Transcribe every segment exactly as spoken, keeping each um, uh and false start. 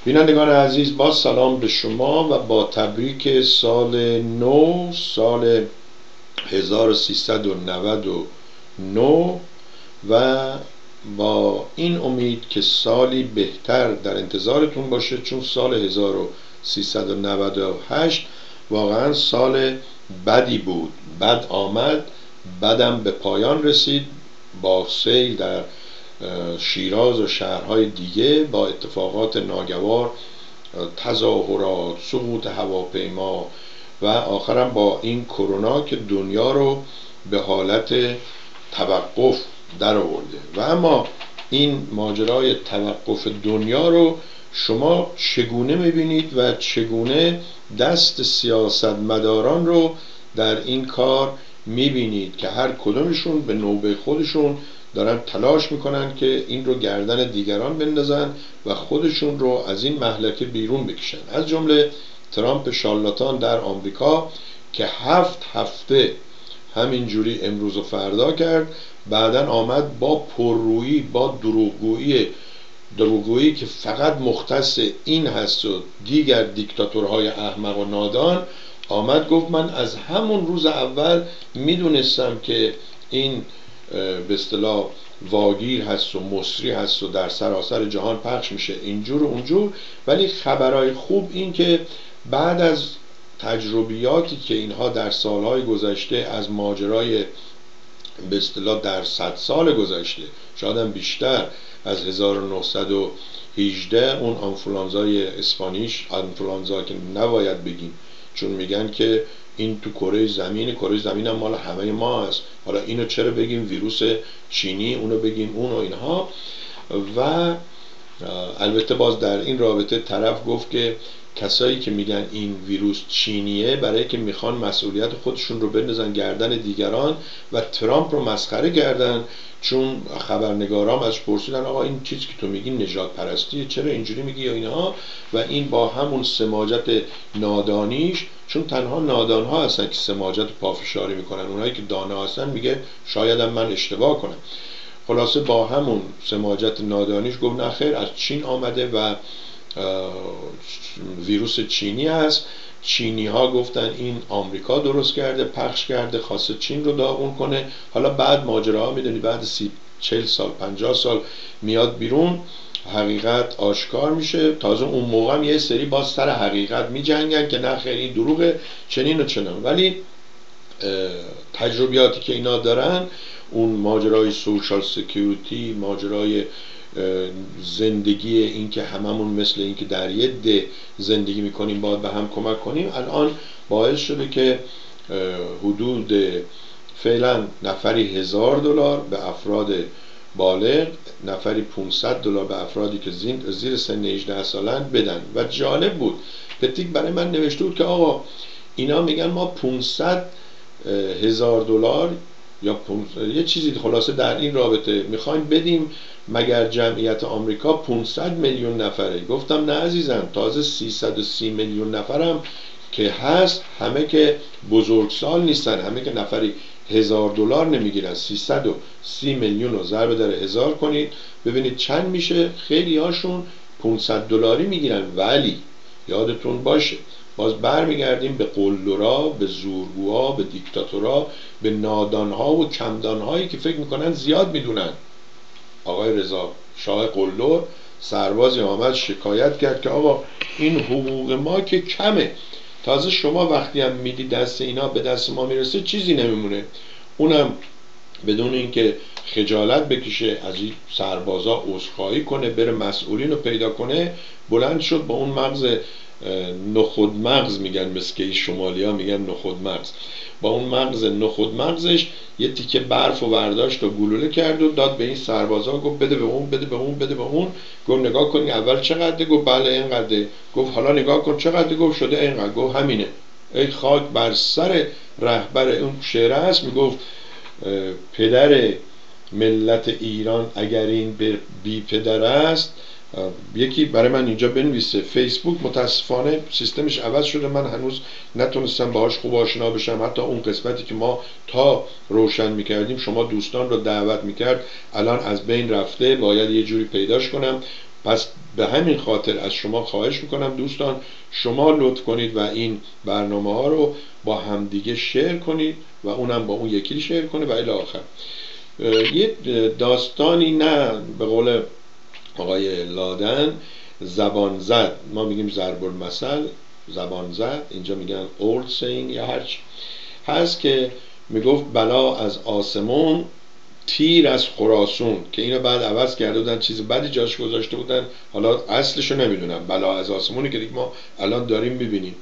بینندگان عزیز، با سلام به شما و با تبریک سال نو، سال هزار و سیصد و نود و نه، و با این امید که سالی بهتر در انتظارتون باشه، چون سال هزار و سیصد و نود و هشت واقعا سال بدی بود. بد آمد، بدم به پایان رسید با سیل در شیراز و شهرهای دیگه، با اتفاقات ناگوار، تظاهرات، سقوط هواپیما و آخرم با این کرونا که دنیا رو به حالت توقف در آورده. و اما این ماجرای توقف دنیا رو شما چگونه میبینید و چگونه دست سیاستمداران رو در این کار میبینید که هر کدومشون به نوبه خودشون دارن تلاش میکنن که این رو گردن دیگران بندازن و خودشون رو از این مهلکه بیرون بکشن، از جمله ترامپ شارلاتان در آمریکا که هفت هفته همینجوری امروز و فردا کرد، بعدن آمد با پررویی، با دروغگویی دروغگویی که فقط مختص این هست و دیگر دیکتاتورهای احمق و نادان، آمد گفت من از همون روز اول میدونستم که این به اصطلاح واگیر هست و مصری هست و در سراسر جهان پخش میشه اینجور و اونجور. ولی خبرهای خوب این که بعد از تجربیاتی که اینها در سالهای گذشته از ماجرای به اصطلاح در صد سال گذشته، شاید هم بیشتر، از هزار و نهصد و هجده، اون آنفولانزای اسپانیش، آنفولانزا که نباید بگیم چون میگن که این تو کره زمین، کره زمین هم مال همه ما هست، حالا اینو چرا بگیم ویروس چینی، اونو بگیم اون و اینها. و البته باز در این رابطه طرف گفت که کسایی که میگن این ویروس چینیه برای که میخوان مسئولیت خودشون رو بندازن گردن دیگران و ترامپ رو مسخره کردن، چون خبرنگارام ازش پرسیدن آقا این چیزی که تو میگی نژاد پرستیه، چرا اینجوری میگی یا اینها، و این با همون سماجت نادانیش، چون تنها نادان ها هستن که سماجت پافشاری میکنن، اونایی که دانا هستن میگه شاید هم من اشتباه کنم. خلاصه با همون سماجت نادانیش گفت نه خیر، از چین آمده و ویروس چینی هست. چینی ها گفتن این آمریکا درست کرده، پخش کرده، خواسته چین رو داغون کنه. حالا بعد ماجراها میدونی بعد سی چل سال پنجاه سال میاد بیرون، حقیقت آشکار میشه. تازه اون موقع هم یه سری باز سر حقیقت میجنگن که نه خیلی دروغه چنین و چنان. ولی تجربیاتی که اینا دارن، اون ماجرای سوشال سکیوریتی، ماجرای زندگی، این که هممون مثل این که در یه ده زندگی میکنیم باید به هم کمک کنیم، الان باعث شده که حدود فعلا نفری هزار دلار به افراد بالغ، نفری پانصد دلار به افرادی که زیر سن هجده سالن بدن. و جالب بود پتیک برای من نوشته بود که آقا اینا میگن ما پانصد هزار دلار یا یه چیزی خلاصه در این رابطه میخوایم بدیم، مگر جمعیت آمریکا پانصد میلیون نفره؟ گفتم نه عزیزم، تازه سیصد و سی میلیون نفرم که هست، همه که بزرگسال نیستن، همه که نفری هزار دلار نمیگیرن. سیصد و سی میلیون رو ضرب در هزار کنید ببینید چند میشه. خیلی هاشون پانصد دلاری میگیرن. ولی یادتون باشه باز برمیگردیم به قلدرها، به زورگوها، به دیکتاتورها، به نادانها و کمدانهایی که فکر میکنن زیاد میدونن. آقای رضا شاه قلدر سربازی آمد شکایت کرد که آقا این حقوق ما که کمه. تازه شما وقتی هم میدی دست اینا به دست ما میرسه چیزی نمیمونه. اونم بدون اینکه خجالت بکشه از این سربازا عذرخواهی کنه، بره مسئولین رو پیدا کنه، بلند شد با اون مغز نخود مغز، میگن مسکه شمالی ها میگن نخود مغز، با اون مغز نخود مغزش یه تیکه برف و برداشت و گلوله کرد و داد به این سربازا، گفت بده به اون، بده به اون، بده به اون. گفت نگاه کن اول چقدر؟ گفت بله اینقدر. گفت حالا نگاه کن چقدر؟ گفت شده اینقدر. گفت همینه. ای خاک بر سر رهبر اون شعر است، میگفت پدر ملت ایران اگر این بی پدر است. یکی برای من اینجا بنویسه. فیسبوک متاسفانه سیستمش عوض شده، من هنوز نتونستم باهاش خوب آشنا بشم. حتی اون قسمتی که ما تا روشن میکردیم شما دوستان رو دعوت میکرد الان از بین رفته، باید یه جوری پیداش کنم. پس به همین خاطر از شما خواهش میکنم دوستان، شما لطف کنید و این برنامه ها رو با همدیگه شیر کنید و اونم با اون یکی شیر کنه و الی آخر. یه داستانی، نه به قول آقای لادن زبان زد، ما میگیم ضرب المثل زبان زد، اینجا میگن old saying یا هرچی هست، که میگفت بلا از آسمون تیر از خراسون، که اینو بعد عوض کرده بودن، چیز بدی جاش گذاشته بودن، حالا اصلشو نمیدونم. بلا از آسمونی که دیگه ما الان داریم میبینیم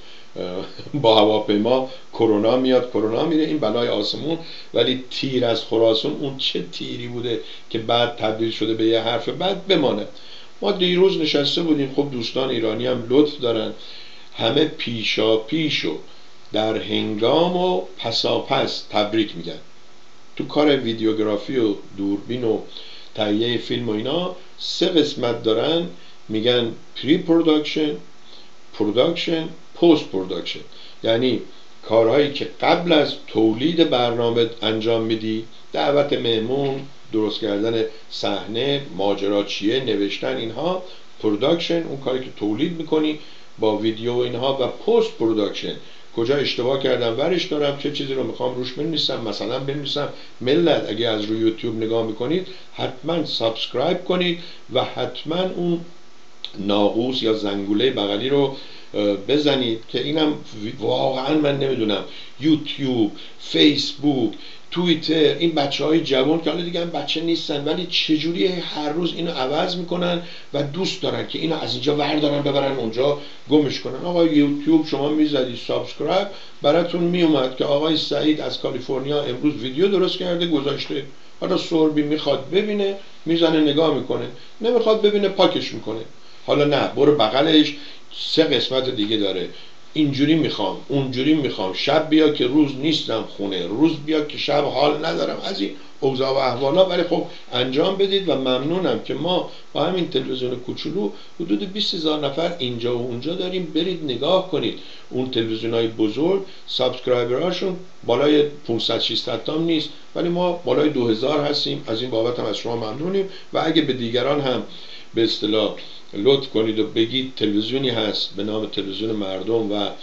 با هواپیما کرونا میاد کرونا میره، این بلای آسمون. ولی تیر از خراسون اون چه تیری بوده که بعد تبدیل شده به یه حرف بد بمانه. ما دیروز نشسته بودیم، خب دوستان ایرانی هم لطف دارن، همه پیشا پیشو در هنگام و پساپس تبریک میگن. تو کار ویدیوگرافی و دوربین و تهیه فیلم و اینا سه قسمت دارن، میگن پری پروداکشن، پروداکشن، پست پروداکشن. یعنی کارهایی که قبل از تولید برنامه انجام میدی، دعوت مهمون، درست کردن صحنه، ماجرا چیه، نوشتن، اینها پروداکشن، اون کاری که تولید میکنی با ویدیو و اینها. و پست پروداکشن، کجا اشتباه کردم ورش دارم، چه چیزی رو میخوام روش بنویسم، مثلا بنویسم. ملت اگه از روی یوتیوب نگاه میکنید حتما سابسکرایب کنید و حتما اون ناقوس یا زنگوله بغلی رو بزنید، که اینم واقعا من نمیدونم یوتیوب، فیسبوک، توییتر، این بچه های جوان که حالا دیگه هم بچه نیستن ولی چجوری هر روز اینو عوض میکنن و دوست دارن که اینو از اینجا وردارن ببرن اونجا گمش کنن. آقا یوتیوب شما میزدی سابسکرایب، براتون میومد که آقای سعید از کالیفرنیا امروز ویدیو درست کرده گذاشته، حالا سوربی میخواد ببینه میزنه نگاه میکنه، نمیخواد ببینه پاکش میکنه. حالا نه، برو بغلش سه قسمت دیگه داره، اینجوری میخوام، اونجوری میخوام، شب بیا که روز نیستم خونه، روز بیا که شب حال ندارم، از این اوضاع و احوالا. ولی خب انجام بدید و ممنونم که ما با همین تلویزیون کوچولو حدود بیست هزار نفر اینجا و اونجا داریم. برید نگاه کنید. اون تلویزیونای بزرگ سابسکرایبرهاشون بالای پانصد ششصد تا نیست، ولی ما بالای دو هزار هستیم. از این بابت هم از شما ممنونیم و اگه به دیگران هم به اصطلاح لطف کنید و بگید تلویزیونی هست به نام تلویزیون مردم و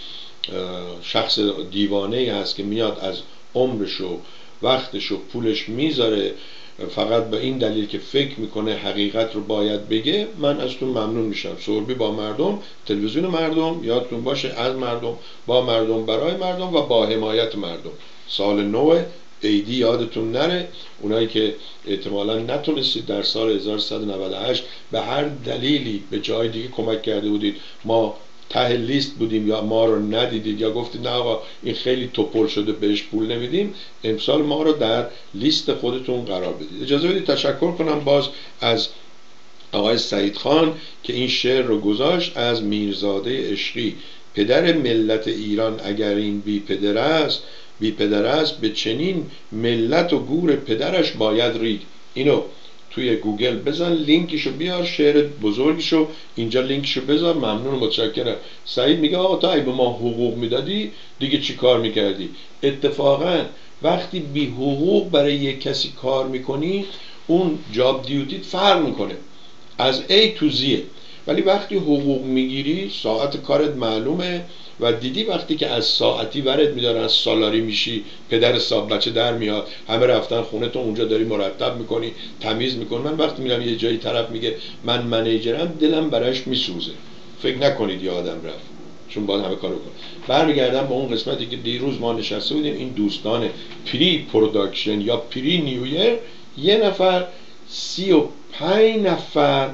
شخص دیوانه‌ای هست که میاد از عمرش و وقتش و پولش میذاره فقط به این دلیل که فکر میکنه حقیقت رو باید بگه، من از تو ممنون میشم. سوربی با مردم، تلویزیون مردم، یادتون باشه از مردم، با مردم، برای مردم و با حمایت مردم. سال نو عیدی یادتون نره، اونایی که احتمالا نتونستید در سال هزار و سیصد و نود و هشت به هر دلیلی به جای دیگه کمک کرده بودید، ما ته لیست بودیم یا ما رو ندیدید یا گفتید نه آقا این خیلی توپل شده بهش پول نمیدیم، امسال ما رو در لیست خودتون قرار بدید. اجازه بدید تشکر کنم باز از آقای سعید خان که این شعر رو گذاشت از میرزاده عشقی: پدر ملت ایران اگر این بی پدر است، بی پدر است به چنین ملت و گور پدرش باید رید. اینو توی گوگل بزن، لینکشو بیار، شعر بزرگشو اینجا لینکشو بذار. ممنون و متشکرم. سعید میگه آقا تا ای به ما حقوق میدادی دیگه چی کار میکردی؟ اتفاقا وقتی بی حقوق برای یک کسی کار میکنی اون جاب دیوتیت فرق میکنه، از A تو Z. ولی وقتی حقوق میگیری ساعت کارت معلومه و دیدی وقتی که از ساعتی ورد میدارن از سالاری میشی، پدر صاحب بچه در میاد، همه رفتن خونه تو اونجا داری مرتب میکنی، تمیز میکنی. من وقتی میرم یه جایی طرف میگه من منیجرم دلم براش میسوزه. فکر نکنید یه آدم رفت، چون باید همه کارو کنه. برمیگردم با اون قسمتی که دیروز ما نشسته بودیم. این دوستان پری پروداکشن یا پری نیو ایر، یه نفر سی و پنج نفر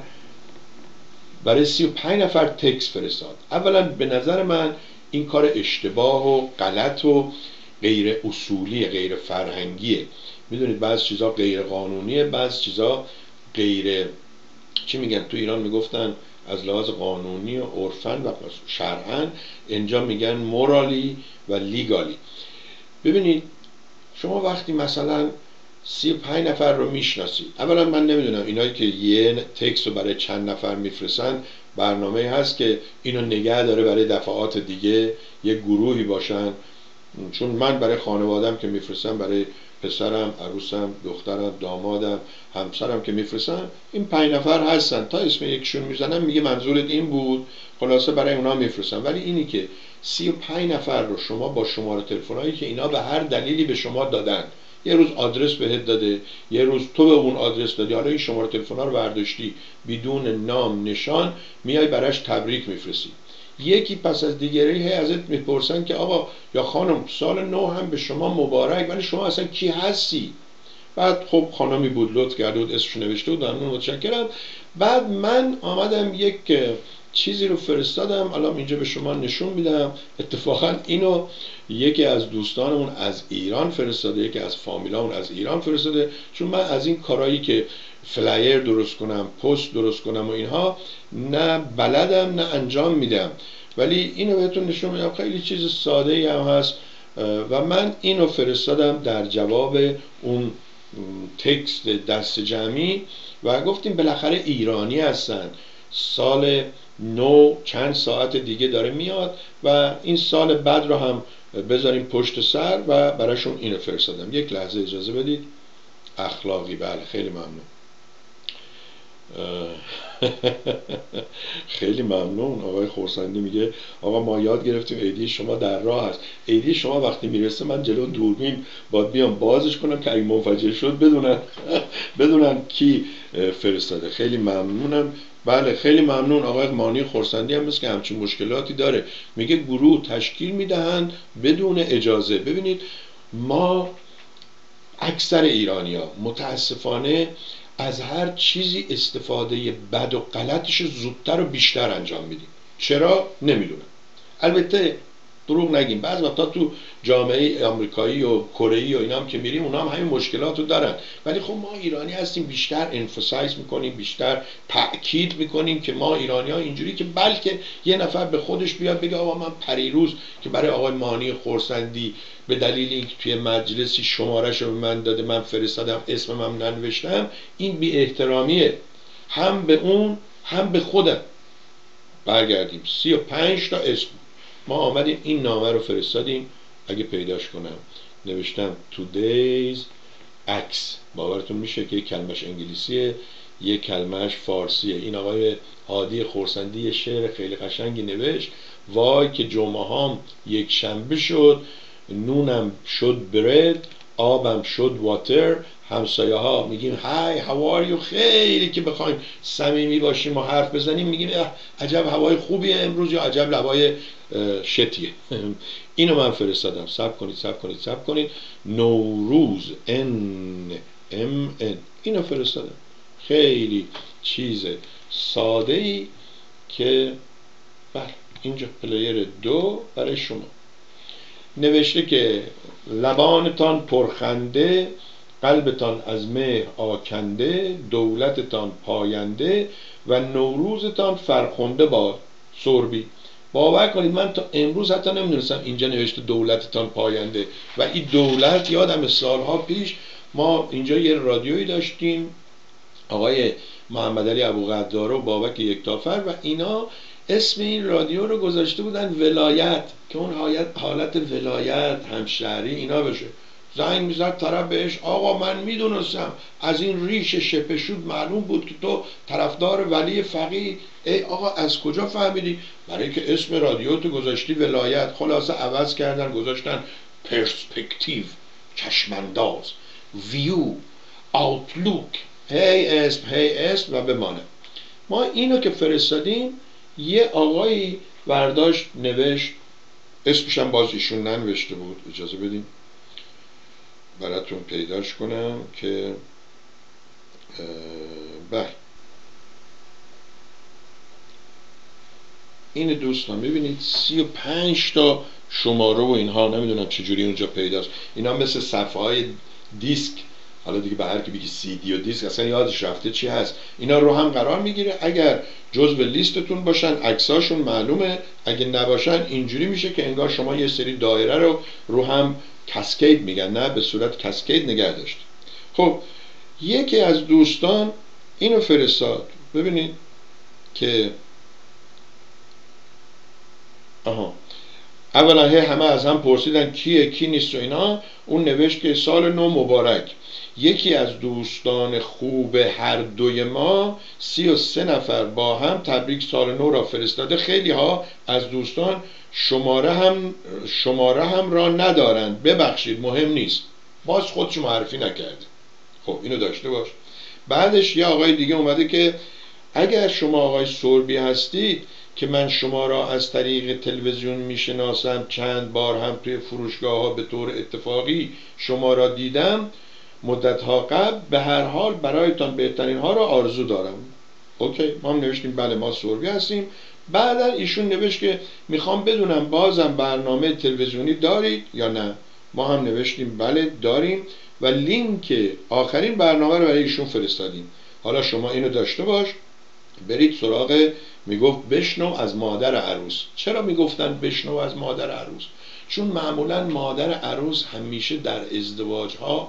برای سی و پنج نفر تکس فرستاد. اولا به نظر من این کار اشتباه و غلط و غیر اصولی، غیر فرهنگیه. میدونید بعض چیزا غیر قانونیه، بعض چیزا غیر چی میگن تو ایران میگفتن از لحاظ قانونی و عرفن و شرعن، اینجا میگن مورالی و لیگالی. ببینید شما وقتی مثلا سی و پنج نفر رو میشناسید، اولا من نمیدونم اینایی که یه تکست رو برای چند نفر میفرستن برنامه هست که اینو نگه داره برای دفعات دیگه یه گروهی باشن. چون من برای خانوادم که میفرستم برای پسرم، عروسم، دخترم، دامادم، همسرم که میفرستم، این پنج نفر هستن. تا اسم یکشون میزنم میگه منظورت این بود، خلاصه برای اونا میفرستم. ولی اینی که سی و پنج نفر رو شما با شماره تلفن‌هایی که اینا به هر دلیلی به شما دادن، یه روز آدرس بهت داده، یه روز تو به اون آدرس دادی، حالا این شماره تلفن‌ها رو برداشتی بدون نام نشان، میای براش تبریک میفرستی. یکی پس از دیگری هی ازت میپرسن که آقا یا خانم سال نو هم به شما مبارک، ولی شما اصلا کی هستی؟ بعد خب خانمی بود لطف کرده بود اسمش نوشته بود، ممنون متشکرم. بعد من آمدم یک چیزی رو فرستادم، الان اینجا به شما نشون میدم. اتفاقا اینو یکی از دوستانمون از ایران فرستاده، یکی از فامیلامون از ایران فرستاده، چون من از این کارهایی که فلایر درست کنم، پست درست کنم و اینها نه بلدم نه انجام میدم، ولی اینو بهتون نشون میدم. خیلی چیز ساده ای هم هست و من اینو فرستادم در جواب اون تکست دست جمعی و گفتیم بالاخره ایرانی هستن، سال نو چند ساعت دیگه داره میاد و این سال بعد رو هم بذاریم پشت سر و براشون اینو فرستادم. یک لحظه اجازه بدید. اخلاقی، بله خیلی ممنون. خیلی ممنون. آقای خورسندی میگه آقا ما یاد گرفتیم ایدی شما در راه هست. ایدی شما وقتی میرسه من جلو دوربین باید بیام بازش کنم که اگه منفجر شد بدونن بدونن کی فرستاده. خیلی ممنونم. بله خیلی ممنون. آقای مانی خورسندی هم مثل که همچین مشکلاتی داره، میگه گروه تشکیل میدهند بدون اجازه. ببینید ما اکثر ایرانی‌ها متاسفانه از هر چیزی استفاده بد و غلطش زودتر و بیشتر انجام میدیم. چرا؟ نمیدونم. البته دروغ نگیم بعض وقتا تو جامعه آمریکایی و کره‌ای و اینا هم که میریم اونا هم همین مشکلات رو دارن، ولی خب ما ایرانی هستیم بیشتر انفسایز میکنیم، بیشتر تأکید میکنیم که ما ایرانی ها اینجوری که بلکه یه نفر به خودش بیاد بگه آقا من پریروز که برای آقای مانی خورسندی به دلیل اینکه توی مجلسی شمارش رو به من داده من فرستادم اسمم هم ننوشتم، این بی احترامیه هم به اون هم به خودم. برگردیم سی و پنج تا اسم ما آمدیم این نامه رو فرستادیم. اگه پیداش کنم نوشتم today's X. باورتون میشه که یک کلمش انگلیسیه یک کلمش فارسیه. این آقای هادی خورسندی یه شعر خیلی قشنگی نوشت: وای که جمعه هام یک شنبه شد، نونم شد برد، آبم شد واتر. همسایه ها میگیم های هاو آر یو، خیلی که بخوایم صمیمی باشیم و حرف بزنیم میگیم عجب هوای خوبیه امروز یا عجب هوای شتیه. اینو من فرستادم. صبر کنید صبر کنید صبر کنید نوروز ان ام ان اینو فرستادم. خیلی چیز ساده ای که بله اینجا پلیر دو برای شما نوشته که لبانتان پرخنده، قلبتان از مهر آکنده، دولتتان پاینده و نوروزتان فرخنده باد. سربی. باور کنید من تا امروز حتی نمیدونستم اینجا نوشته دولتتان پاینده و این دولت یادم سالها پیش ما اینجا یه رادیویی داشتیم آقای محمد علی ابوقدار و بابک یکتافر و اینا اسم این رادیو رو گذاشته بودن ولایت، که اون حالت ولایت همشهری اینا بشه. زنگ میزد طرف بهش آقا من میدونستم از این ریش شپشود معلوم بود که تو طرفدار ولی فقیه. ای آقا از کجا فهمیدی؟ برای که اسم رادیو تو گذاشتی ولایت. خلاصه عوض کردن گذاشتن پرسپکتیو، چشمانداز، ویو، آوتلوک، هی اسم هی اسم و بمانه. ما اینو که فرستادیم یه آقایی برداشت نوشت، اسمش هم باز ایشون ننوشته بود، اجازه بدیم براتون پیداش کنم که بله این دوستان میبینید سی و پنج تا شماره و اینها، نمیدونم چجوری اونجا پیداست. اینا مثل صفحه های دیسک، حالا دیگه به هر کی بگی سی دی و دیسک اصلا یادش رفته چی هست. اینا رو هم قرار میگیره، اگر جزو لیستتون باشن عکساشون معلومه، اگه نباشن اینجوری میشه که انگار شما یه سری دایره رو رو هم کاسکید میگن، نه به صورت کاسکید نگه داشت. خب یکی از دوستان اینو فرستاد، ببینید که آها اولا همه از هم پرسیدن کیه کی نیست و اینا. اون نوشت که سال نو مبارک. یکی از دوستان خوب هر دوی ما سی و سه نفر با هم تبریک سال نو را فرستاده. خیلی ها از دوستان شماره هم شماره هم را ندارند، ببخشید مهم نیست، باز خودش معرفی نکرده. خب اینو داشته باش. بعدش یه آقای دیگه اومده که اگر شما آقای سوربی هستید که من شما را از طریق تلویزیون میشناسم، چند بار هم توی فروشگاه ها به طور اتفاقی شما را دیدم مدتها قبل، به هر حال برایتان بهترین ها را آرزو دارم. اوکی، ما هم نوشتیم بله ما سوربی هستیم. بعدا ایشون نوشت که میخوام بدونم بازم برنامه تلویزیونی دارید یا نه. ما هم نوشتیم بله داریم و لینک آخرین برنامه رو برای ایشون فرستادیم. حالا شما اینو داشته باش، برید سراغ، میگفت بشنو از مادر عروس. چرا میگفتن بشنو از مادر عروس؟ چون معمولا مادر عروس همیشه در ازدواج ها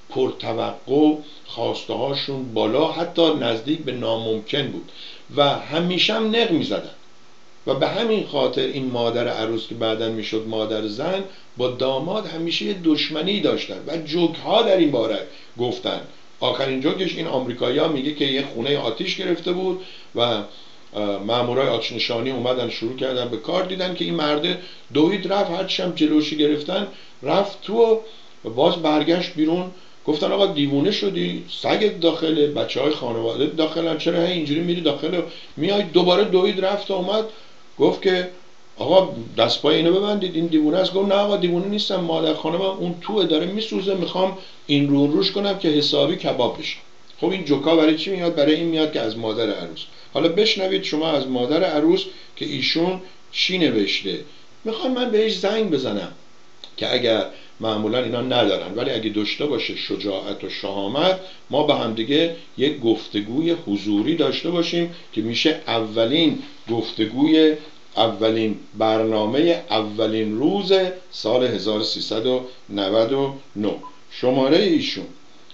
پرتوقع، خواسته هاشون بالا، حتی نزدیک به ناممکن بود و همیشه هم نق میزدن و به همین خاطر این مادر عروس که بعداً میشد مادر زن با داماد همیشه یه دشمنی داشتن و جوک ها در این باره گفتن. آخرین جوکش این آمریکایی ها میگه که یه خونه آتیش گرفته بود و مامورای آتش نشانی اومدن شروع کردن به کار، دیدن که این مرده دوید رفت، هرچی هم جلوشی گرفتن رفت تو و باز برگشت بیرون. گفتن آقا دیوونه شدی؟ سگت داخله، بچه های خانواده داخلن، چرا اینجوری میری داخل میای؟ دوباره دوید رفت و اومد گفت که آقا دست پای اینو ببندید، این دیوونه است. گفت نه آقا دیوونه نیستم، مادر خانمم اون توه داره میسوزه، میخوام این رو روش کنم که حسابی کباب بشه. خب این جوکا برای چی میاد؟ برای این میاد که از مادر عروس. حالا بشنوید شما از مادر عروس که ایشون چی نوشته. میخوام من بهش زنگ بزنم که اگر معمولا اینا ندارن ولی اگه داشته باشه شجاعت و شهامت، ما با هم دیگه یک گفتگوی حضوری داشته باشیم که میشه اولین گفتگوی، اولین برنامه، اولین روز سال هزار و سیصد و نود و نه. شماره ایشون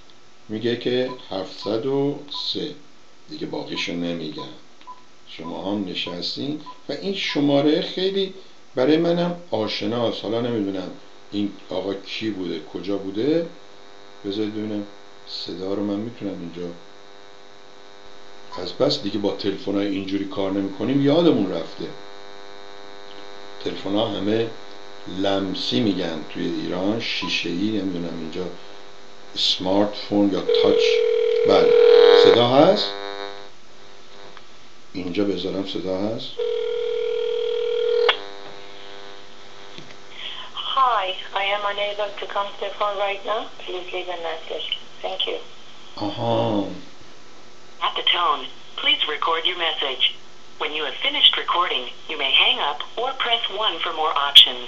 میگه که هفتصد و سه، دیگه باقیشو نمیگم، شما هم نشستین و این شماره خیلی برای منم آشناست. حالا نمیدونم این آقا کی بوده، کجا بوده، بذارید ببینم صدا رو من میتونم اینجا، از بس دیگه با تلفن های اینجوری کار نمی کنیم یادمون رفته. تلفن ها همه لمسی میگن توی ایران، شیشه ای، نمیدونم اینجا سمارت فون یا تاچ. بله صدا هست، اینجا بذارم صدا هست. Hi, I am unable to come to the phone right now. Please leave a message. Thank you. آها. At the tone, please record your message. When you have finished recording, you may hang up or press one for more options.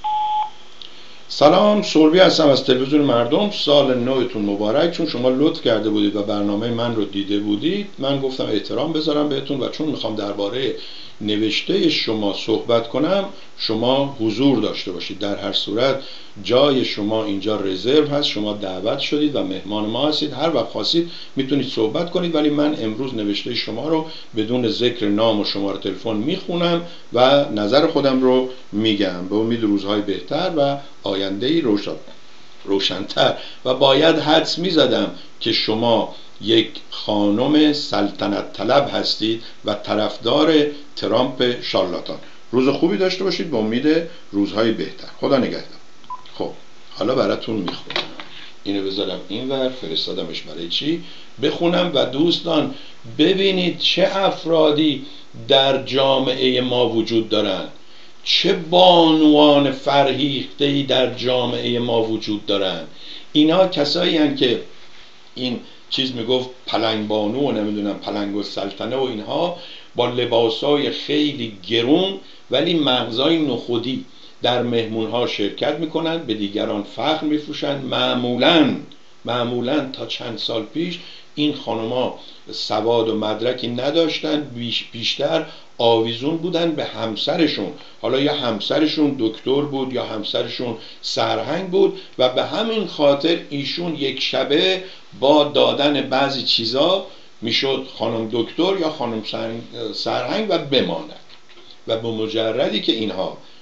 سلام، سوربی هستم از تلویزیون مردم. سال نوتون مبارک. چون شما لطف کرده بودید و برنامه من رو دیده بودید، من گفتم احترام بذارم بهتون و چون میخوام درباره نوشته شما صحبت کنم شما حضور داشته باشید. در هر صورت جای شما اینجا رزرو هست، شما دعوت شدید و مهمان ما هستید، هر وقت خواستید میتونید صحبت کنید، ولی من امروز نوشته شما رو بدون ذکر نام و شماره تلفن میخونم و نظر خودم رو میگم به امید روزهای بهتر و آینده‌ای روشن روشن‌تر. و باید حدس میزدم که شما یک خانم سلطنت طلب هستید و طرفدار ترامپ شارلاتان. روز خوبی داشته باشید به امید روزهای بهتر. خدا نگهدار. خب حالا براتون میخونم، اینو بذارم اینور، فرستادمش برای چی بخونم. و دوستان ببینید چه افرادی در جامعه ما وجود دارن، چه بانوان فرهیخته‌ای در جامعه ما وجود دارن. اینا کسایی هستند که این چیز میگفت پلنگ بانو و نمیدونم پلنگ و سلطنه و اینها با لباسای خیلی گرون ولی مغزای نخودی در مهمونها شرکت میکنن، به دیگران فخر میفروشن. معمولاً معمولاً تا چند سال پیش این خانما سواد و مدرکی نداشتن، بیش بیشتر آویزون بودن به همسرشون. حالا یا همسرشون دکتر بود یا همسرشون سرهنگ بود و به همین خاطر ایشون یک شبه با دادن بعضی چیزا میشد خانم دکتر یا خانم سرهنگ و بماند. و به مجردی که اینها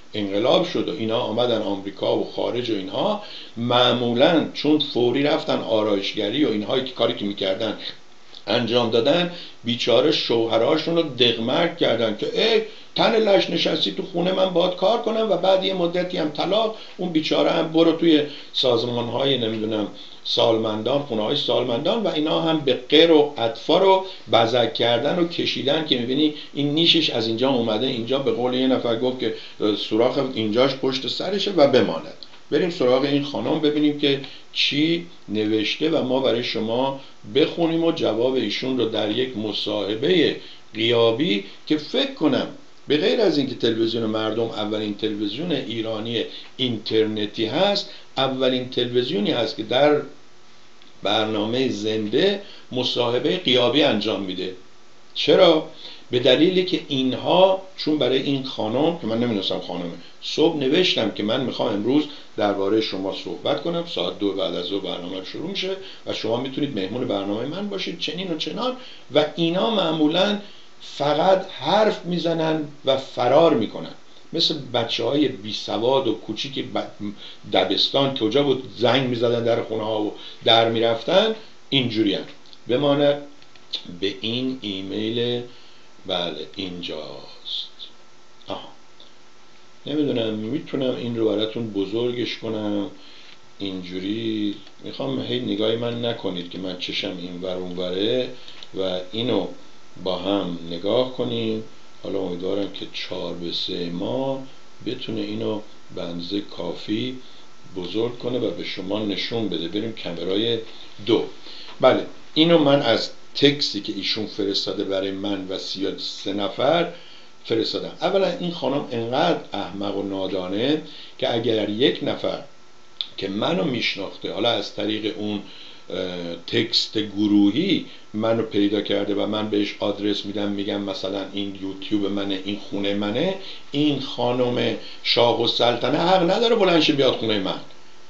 انقلاب شد و اینا آمدن آمریکا و خارج و اینها، معمولا چون فوری رفتن آرایشگری و اینهایی که کاری که میکردن انجام دادن، بیچاره شوهراشون رو دغمرگ کردن که ای تن لش نشستی تو خونه من باید کار کنم و بعد یه مدتی هم طلاق. اون بیچاره هم برو توی سازمانهای نمیدونم سالمندان، خونه های سالمندان، و اینا هم به غیر و اطفا رو بزک کردن و کشیدن که میبینی این نیشش از اینجا اومده اینجا، به قول یه نفر گفت که سوراخ اینجاش پشت سرشه و بماند. بریم سراغ این خانم ببینیم که چی نوشته و ما برای شما بخونیم و جواب ایشون رو در یک مصاحبه غیابی که فکر کنم به غیر از اینکه تلویزیون مردم اولین تلویزیون ایرانی اینترنتی هست، اولین تلویزیونی هست که در برنامه زنده مصاحبه غیابی انجام میده. چرا؟ به دلیلی که اینها چون برای این خانم که من نمیدونستم خانمه، صبح نوشتم که من میخوام امروز درباره شما صحبت کنم، ساعت دو بعد از ظهر برنامه شروع میشه و شما میتونید مهمون برنامه من باشید چنین و چنان، و اینا معمولا فقط حرف میزنن و فرار میکنن، مثل بچه های بی سواد و کوچیک دبستان که کجا بود زنگ میزدن در خونه ها و در میرفتن، اینجوری هم بمانه. به این ایمیل، بله اینجاست. آها نمیدونم میتونم این رو براتون بزرگش کنم اینجوری، میخوام هی نگاهی من نکنید که من چشم این ور اون وره و اینو با هم نگاه کنیم. حالا امیدوارم که چهار به سه ما بتونه اینو به اندازه کافی بزرگ کنه و به شما نشون بده. بریم کامرای دو. بله اینو من از تکستی که ایشون فرستاده برای من و سی و سه نفر فرستادم. اولا این خانم انقدر احمق و نادانه که اگر یک نفر که منو میشناخته، حالا از طریق اون تکست گروهی منو پیدا کرده و من بهش آدرس میدم، میگم مثلا این یوتیوب منه، این خونه منه، این خانم شاه و سلطنه حق نداره بلندش بیاد خونه من.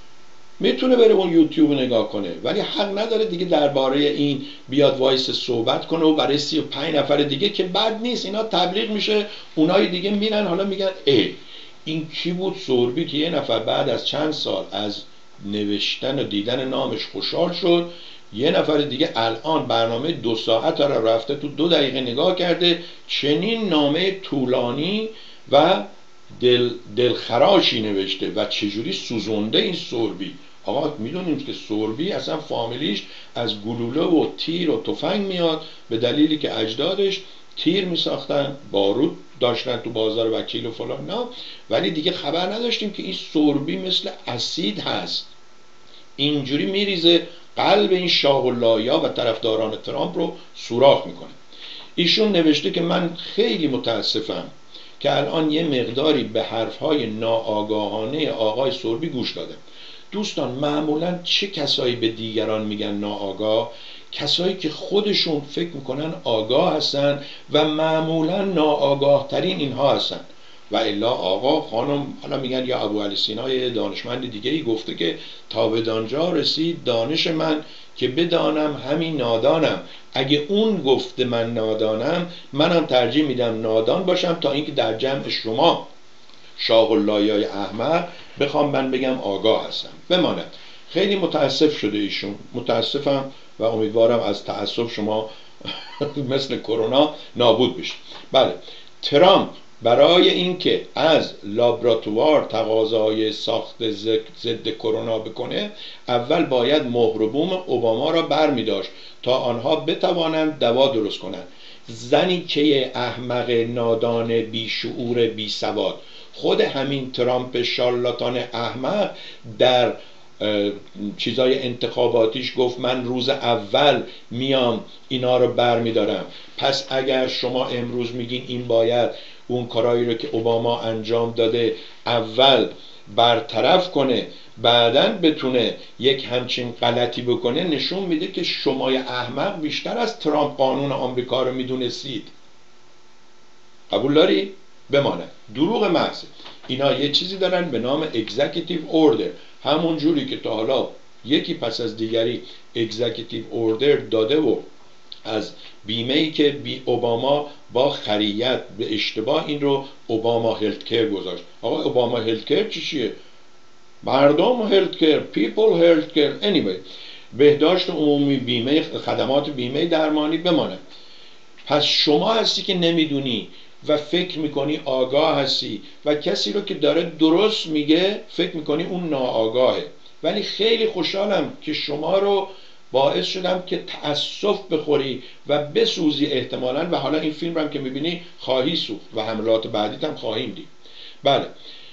میتونه بره اون یوتیوب نگاه کنه ولی حق نداره دیگه درباره این بیاد وایس صحبت کنه و برای سی و پنج نفر دیگه که بد نیست، اینا تبلیغ میشه، اونای دیگه میرن حالا میگن ای این کی بود سوربی که یه نفر بعد از چند سال از نوشتن و دیدن نامش خوشحال شد، یه نفر دیگه الان برنامه دو ساعت رو رفته تو دو دقیقه نگاه کرده، چنین نامه طولانی و دل دلخراشی نوشته و چجوری سوزونده این سوربی. آقا میدونیم که سوربی اصلا فامیلیش از گلوله و تیر و تفنگ میاد، به دلیلی که اجدادش تیر میساختن، بارود داشتن تو بازار وکیل و فلان نه، ولی دیگه خبر نداشتیم که این سوربی مثل اسید هست، اینجوری میریزه قلب این شاه اللایا و طرفداران ترامپ رو سوراخ میکنه. ایشون نوشته که من خیلی متاسفم که الان یه مقداری به حرفهای ناآگاهانه آقای سوربی گوش دادم. دوستان معمولا چه کسایی به دیگران میگن ناآگاه؟ کسایی که خودشون فکر میکنن آگاه هستن و معمولا ناآگاه ترین اینها هستن. و الا آقا خانم حالا میگن یا ابو علی سینا یه دانشمند دیگه ای گفته که تا به دانجا رسید دانش من که بدانم همین نادانم، اگه اون گفته من نادانم منم ترجیح میدم نادان باشم تا اینکه در جمع شما شاه اللهیای احمق بخوام من بگم آگاه هستم. بماند خیلی متاسف شده ایشون، متاسفم و امیدوارم از تأسف شما مثل کرونا نابود بشه. بله ترامپ برای اینکه از لابراتوار تقاضای ساخت ضد کرونا بکنه اول باید مهر و بوم اوباما را برمی داشت تا آنها بتوانند دوا درست کنند. زنی که احمق نادان بیشعور بی سواد، خود همین ترامپ شارلاتان احمق در چیزای انتخاباتیش گفت من روز اول میام اینا رو برمی دارم. پس اگر شما امروز میگین این باید اون کارایی رو که اوباما انجام داده اول برطرف کنه بعدن بتونه یک همچین غلطی بکنه، نشون میده که شمای احمق بیشتر از ترامپ قانون آمریکا رو میدونستید. قبول داری؟ بمانه دروغ محض. اینا یه چیزی دارن به نام اگزیکیتیو اوردر، همون جوری که تا حالا یکی پس از دیگری اگزیکیتیو اوردر داده و از بیمه‌ای که بی اوباما با خریت به اشتباه این رو اوباما هلت کیر گذاشت. آقا اوباما هلت کیر چی چیه؟ مردم هلت کیر، پیپل هلت کیر، anyway بهداشت عمومی، بیمه، خدمات بیمه درمانی بمانه. پس شما هستی که نمیدونی و فکر میکنی آگاه هستی و کسی رو که داره درست میگه فکر میکنی اون ناآگاهه. ولی خیلی خوشحالم که شما رو باعث شدم که تأسف بخوری و بسوزی احتمالاً، و حالا این فیلم رو هم که میبینی خواهی سوخت و حملات بعدیت هم خواهیم دید. بله،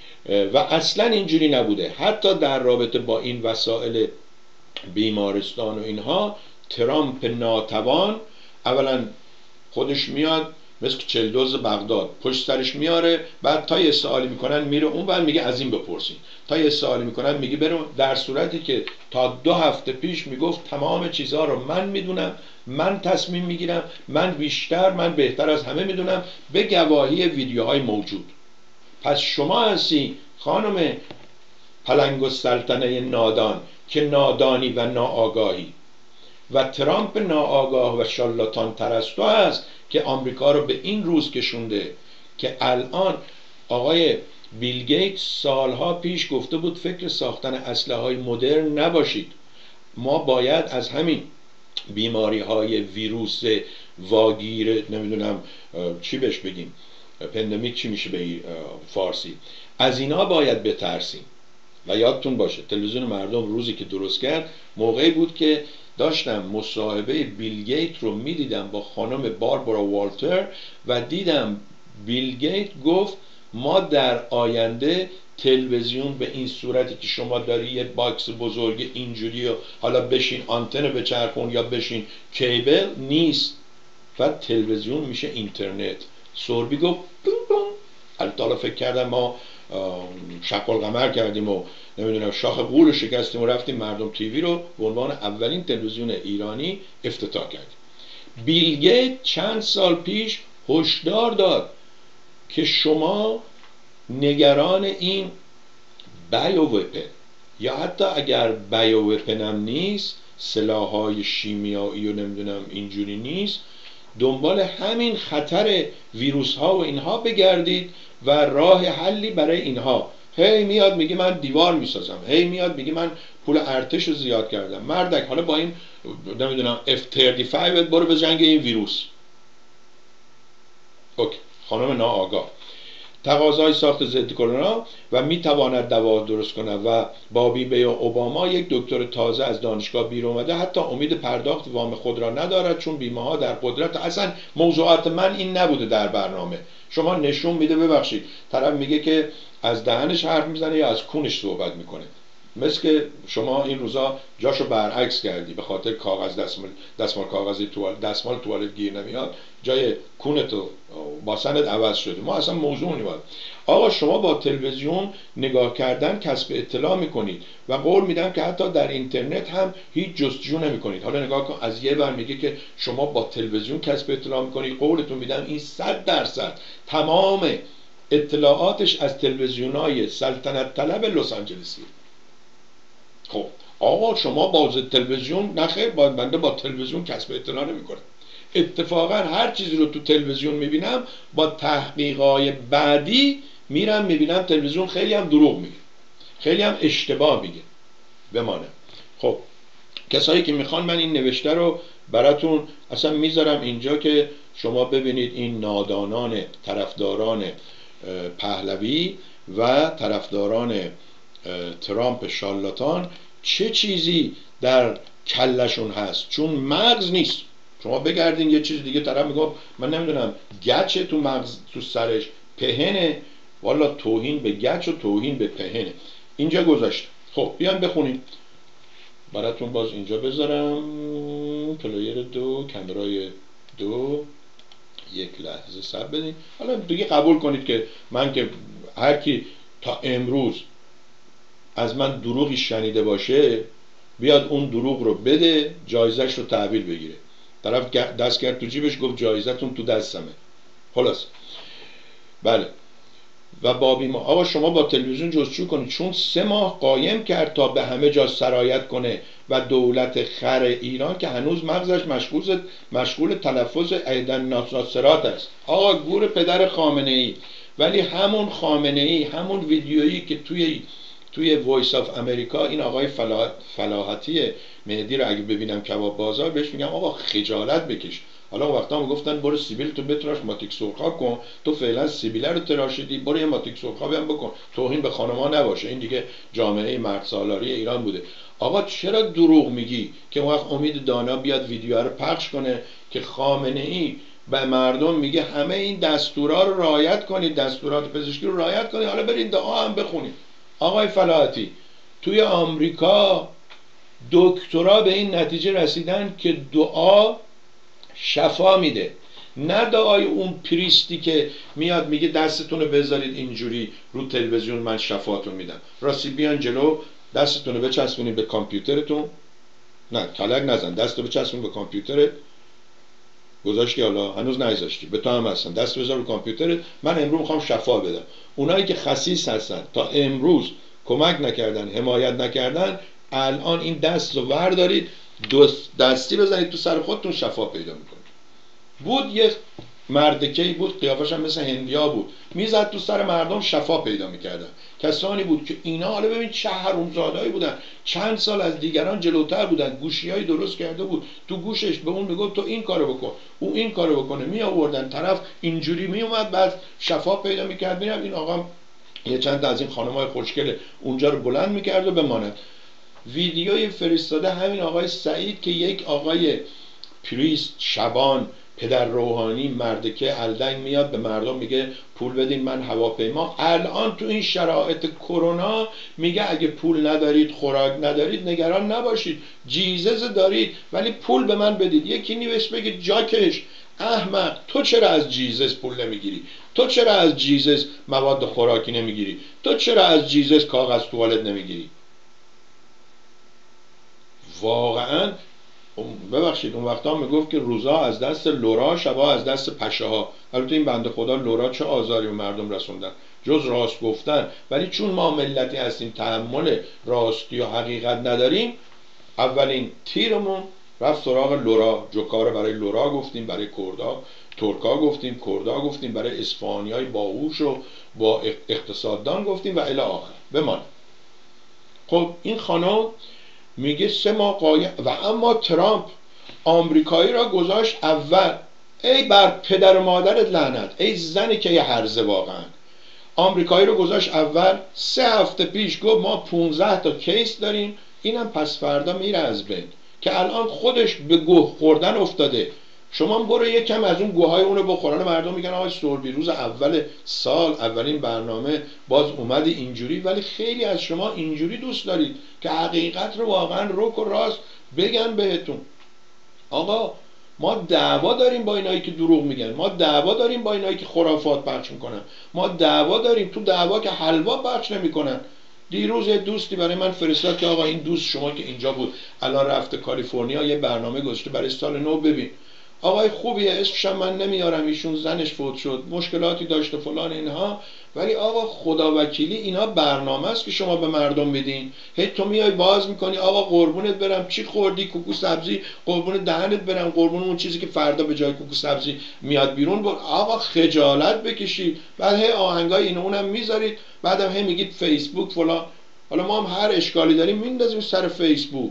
و اصلا اینجوری نبوده. حتی در رابطه با این وسایل بیمارستان و اینها، ترامپ ناتوان اولا خودش میاد مثل چلدوز بغداد پشت سرش میاره، بعد تا یه سوالی میکنن میره اون بعد میگه از این بپرسین، تا یه سوالی میکنن میگه برو، در صورتی که تا دو هفته پیش میگفت تمام چیزها رو من میدونم، من تصمیم میگیرم، من بیشتر، من بهتر از همه میدونم، به گواهی ویدیوهای موجود. پس شما هستی خانم پلنگ السلطنه نادان که نادانی و ناآگاهی، و ترامپ ناآگاه و شارلاتان پرستو هست که آمریکا رو به این روز کشونده که الان آقای بیل گیتس سالها پیش گفته بود فکر ساختن اسلحه‌های مدرن نباشید، ما باید از همین بیماری های ویروس واگیر، نمیدونم چی بهش بگیم، پندمیک چی میشه به فارسی، از اینا باید بترسیم. و یادتون باشه تلویزیون مردم روزی که درست کرد موقعی بود که داشتم مصاحبه بیل گیت رو میدیدم با خانم باربارا والتر و دیدم بیل گیت گفت ما در آینده تلویزیون به این صورتی که شما داری یه باکس بزرگ اینجوری و حالا بشین آنتن بچرخون یا بشین کیبل نیست و تلویزیون میشه اینترنت. سوربی گفت بوم بوم. البته فکر کردم ما شق القمر کردیم و نمیدونم شاخ قول رو شکستیم و رفتیم مردم تیوی رو به عنوان اولین تلویزیون ایرانی افتتاح کردیم. بیل گیت چند سال پیش هشدار داد که شما نگران این بایو وپن یا حتی اگر بایو وپن هم نیست، سلاح‌های شیمیایی و نمیدونم اینجوری نیست، دنبال همین خطر ویروس ها و اینها بگردید و راه حلی برای اینها. هی میاد میگه من دیوار میسازم، هی میاد میگه من پول ارتش رو زیاد کردم. مردک حالا با این نمیدونم اف سی و پنج برو به جنگ این ویروس. اوکی، خانم ناآگاه. تقاضای ساخت ضد کرونا و میتواند دوا درست کند و با بیبی اوباما یک دکتر تازه از دانشگاه بیرون اومده، حتی امید پرداخت وام خود را ندارد چون بیمه ها در قدرت. اصلا موضوعات من این نبوده در برنامه. شما نشون میده، ببخشید طرف میگه که از دهنش حرف میزنه یا از کونش صحبت میکنه، مثل که شما این روزا جاشو برعکس کردی به خاطر کاغذ دستمال دستمال کاغذی توالت دستمال توالت گیر نمیاد، جای کونتو با سند عوض شده. ما اصلا موضوع نیست. آقا شما با تلویزیون نگاه کردن کسب اطلاع میکنید و قول میدم که حتی در اینترنت هم هیچ جستجو نمیکنید. حالا نگاه کن، از یه بر میگه که شما با تلویزیون کسب اطلاع میکنید، قولتون میدم این صد درصد تمام اطلاعاتش از تلویزیونای سلطنت طلب لس آنجلسی. خب آقا شما با تلویزیون نخیر، باید بنده با تلویزیون کسب اطلاع نمیکنم. اتفاقا هر چیزی رو تو تلویزیون میبینم با تحقیقای بعدی میرم میبینم تلویزیون خیلی هم دروغ میگه، خیلی هم اشتباه میگه. بمانه. خب کسایی که میخوان من این نوشته رو براتون اصلا میذارم اینجا که شما ببینید این نادانان طرفداران پهلوی و طرفداران ترامپ شارلاتان چه چیزی در کلشون هست، چون مغز نیست. شما بگردین یه چیز دیگه، طرف میگه من نمیدونم گچه تو مغز تو سرش، پهنه. والا توهین به گچ و توهین به پهنه. اینجا گذاشت. خب بیان بخونیم براتون. باز اینجا بذارم پلیر دو، کامرای دو، یک لحظه صبر بدین. حالا دیگه قبول کنید که من که هر کی تا امروز از من دروغی شنیده باشه بیاد اون دروغ رو بده، جایزش رو تحویل بگیره. طرف دست کرد تو جیبش گفت جایزتون تو دستمه. خلاص بله، و بابی ما آقا شما با تلویزیون جستجو کنید، چون سه ماه قایم کرد تا به همه جا سرایت کنه و دولت خر ایران که هنوز مغزش مشغول مشغول تلفظ ایدن ناصرات است. آقا گور پدر خامنه ای. ولی همون خامنه ای، همون ویدیویی که توی توی وایس آف امریکا این آقای فلاح... فلاحتی مهدی رو اگه ببینم کباب بازار، بهش میگم آقا خجالت بکش. حالا وقتا میگفتن برو سیبیل تو بتراش، ماتیک سرخاب کن، تو فعلا سیبیل رو تراشیدی، برو یه ماتیک سرخابی هم بکن، توهین به خانم‌ها نباشه، این دیگه جامعه مرد سالاری ایران بوده. آقا چرا دروغ میگی که اون وقت امید دانا بیاد ویدیو رو پخش کنه که خامنه ای به مردم میگه همه این دستورا رو رعایت کنید، دستورات پزشکی رو رعایت کنید، حالا برید دعا هم بخونید. آقای فلاحتی، توی آمریکا دکترا به این نتیجه رسیدن که دعا شفا میده، نه دعای اون پریستی که میاد میگه دستتون رو بذارید اینجوری رو تلویزیون من شفاتون میدم. راستی بیان جلو دستتون رو بچسبونید به کامپیوترتون، نه کلک نزن، دست رو بچسبون به کامپیوترت. گذاشتی؟ حالا هنوز نگذاشتی، به تو هم هستن، دست بذار رو کامپیوترت، من امروز میخوام شفا بدم. اونایی که خسیس هستن تا امروز کمک نکردن، حمایت نکردن، الان این دست رو وردارید دستی بزنید تو سر خودتون، شفا پیدا میکنید. بود یه مردکه‌ای بود، قیافش هم مثل هندیا بود، میزد تو سر مردم، شفا پیدا میکردن. کسانی بود که اینا، حالا ببین چه حرومزادهایی بودن، چند سال از دیگران جلوتر بودن، گوشیایی درست کرده بود تو گوشش، به اون میگفت تو این کارو بکن، او این کارو بکنه، می آوردن طرف اینجوری میومد، بعد شفا پیدا میکرد. میرم این آقا یه چند تا از این خانم‌های خوشگل اونجا رو بلند میکرد و بماند. ویدیوی فرستاده همین آقای سعید که یک آقای پریست شبان پدر روحانی مردکه الدنگ میاد به مردم میگه پول بدین من هواپیما. الان تو این شرایط کرونا میگه اگه پول ندارید، خوراک ندارید، نگران نباشید، جیزز دارید ولی پول به من بدید. یکی نیوش بگه جاکش احمق، تو چرا از جیزس پول نمیگیری؟ تو چرا از جیزس مواد خوراکی نمیگیری؟ تو چرا از جیزس کاغذ توالت نمیگیری؟ واقعا ببخشید اون وقتا میگفت که روزا از دست لورا، شبا از دست پشه ها. البته این بنده خدا لورا چه آزاری به مردم رسوندن جز راست گفتن، ولی چون ما ملتی هستیم تحمل راستی و حقیقت نداریم، اولین تیرمون رفت سراغ لورا. جوکار برای لورا گفتیم، برای کردا ترکا گفتیم، کردا گفتیم، برای اصفهانیای باهوش و با اقتصاددان گفتیم و الی آخر بمان. خب این خانم میگه سه ماه قایم و اما ترامپ آمریکایی را گذاشت اول. ای بر پدر و مادرت لعنت، ای زنی که یه هرزه. واقعا آمریکایی رو گذاشت اول، سه هفته پیش گفت ما پونزده تا کیس داریم، اینم پس فردا میره از بین، که الان خودش به گوه خوردن افتاده. شما برو یکم از اون گوهای اونو بخورن. مردم میگن آقای سوربی روز اول سال اولین برنامه باز اومدی اینجوری، ولی خیلی از شما اینجوری دوست دارید که حقیقت رو واقعا رک و راست بگن بهتون. آقا ما دعوا داریم با اینایی که دروغ میگن، ما دعوا داریم با اینایی که خرافات پخش میکنن، ما دعوا داریم تو دعوا که حلوا پخش نمیکنن. دیروز یه دوستی برای من فرستاد که آقا این دوست شما که اینجا بود الان رفته کالیفرنیا، یه برنامه گذاشته برای سال نو، ببین آقای خوبیه، اسمش من نمیارم، ایشون زنش فوت شد، مشکلاتی داشته فلان اینها، ولی آقا خدا وکیلی اینا برنامه است که شما به مردم میدین. هی تو میای باز میکنی آقا قربونت برم چی خوردی، کوکو سبزی، قربون دهنت برم، قربون اون چیزی که فردا به جای کوکو سبزی میاد بیرون. بر آقا خجالت بکشید. بعد هی آهنگای اینو اونم میذارید، بعدم هی میگید فیسبوک فلان. حالا ما هم هر اشکالی داریم میندازیم سر فیسبوک،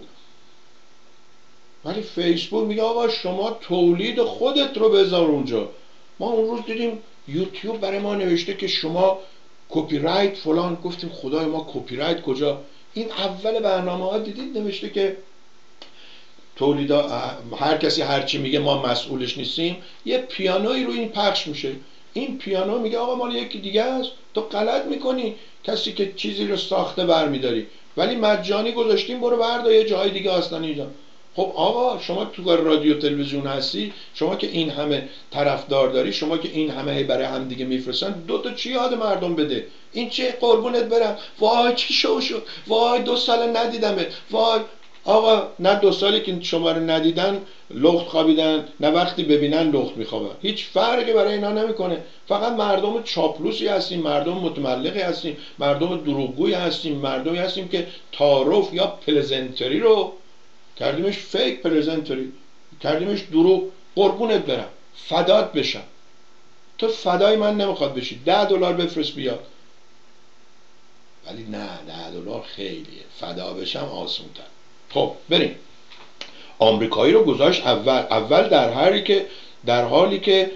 ولی فیسبوک میگه آقا شما تولید خودت رو بذار اونجا. ما اون روز دیدیم یوتیوب برای ما نوشته که شما کپی رایت فلان، گفتیم خدای ما کپی رایت کجا؟ این اول برنامه ها دیدید نوشته که تولیدا هر کسی هر چی میگه ما مسئولش نیستیم. یه پیانویی رو این پخش میشه، این پیانو میگه آقا مال یکی دیگه است، تو غلط میکنی، کسی که چیزی رو ساخته برمیداری، ولی مجانی گذاشتیم برو بردار یه جای دیگه اصلا اینجا. خب آقا شما تو رادیو تلویزیون هستی، شما که این همه طرفدار داری، شما که این همه برای هم دیگه میفرستن، دو تا چی یاد مردم بده. این چه قربونت برم، وای چی شو شد، وای دو سال ندیدمت، وای. آقا نه دو سالی که شما رو ندیدن لخت خوابیدن، نه وقتی ببینن لخت میخوابن. هیچ فرقی برای اینا نمیکنه. فقط مردم چاپلوسی هستیم، مردم متملقی هستیم، مردم دروغگویی هستیم، مردمی هستیم که تعارف یا پلزنتری رو کردیمش فیک پلزنتری، کردیمش دروغ. قربونت برم، فدات بشم، تو فدای من نمیخواد بشی، ده دلار بفرست بیاد. ولی نه، ده دلار خیلیه، فدا بشم آسون تر. خب بریم. آمریکایی رو گذاشت اول اول در حالی که در حالی که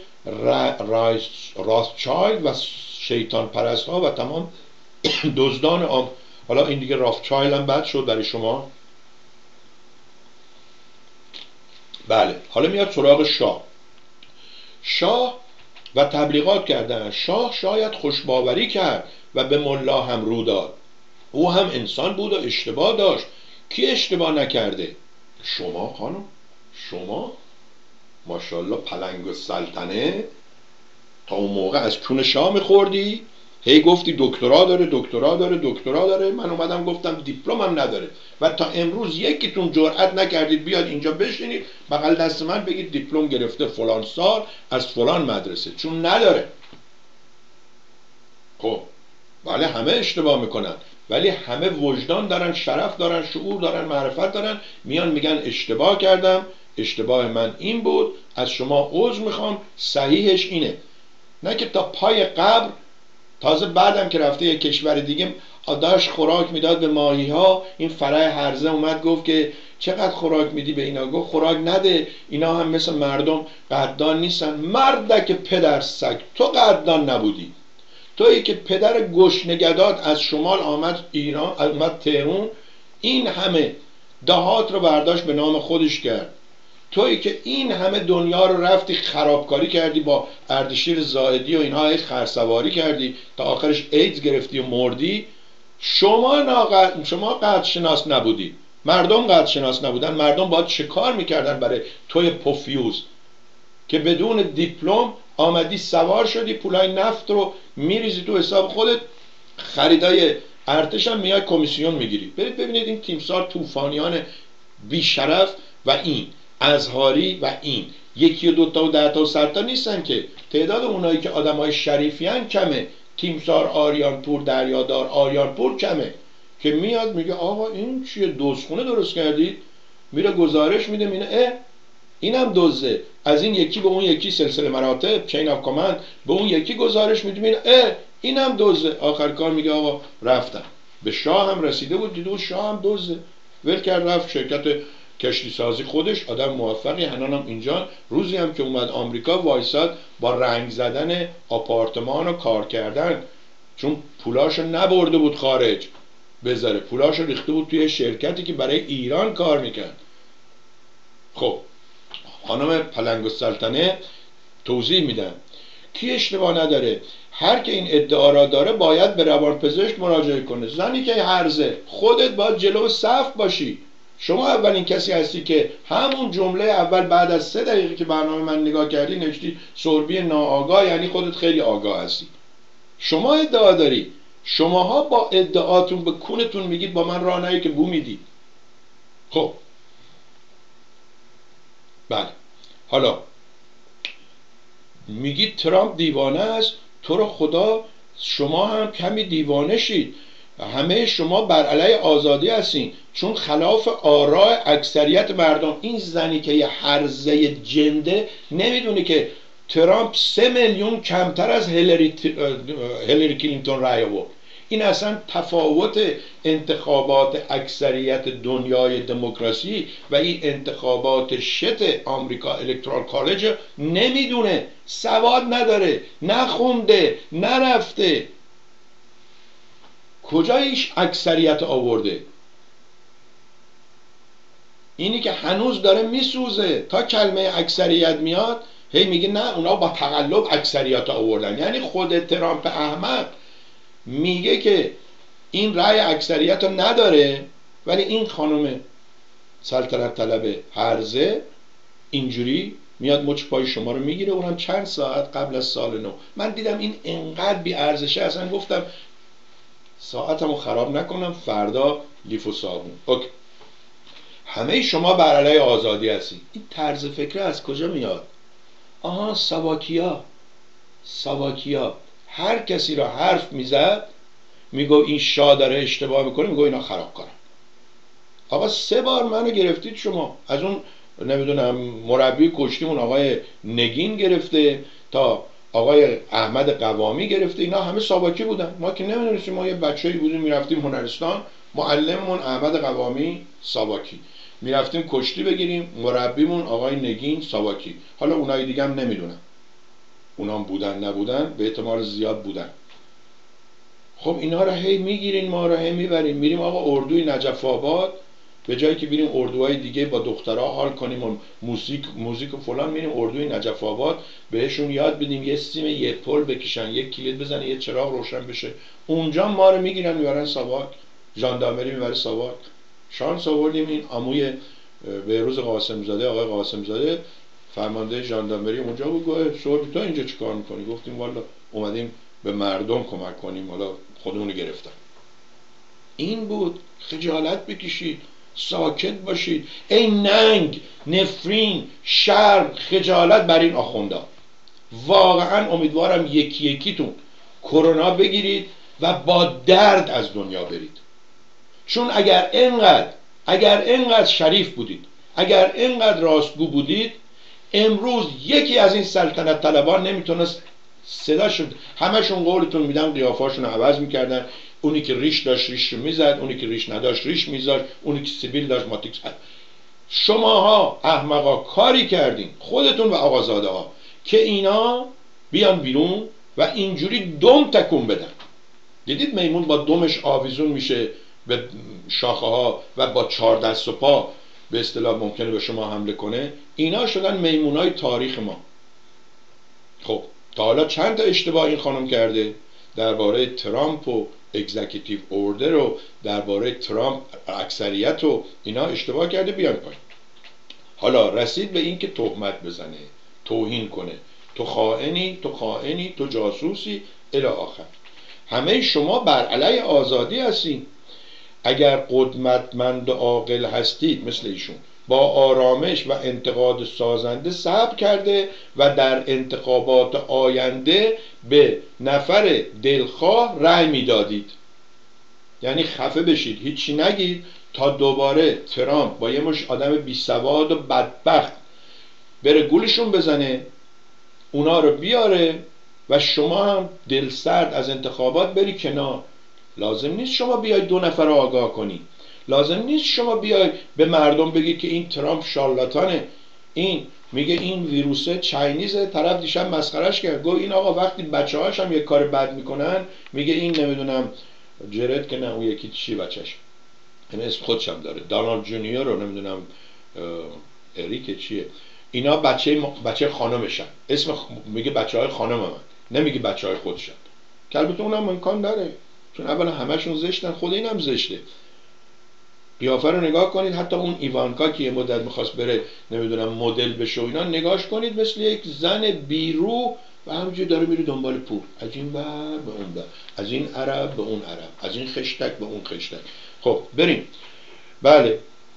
راثچایلد و شیطان پرست ها و تمام دزدان آم... حالا این دیگه راثچایلد هم بد شد برای شما. بله، حالا میاد سراغ شاه. شاه و تبلیغات کردن. شاه شاید خوشباوری کرد و به ملا هم رو داد. او هم انسان بود و اشتباه داشت. کی اشتباه نکرده؟ شما خانم، شما ماشاءالله پلنگ و سلطنه تا اون موقع از چون شاه میخوردی، هی گفتی دکترا داره دکترا داره دکترا داره. من اومدم گفتم دیپلم هم نداره و تا امروز یکیتون جرئت نکردید بیاد اینجا بشینید بغل دست من بگید دیپلم گرفته فلان سال از فلان مدرسه، چون نداره. خب بله، همه اشتباه میکنن، ولی همه وجدان دارن، شرف دارن، شعور دارن، معرفت دارن. میان میگن اشتباه کردم، اشتباه من این بود، از شما عذر میخوام، صحیحش اینه. نه که تا پای قبر، تازه بعدم که رفته یک کشور دیگه داشت خوراک میداد به ماهی ها، این فرای هرزه اومد گفت که چقدر خوراک میدی به اینا؟ گفت خوراک نده، اینا هم مثل مردم قدردان نیستن. مردک پدر سگ، تو قدردان نبودی. تویی که پدر گشنگدات از شمال آمد ایران، آمد تهران، این همه دهات رو برداشت به نام خودش کرد. تویی که این همه دنیا رو رفتی خرابکاری کردی با اردشیر زاهدی و اینها، خرسواری کردی تا آخرش ایدز گرفتی و مردی. شما ناقد... شما قدرشناس نبودی، مردم قدرشناس نبودن. مردم باید چه کار میکردن برای توی پوفیوز که بدون دیپلم آمدی سوار شدی، پولای نفت رو میریزی تو حساب خودت، خریدای ارتش هم میای کمیسیون میگیری. برید ببینید این تیمسار طوفانیان بیشرف و این ازهاری و این یکی و دوتا و ده تا و صد تا نیستن که. تعداد اونایی که آدمای شریفیان کمه. تیمسار آریانپور، دریادار آریانپور کمه که میاد میگه آقا این چیه، دزدخونه درست کردید؟ میره گزارش میده، میگه اه اینم دزده. از این یکی به اون یکی سلسله مراتب، چین اف کامند، به اون یکی گزارش میده، میگه اه اینم دزده. آخر کار میگه آقا رفتم. به شاه هم رسیده بود، دیده بود شاه هم دزده، ول کرد رفت شرکت کشتی سازی خودش. آدم موفقی، هنانم اینجا. روزی هم که اومد آمریکا وایساد با رنگ زدن آپارتمان و کار کردن، چون پولاشو نبرده بود خارج بذاره، پولاشو ریخته بود توی شرکتی که برای ایران کار میکرد. خب خانم پلنگ السلطنه توضیح میدن کی اشتباه نداره. هر که این ادعا را داره باید به روانپزشک مراجعه کنه. زنی که هرزه، خودت باید جلو صف باشی. شما اولین کسی هستی که همون جمله اول بعد از سه دقیقه که برنامه من نگاه کردی نوشتی سربی ناآگاه، یعنی خودت خیلی آگاه هستی. شما ادعا داری، شماها با ادعاتون به کونتون میگید با من راه نهی که بو میدی. خب بله، حالا میگید ترامپ دیوانه است. تو رو خدا شما هم کمی دیوانه شید. همه شما بر علیه آزادی هستین، چون خلاف آراء اکثریت مردم. این زنی که یه هرزه جنده نمیدونه که ترامپ سه میلیون کمتر از هیلری, هیلری کلینتون رای آورد. این اصلا تفاوت انتخابات اکثریت دنیای دموکراسی و این انتخابات شت آمریکا الکترال کالج نمیدونه، سواد نداره، نخونده، نرفته. کجایش اکثریت آورده؟ اینی که هنوز داره میسوزه. تا کلمه اکثریت میاد هی میگه نه اونا با تقلب اکثریت آوردن. یعنی خود ترامپ احمق میگه که این رأی اکثریت رو نداره، ولی این خانم سلطنت طلب هرزه اینجوری میاد مچ پای شما رو میگیره، اونم چند ساعت قبل از سال نو. من دیدم این انقدر بی ارزشه، اصلا گفتم ساعتمو خراب نکنم، فردا لیف و صابون. اوکی. همه شما بر علیه آزادی هستید. این طرز فکر از کجا میاد؟ آها، ساواکیا ساواکیا هر کسی را حرف میزد میگو این شاه داره اشتباه میکنه، میگو اینا خرابکارن. آقا سه بار منو گرفتید شما، از اون نمیدونم مربی کشتیمون آقای نگین گرفته تا آقای احمد قوامی گرفته، اینا همه ساواکی بودن. ما که نمیدونستیم، ما یه بچه‌ای بودیم میرفتیم هنرستان، معلممون احمد قوامی ساواکی، میرفتیم کشتی بگیریم، مربیمون آقای نگین ساواکی. حالا اونای دیگه هم نمیدونم اونام بودن نبودن، به احتمال زیاد بودن. خب اینا رو هی میگیرین، ما رو هی میبرین، میریم آقا اردوی نجف آباد، به جایی که بریم اردوهای دیگه با دخترها حال کنیم و موزیک موزیک و فلان، میریم اردوی نجف آباد بهشون یاد بدیم یه سیم یه پل بکشن، یک کلید بزنن، یه چراغ روشن بشه. اونجا ما رو میگیرن میبرن ساواک، ژاندارمری میبره ساواک. شانس آوردیم این عموی بهروز قاسم زاده، آقای قاسم زاده فرمانده ژاندارمری اونجا بود، گفت صبح تو اینجا چیکار میکنی؟ گفتیم والا اومدیم به مردم کمک کنیم، حالا خودمون گرفتن. این بود. خجالت بکشید، ساکت باشید. ای ننگ، نفرین، شرم، خجالت بر این آخوندا. واقعا امیدوارم یکی یکیتون کرونا بگیرید و با درد از دنیا برید. چون اگر اینقدر اگر اینقدر شریف بودید، اگر اینقدر راستگو بودید، امروز یکی از این سلطنت طلبان نمیتونست صداشون، همشون قولتون میدن قیافاشون رو عوض میکردن. اونی که ریش داشت ریش رو میزد، اونی که ریش نداشت ریش میزد، اونی که سیبیل داشت ماتیکس. شماها احمقا کاری کردین، خودتون و آقازاده ها، که اینا بیان بیرون و اینجوری دم تکون بدن. دیدید میمون با دمش آویزون میشه به شاخه ها و با چهار دست و پا به اصطلاح ممکنه به شما حمله کنه. اینا شدن میمونای تاریخ ما. خب تا حالا چند تا اشتباه این خانم کرده درباره ترامپ و اگزیکیتیو اوردر و درباره ترامپ اکثریت و اینا اشتباه کرده، بیان پایین. حالا رسید به این که تهمت بزنه، توهین کنه، تو خائنی، تو خائنی، تو جاسوسی الی آخر. همه شما بر علیه آزادی هستید. اگر قدرتمند و عاقل هستید مثل ایشون، با آرامش و انتقاد سازنده صبر کرده و در انتخابات آینده به نفر دلخواه رأی میدادید. یعنی خفه بشید، هیچی نگید تا دوباره ترامپ با یه مش آدم بی سواد و بدبخت بره گولشون بزنه، اونا رو بیاره و شما هم دل سرد از انتخابات بری کنار. لازم نیست شما بیاید دو نفر رو آگاه کنی، لازم نیست شما بیاید به مردم بگید که این ترامپ شارلاتانه، این میگه این ویروسه چاینیزه. طرف دیشب مسخرش کرد، گفت این آقا وقتی بچه‌هاش هم یک کار بد میکنن میگه این نمیدونم جرد که نه اون یکی چی بچه‌ش، این اسم خودش هم داره، دانالد جونیور رو نمیدونم اریک چیه، اینا بچه بچه خانمشن، اسم میگه بچه‌های خانم من، نمیگه بچه‌های خودشن. که البته اونم امکان داره، چون اولا همشون زشتن، خود اینم زشته. قیافه رو نگاه کنید، حتی اون ایوانکا که یه مدت میخواست بره نمیدونم مدل بشه و اینا، نگاش کنید مثل یک زن بیرو و همینجوری داره میره دنبال پول، از این بر به اون بر، از این عرب به اون عرب، از این خشتک به اون خشتک. خب بریم. بله،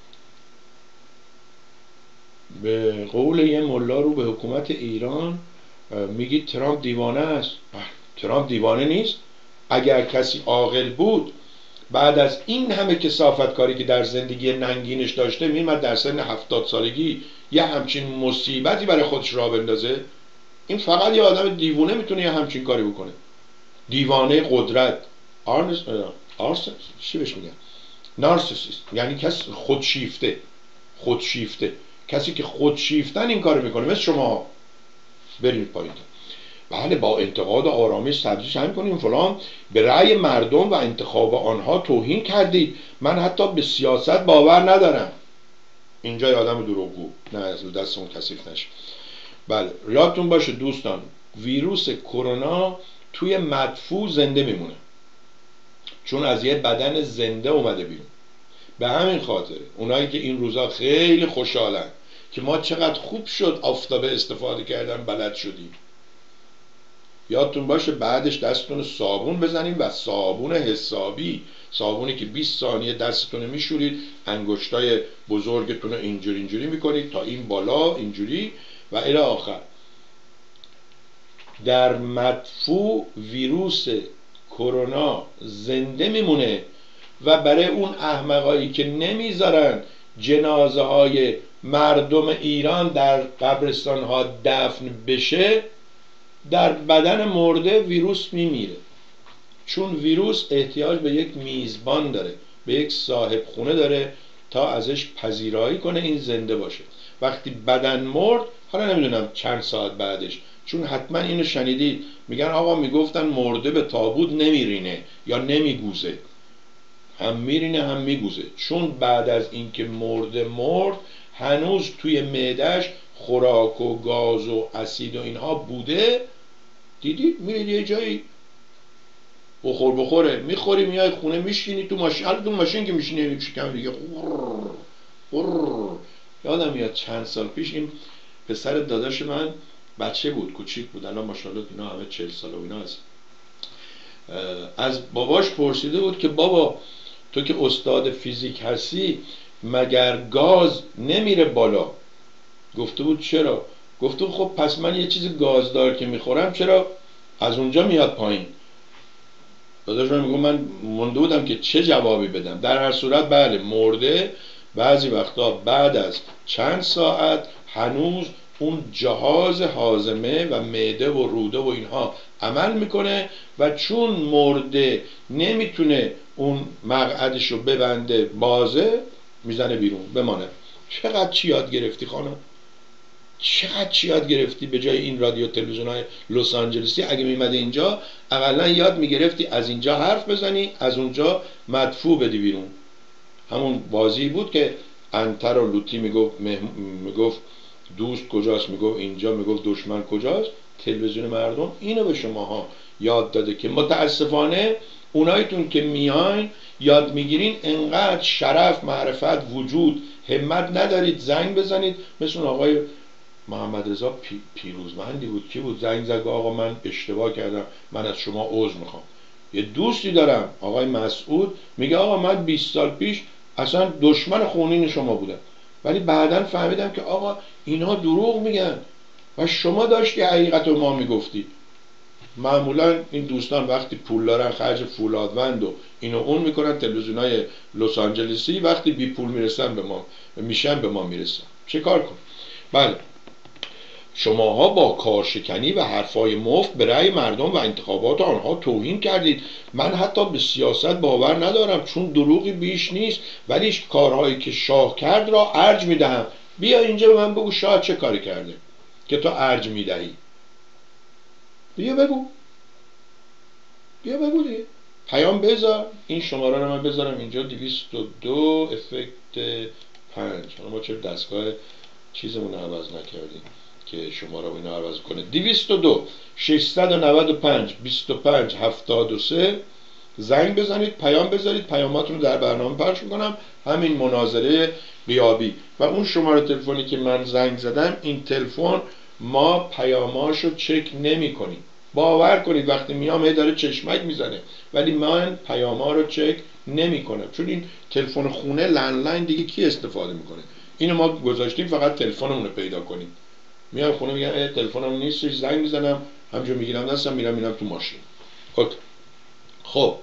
به قول یه ملا رو به حکومت ایران میگید ترامپ دیوانه است. ترامپ دیوانه نیست. اگر کسی عاقل بود بعد از این همه کثافت کاری که در زندگی ننگینش داشته میمد در سن هفتاد سالگی یه همچین مصیبتی برای خودش راه بندازه؟ این فقط یه آدم دیوانه میتونه یه همچین کاری بکنه. دیوانه قدرت، آرنس آرس چی بهش میگن؟ نارسیسیست، یعنی کسی خودشیفته. خودشیفته کسی که خودشیفتن این کارو میکنه. مثل شما برید پایین. بله، با انتقاد و آرامش تبدیلش هم کنیم فلان، به رأی مردم و انتخاب آنها توهین کردید. من حتی به سیاست باور ندارم. اینجا یه آدم دروغگو، نه از دستمون کثیف نشه. بله، یادتون باشه دوستان، ویروس کرونا توی مدفوع زنده میمونه، چون از یه بدن زنده اومده بیرون. به همین خاطر اونایی که این روزا خیلی خوشحالن که ما چقدر خوب شد آفتابه استفاده کردن بلد شدیم، یادتون باشه بعدش دستتون رو صابون بزنید و صابون حسابی، صابونی که بیست ثانیه دستتون رو میشورید، انگشتای بزرگتون رو اینجوری اینجوری میکنید تا این بالا اینجوری و الی آخر. در مدفوع ویروس کرونا زنده میمونه و برای اون احمقایی که نمیذارن جنازه های مردم ایران در قبرستان ها دفن بشه، در بدن مرده ویروس میمیره. چون ویروس احتیاج به یک میزبان داره، به یک صاحب خونه داره تا ازش پذیرایی کنه این زنده باشه. وقتی بدن مرد، حالا نمیدونم چند ساعت بعدش، چون حتما اینو شنیدید، میگن آقا میگفتن مرده به تابوت نمیرینه یا نمیگوزه. هم میرینه هم میگوزه، چون بعد از اینکه مرده مرد هنوز توی معده‌اش خوراک و گاز و اسید و اینها بوده. دیدید میرید یه جایی بخور بخوره میخوری، میای خونه میشینی تو ماشین، حالا تو ماشین که میشینی میشکم دیگه خور خور. یادم میاد چند سال پیش این پسر داداش من بچه بود، کوچیک بود، الان ماشاءالله اینا همه چهل ساله و اینا هست، از باباش پرسیده بود که بابا تو که استاد فیزیک هستی مگر گاز نمیره بالا؟ گفته بود چرا؟ گفته بود خب پس من یه چیز گازدار که میخورم چرا از اونجا میاد پایین؟ داداش من میگم من مونده بودم که چه جوابی بدم. در هر صورت بله، مرده بعضی وقتا بعد از چند ساعت هنوز اون جهاز هاضمه و معده و روده و اینها عمل میکنه و چون مرده نمیتونه اون مقعدش رو ببنده بازه، میزنه بیرون بمانه. چقدر چی یاد گرفتی خانم؟ چقدر چی یاد گرفتی به جای این رادیو تلویزیون های لس آنجلسی؟ اگه میمده اینجا اقلا یاد میگرفتی از اینجا حرف بزنی، از اونجا مدفوع بدی بیرون. همون بازی بود که انتر و لوتی میگفت میگفت دوست کجاست، میگفت اینجا، میگفت دشمن کجاست. تلویزیون مردم اینو به شماها یاد داده که متاسفانه اونایتون که میاین یاد میگیرین انقدر شرف معرفت وجود همت ندارید زنگ بزنید. مثل اون آقای محمد رضا پی، پیروزمندی بود کی بود، زنگ زد آقا من اشتباه کردم، من از شما عذر میخوام. یه دوستی دارم آقای مسعود، میگه آقا من بیست سال پیش اصلا دشمن خونین شما بودم، ولی بعداً فهمیدم که آقا اینها دروغ میگن و شما داشتی حقیقت رو ما میگفتی. معمولا این دوستان وقتی پول دارن خرج فولادوند و اینو اون میکنن، تلویزیونای لس آنجلسی وقتی بی پول میرسن به ما میشن به ما میرسن. چه کار کن؟ بله، شماها با کارشکنی و حرفای مفت به رأی مردم و انتخابات آنها توهین کردید. من حتی به سیاست باور ندارم چون دروغی بیش نیست، ولی کارهایی که شاه کرد را ارج میدهم. بیا اینجا به من بگو شاه چه کاری کرده که تو ارج میدهی؟ بیا بگو، بیا بگو دیگه. پیام بذار، این شماره رو من بذارم اینجا دویست و دو افکت پنج. ما چه دستگاه چیزمون عوض نکردیم که شماره رو اینا عوض کنه. دویست و دو ششصد و نود و پنج بیست و پنج هفتاد و سه زنگ بزنید، پیام بذارید، پیاماتون رو در برنامه پخش میکنم. همین مناظره غیابی و اون شماره تلفنی که من زنگ زدم، این تلفن ما پیاماشو چک نمی کنیم. باور کنید وقتی میام داره چشمک میزنه ولی من پیاما رو چک نمی کنم، چون این تلفن خونه لندلاین دیگه کی استفاده میکنه؟ اینو ما گذاشتیم فقط تلفنمون رو پیدا کنیم. میام خونه میگم اه تلفنم نیستش، زنگ میزنم همونجا میگیرم دستم میرم میرم تو ماشین. اوکی. خب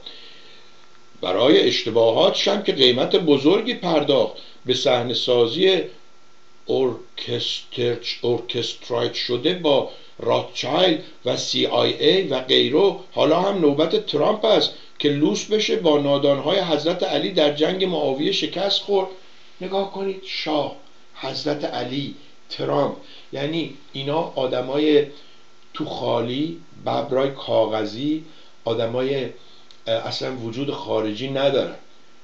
برای اشتباهاتش هم که قیمت بزرگی پرداخت، به صحنه سازی ارکسترایت شده با راتچایلد و سی آی ای و غیره. حالا هم نوبت ترامپ است که لوس بشه با نادانهای حضرت علی در جنگ معاویه شکست خورد. نگاه کنید، شاه، حضرت علی، ترامپ، یعنی اینا آدمای تو خالی، ببرای کاغذی، آدمای اصلا وجود خارجی ندارن.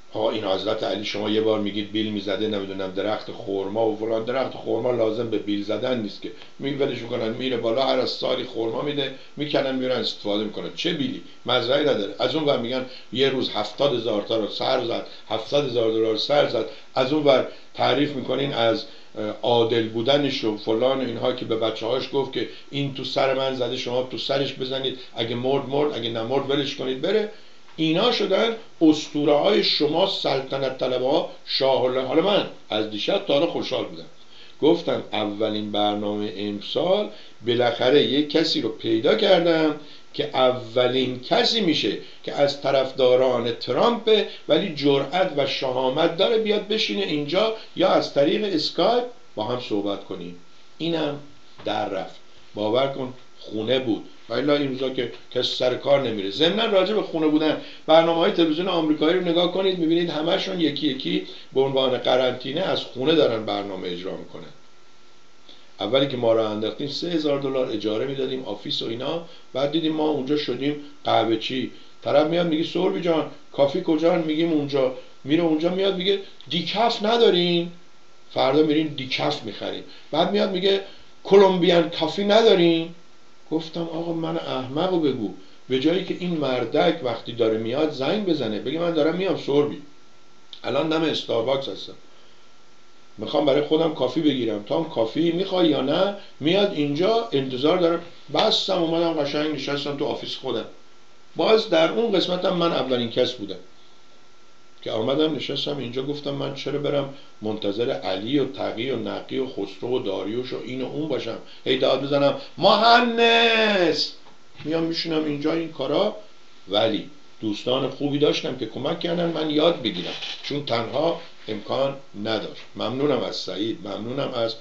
آقا این حضرت علی شما یه بار میگید بیل میزده نمیدونم درخت خرما و فلان، درخت خرما لازم به بیل زدن نیست که، میولش میکنن میره بالا، هر از سالی خرما میده میکنن میرن استفاده میکنن، چه بیلی مزرعه نداره. از اون ور میگن یه روز هفتاد هزار تا رو سر زد، هفتاد هزار دلار سر زد. از اون ور تعریف میکنین از عادل بودنش و فلان و اینها که به بچه هاش گفت که این تو سر من زده شما تو سرش بزنید، اگه مرد مرد، اگه نمرد ولش کنید بره. اینا شدن اسطوره های شما سلطنت طلبه ها شاه الله. حالا من از دیشب تا حالا خوشحال بودم، گفتم اولین برنامه امسال بالاخره یک کسی رو پیدا کردم که اولین کسی میشه که از طرفداران ترامپ ولی جرأت و شهامت داره بیاد بشینه اینجا یا از طریق اسکایپ با هم صحبت کنیم. اینم در رفت، باور کن خونه بود، ولی این روزا که کسی سر کار نمیره. ضمن راجع به خونه بودن برنامه‌های تلویزیون آمریکایی رو نگاه کنید میبینید همشون یکی یکی به عنوان قرنطینه از خونه دارن برنامه اجرا میکنن. اولی که ما رو انداختیم سه هزار دلار اجاره میدادیم آفیس و اینا، بعد دیدیم ما اونجا شدیم قهوه چی. طرف میاد میگه سوربی جان کافی کجا؟ میگیم اونجا. میره اونجا میاد میگه دیکف ندارین؟ فردا میرین دیکف میخریم. بعد میاد میگه کلمبیان کافی ندارین؟ گفتم آقا من احمقو بگو، به جایی که این مردک وقتی داره میاد زنگ بزنه بگه من دارم میام سوربی، الان دم استارباکس هستم میخوام برای خودم کافی بگیرم، تا کافی میخوای یا نه؟ میاد اینجا انتظار دارم. بستم اومدم قشنگ نشستم تو آفیس خودم. باز در اون قسمتم من اولین کس بودم که آمدم نشستم اینجا. گفتم من چرا برم منتظر علی و تقی و نقی و خسرو و داریوش و این و اون باشم، هی داد بزنم مهندس میام میشینم اینجا این کارا. ولی دوستان خوبی داشتم که کمک کردن من یاد بگیرم، چون تنها امکان نداشت. ممنونم از سعید، ممنونم از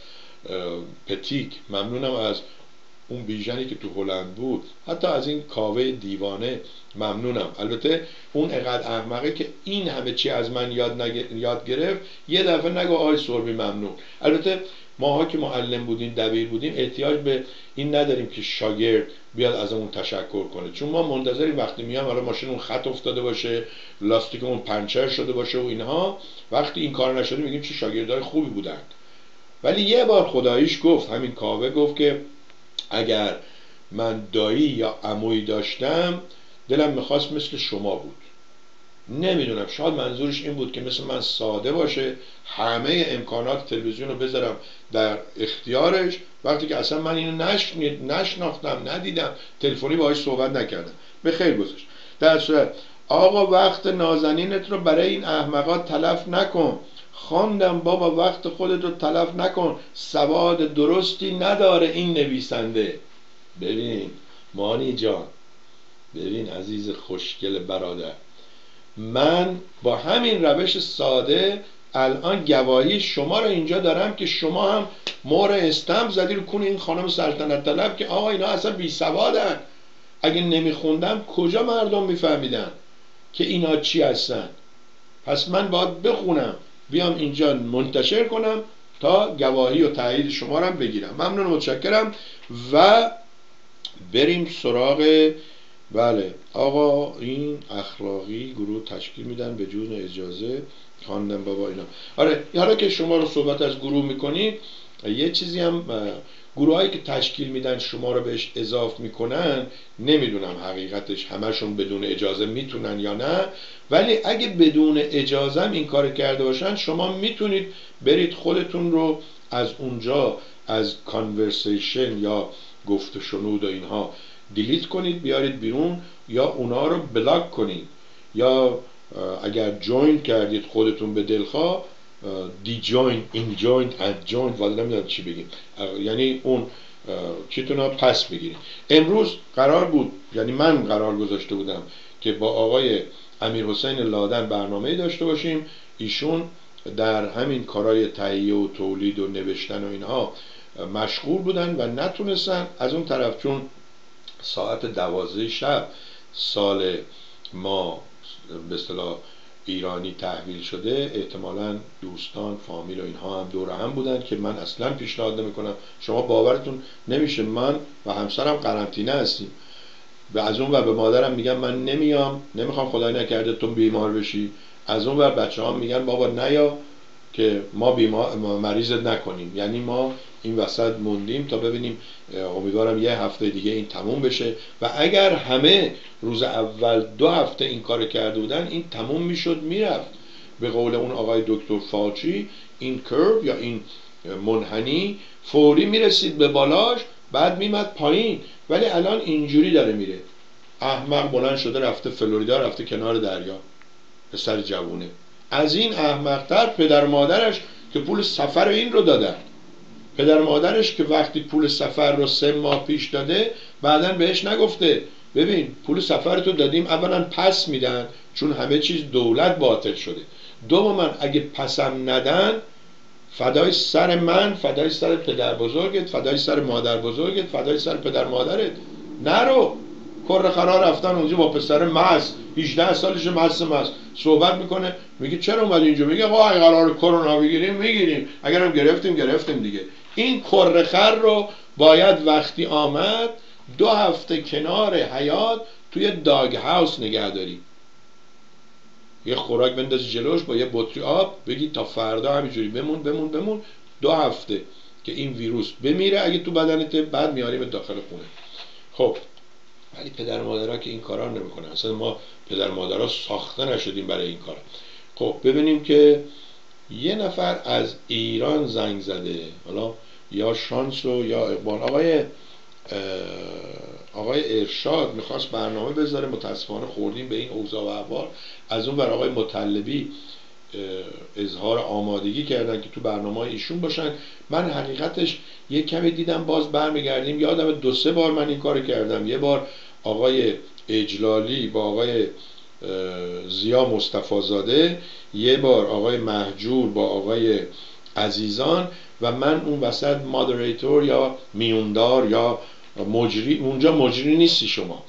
پتیک، ممنونم از اون بیژنی که تو هلند بود، حتی از این کاوه دیوانه ممنونم. البته اون اقدر احمقه که این همه چی از من یاد, نگ... یاد گرفت یه دفعه نگو آی سوربی ممنون. البته ماها که معلم بودیم دبیر بودیم احتیاج به این نداریم که شاگرد بیاد از اون تشکر کنه، چون ما منتظریم وقتی میام حالا ماشینمون خط افتاده باشه، لاستیکمون پنچر شده باشه و اینها. وقتی این کار نشده میگیم چه شاگردای خوبی بودن. ولی یه بار خداییش گفت، همین کاوه گفت که اگر من دایی یا عمویی داشتم دلم میخواست مثل شما بود. نمیدونم شاید منظورش این بود که مثل من ساده باشه، همه امکانات تلویزیون رو بذارم در اختیارش، وقتی که اصلا من اینو نش... نشناختم ندیدم، تلفنی باهاش صحبت نکردم. به خیر گذاشت. در صورت آقا وقت نازنینت رو برای این احمقات تلف نکن. خواندم بابا وقت خودت رو تلف نکن، سواد درستی نداره این نویسنده. ببین مانی جان، ببین عزیز خوشگل برادر، من با همین روش ساده الان گواهی شما رو اینجا دارم که شما هم مهر استمپ زدی رو کون این خانم سلطنت طلب که آقا اینا اصلا بی سوادن. اگه نمیخوندم کجا مردم میفهمیدن که اینا چی هستن؟ پس من باید بخونم بیام اینجا منتشر کنم تا گواهی و تایید شما رو بگیرم. ممنون، متشکرم. و بریم سراغ بله آقا این اخلاقی گروه تشکیل میدن بدون اجازه. خواندم بابا اینا. آره حالا که شما رو صحبت از گروه میکنید، یه چیزی هم گروه هایی که تشکیل میدن شما رو بهش اضاف میکنن، نمیدونم حقیقتش همشون بدون اجازه میتونن یا نه، ولی اگه بدون اجازه هم این کار کرده باشن شما میتونید برید خودتون رو از اونجا از کانورسیشن یا گفت و شنود و اینها دیلیت کنید بیارید بیرون، یا اونا رو بلاک کنید، یا اگر جوین کردید خودتون به دلخواه دی جوین، این جوین، اد جوین، والا نمیدونم چی بگیم، یعنی اون چیتون ها پس بگیرید. امروز قرار بود، یعنی من قرار گذاشته بودم که با آقای امیر حسین لادن برنامه داشته باشیم. ایشون در همین کارهای تهیه و تولید و نوشتن و اینها مشغول بودن و نتونستن. از اون طرف چون ساعت دوازده شب سال ما به اصطلاح ایرانی تحویل شده، احتمالاً دوستان فامیل و اینها هم دور هم بودن که من اصلا پیشنهاد نمیکنم. شما باورتون نمیشه من و همسرم قرنطینه هستیم، و از اون ور به مادرم میگم من نمیام، نمیخوام خدای نکرده تو بیمار بشی. از اون ور بچه ها میگن بابا نیا که ما بیمار مریضت نکنیم. یعنی ما این وسط موندیم تا ببینیم، امیدوارم یه هفته دیگه این تموم بشه و اگر همه روز اول دو هفته این کار کرده بودن این تموم میشد میرفت. به قول اون آقای دکتر فاچی این کرو یا این منحنی فوری میرسید به بالاش بعد میمد پایین، ولی الان اینجوری داره میره. احمق بلند شده رفته فلوریدا، رفته کنار دریا، پسر جوونه. از این احمق‌تر پدر مادرش که پول سفر این رو دادن. پدر مادرش که وقتی پول سفر رو سه ماه پیش داده بعدن بهش نگفته ببین پول سفر تو دادیم، اولا پس میدن چون همه چیز دولت باطل شده، دوما اگه پسم ندن فدای سر من، فدای سر پدر بزرگت، فدای سر مادر بزرگت، فدای سر پدر مادرت. نرو. کر خرا رفتن اونجا با پسر مس هجده سالش مس مس صحبت میکنه، میگه چرا اومدی اینجا؟ میگه آقا اگه قرار کرونا بگیریم میگیریم، اگرم گرفتیم گرفتیم دیگه. این کر خر رو باید وقتی آمد دو هفته کنار حیات توی داگ هاوس نگه داری، یه خوراک بندازی جلوش با یه بطری آب، بگی تا فردا همینجوری بمون بمون بمون دو هفته که این ویروس بمیره اگه تو بدنت، بعد میاریم داخل خونه. خب ولی پدر مادرها که این کارا نمیکنن. اصلا ما پدر مادرها ساخته نشدیم برای این کار. خب ببینیم که یه نفر از ایران زنگ زده، حالا یا شانس و یا اقبال. آقای آقای ارشاد میخواست برنامه بذاره، متاسفانه خوردیم به این اوضاع و احوال. از اون بر آقای مطلبی اظهار آمادگی کردن که تو برنامه ایشون باشن. من حقیقتش یک کمی دیدم باز برمیگردیم، یادم دو سه بار من این کار کردم. یه بار آقای اجلالی با آقای زیا مصطفی زاده، یه بار آقای مهجور با آقای عزیزان و من اون وسط مادریتور یا میوندار یا مجری. اونجا مجری نیستی شما،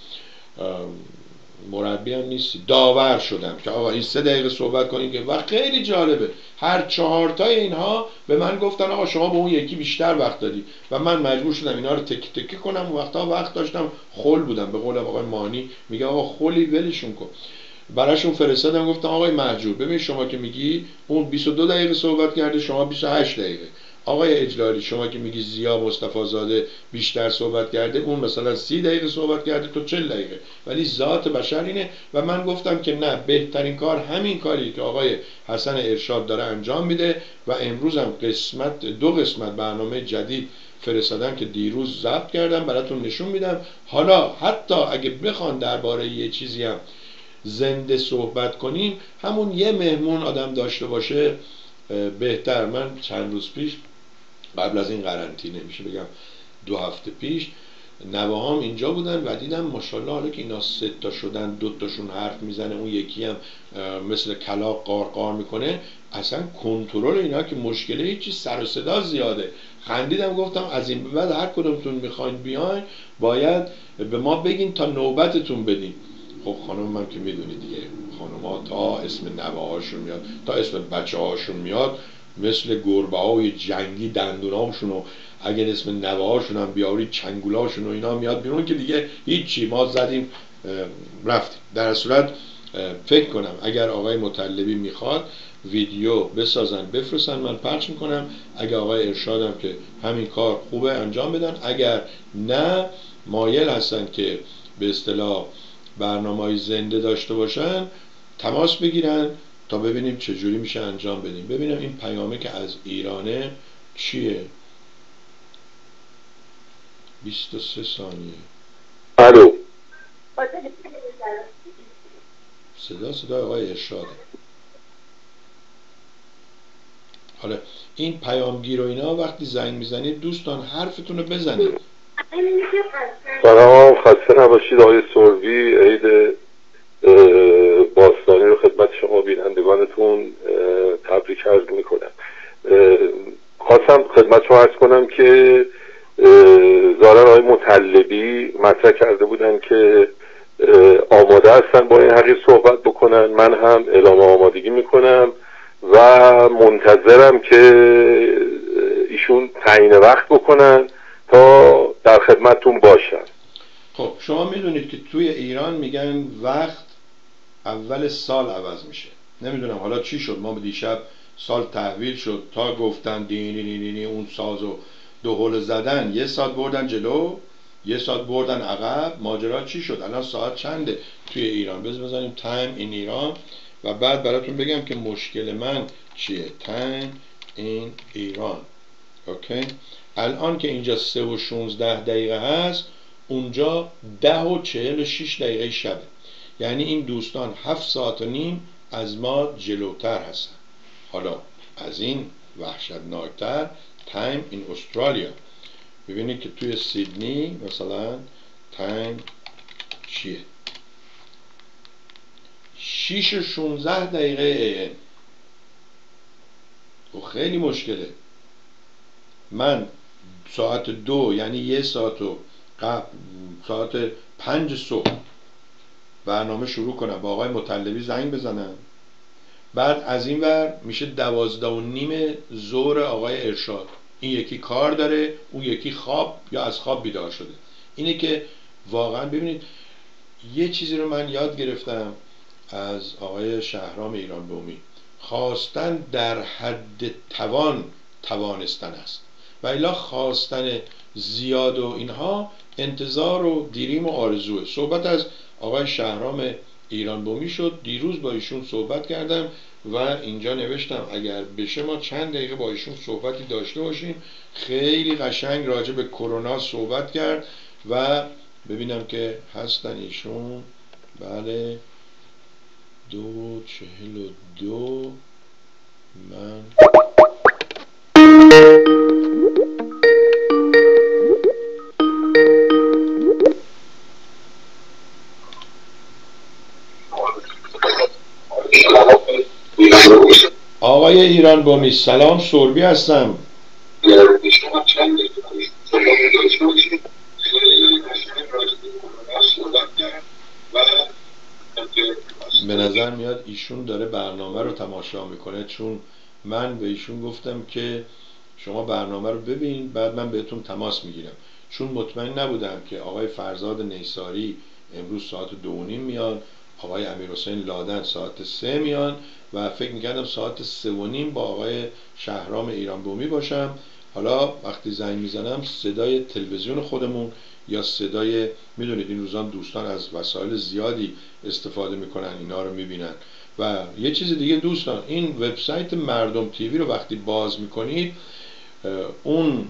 مربی هم نیستی، داور شدم که آقا این سه دقیقه صحبت کنیم که و خیلی جالبه. هر چهارتای اینها به من گفتن آقا شما به اون یکی بیشتر وقت دادی و من مجبور شدم اینا رو تک تکی کنم. اون وقتا وقت داشتم خل بودم، به قول آقای مانی میگه آقا خلی ولشون کن. براشون فرستادم گفتم آقای مهجور ببین شما که میگی اون بیست و دو دقیقه صحبت کرده، شما بیست و هشت دقیقه. آقای اجلالی شما که میگی زیا مصطفی زاده بیشتر صحبت کرده، اون مثلا سی دقیقه صحبت کرده تو چهل دقیقه، ولی ذات بشر اینه. و من گفتم که نه، بهترین کار همین کاری که آقای حسن ارشاد داره انجام میده و امروز هم قسمت دو قسمت برنامه جدید فرستادم که دیروز ضبط کردم براتون نشون میدم. حالا حتی اگه بخوان درباره یه چیزی هم زنده صحبت کنیم، همون یه مهمون آدم داشته باشه بهتر. من چند روز پیش قبل از این قرنطینه، میشه بگم دو هفته پیش، نواهام اینجا بودن و دیدم ماشاءالله حالا که اینا سه تا شدن، دو تاشون حرف میزنه، اون یکی هم مثل کلاغ قارقار میکنه، اصلا کنترل اینا که مشکله، هیچی سر و صدا زیاده. خندیدم گفتم از این به بعد هر کدومتون میخواین بیاین باید به ما بگین تا نوبتتون بدین. خب خانم من که میدونی دیگه، خانم‌ها تا اسم نوه‌هاشون میاد تا اسم بچه‌هاشون میاد مثل گربه های جنگی دندوناشون و اگر اسم نوه‌هاشون هم بیاری چنگولاشون و اینا میاد بیرون که دیگه هیچی، ما زدیم رفتیم. در صورت فکر کنم اگر آقای مطلبی میخواد ویدیو بسازن بفرستن، من پخش میکنم. اگر آقای ارشادم که همین کار خوبه انجام بدن، اگر نه مایل هستن که به اصطلاح برنامه‌های زنده داشته باشن تماس بگیرن تا ببینیم چجوری میشه انجام بدیم. ببینم این پیامه که از ایرانه چیه. بیست و سه ثانیه. الو. صدا صدا آقای ارشاده. حالا این پیامگیر و اینا وقتی زنگ میزنید دوستان حرفتون رو بزنید. سلام، خسته نباشید آقای سروی. عید باستانی رو خدمت شما بینندگانتون تبریک عرض میکنم. خواستم خدمت شما عرض کنم که ظاهرا آقای مطلبی مطرح کرده بودن که آماده هستن با این حقیقت صحبت بکنن. من هم اعلام آمادگی میکنم و منتظرم که ایشون تعیین وقت بکنن تا در خدمتتون باشن. خب شما میدونید که توی ایران میگن وقت اول سال عوض میشه. نمیدونم حالا چی شد، ما به دیشب سال تحویل شد تا گفتن دینی دینی دینی اون سازو دو هول زدن، یه ساعت بردن جلو یه ساعت بردن عقب. ماجرا چی شد؟ الان ساعت چنده توی ایران؟ بذار بزنیم تایم این ایران و بعد براتون بگم که مشکل من چیه. تایم این ایران. اوکی، الان که اینجا سه و شونزده دقیقه هست، اونجا ده و چهل و شیش دقیقه شبه. یعنی این دوستان هفت ساعت و نیم از ما جلوتر هستن. حالا از این وحشتناکتر تایم این استرالیا. ببینید که توی سیدنی مثلا تایم چیه؟ شیش و شونزده دقیقه ای ام. و خیلی مشکله. من ساعت دو یعنی یه ساعت و قبل ساعت پنج صبح برنامه شروع کنم، با آقای مطلبی زنگ بزنم، بعد از این ور میشه دوازده و نیم ظهر آقای ارشاد. این یکی کار داره، اون یکی خواب یا از خواب بیدار شده. اینه که واقعا ببینید یه چیزی رو من یاد گرفتم از آقای شهرام ایران بومی، خواستن در حد توان توانستن است و الا خواستن زیاد و اینها انتظار و دیریم و آرزوه. صحبت از آقای شهرام ایران بومی شد، دیروز با ایشون صحبت کردم و اینجا نوشتم اگر بشه ما چند دقیقه با ایشون صحبتی داشته باشیم. خیلی قشنگ راجع به کرونا صحبت کرد و ببینم که هستن ایشون. بله، دو چهل و دو. من آقای ایران بومی سلام، سربی هستم. به نظر میاد ایشون داره برنامه رو تماشا میکنه، چون من به ایشون گفتم که شما برنامه رو ببین بعد من بهتون تماس میگیرم، چون مطمئن نبودم که آقای فرزاد نیساری امروز ساعت دو و نیم میان، آقای امیرحسین لادن ساعت سه میان و فکر میکردم ساعت سه و نیم با آقای شهرام ایران بومی باشم. حالا وقتی زنگ میزنم صدای تلویزیون خودمون یا صدای، میدونید این روزان دوستان از وسایل زیادی استفاده میکنن، اینا رو میبینن. و یه چیز دیگه دوستان، این وبسایت مردم تیوی رو وقتی باز میکنید، اون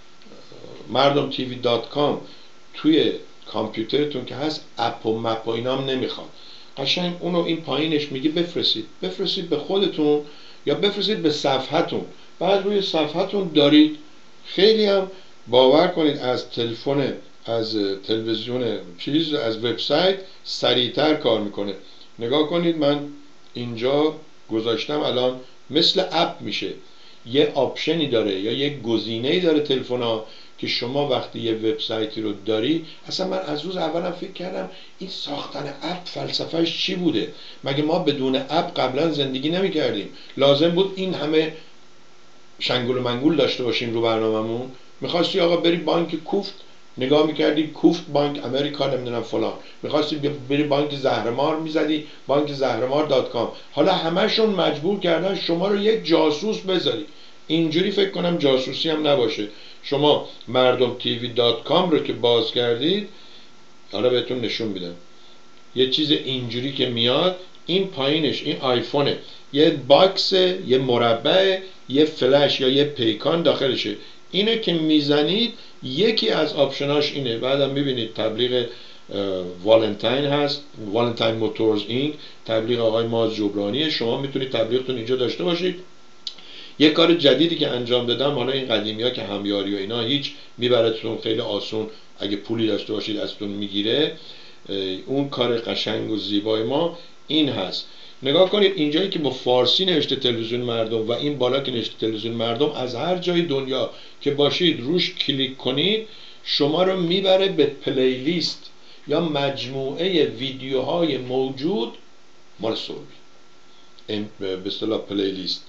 مردم تیوی دات کام توی کامپیوترتون که هست اپ و مپ و اینام نمیخواد، قشنگ اونو این پایینش میگه بفرستید بفرستید به خودتون یا بفرستید به صفحتون، بعد روی صفحتون دارید. خیلی هم باور کنید از تلفن، از تلویزیون چیز، از وبسایت سریعتر کار میکنه. نگاه کنید من اینجا گذاشتم، الان مثل اپ میشه، یه آپشنی داره یا یه گزینه‌ای داره تلفن ها که شما وقتی یه وبسایتی رو داری، اصلا من از روز اولم فکر کردم این ساختن اپ فلسفهش چی بوده؟ مگه ما بدون اپ قبلا زندگی نمی کردیم؟ لازم بود این همه شنگول و منگول داشته باشیم رو برنامه‌مون؟ میخواستی آقا بری بانک کوفت نگاه میکردی، کوفت بانک امریکا نمیدونم فلان، میخواستی بری بانک زهرمار میزدی بانک زهرمار دات کام. حالا همشون مجبور کردن شما رو یک جاسوس بذاری. اینجوری فکر کنم جاسوسی هم نباشه. شما مردم تیوی دات کام رو که باز کردید، حالا بهتون نشون میدم، یه چیز اینجوری که میاد، این پایینش این آیفونه، یه باکس، یه مربع، یه فلش یا یه پیکان داخلشه. اینه که میزنید یکی از آپشناش اینه. بعدم میبینید تبلیغ والنتاین هست، والنتاین موتورز اینک، تبلیغ آقای ماز جبرانیه. شما میتونید تبلیغتون اینجا داشته باشید. یه کار جدیدی که انجام دادم، حالا این قدیمی ها که همیاری و اینا هیچ، میبرتون خیلی آسون، اگه پولی داشته باشید ازتون میگیره. اون کار قشنگ و زیبای ما این هست. نگاه کنید اینجایی که با فارسی نوشته تلویزیون مردم و این بالا که نوشته تلویزیون مردم، از هر جای دنیا که باشید روش کلیک کنید شما رو میبره به پلیلیست یا مجموعه ویدیوهای موجود مال سوربی، به اصطلاح پلیلیست.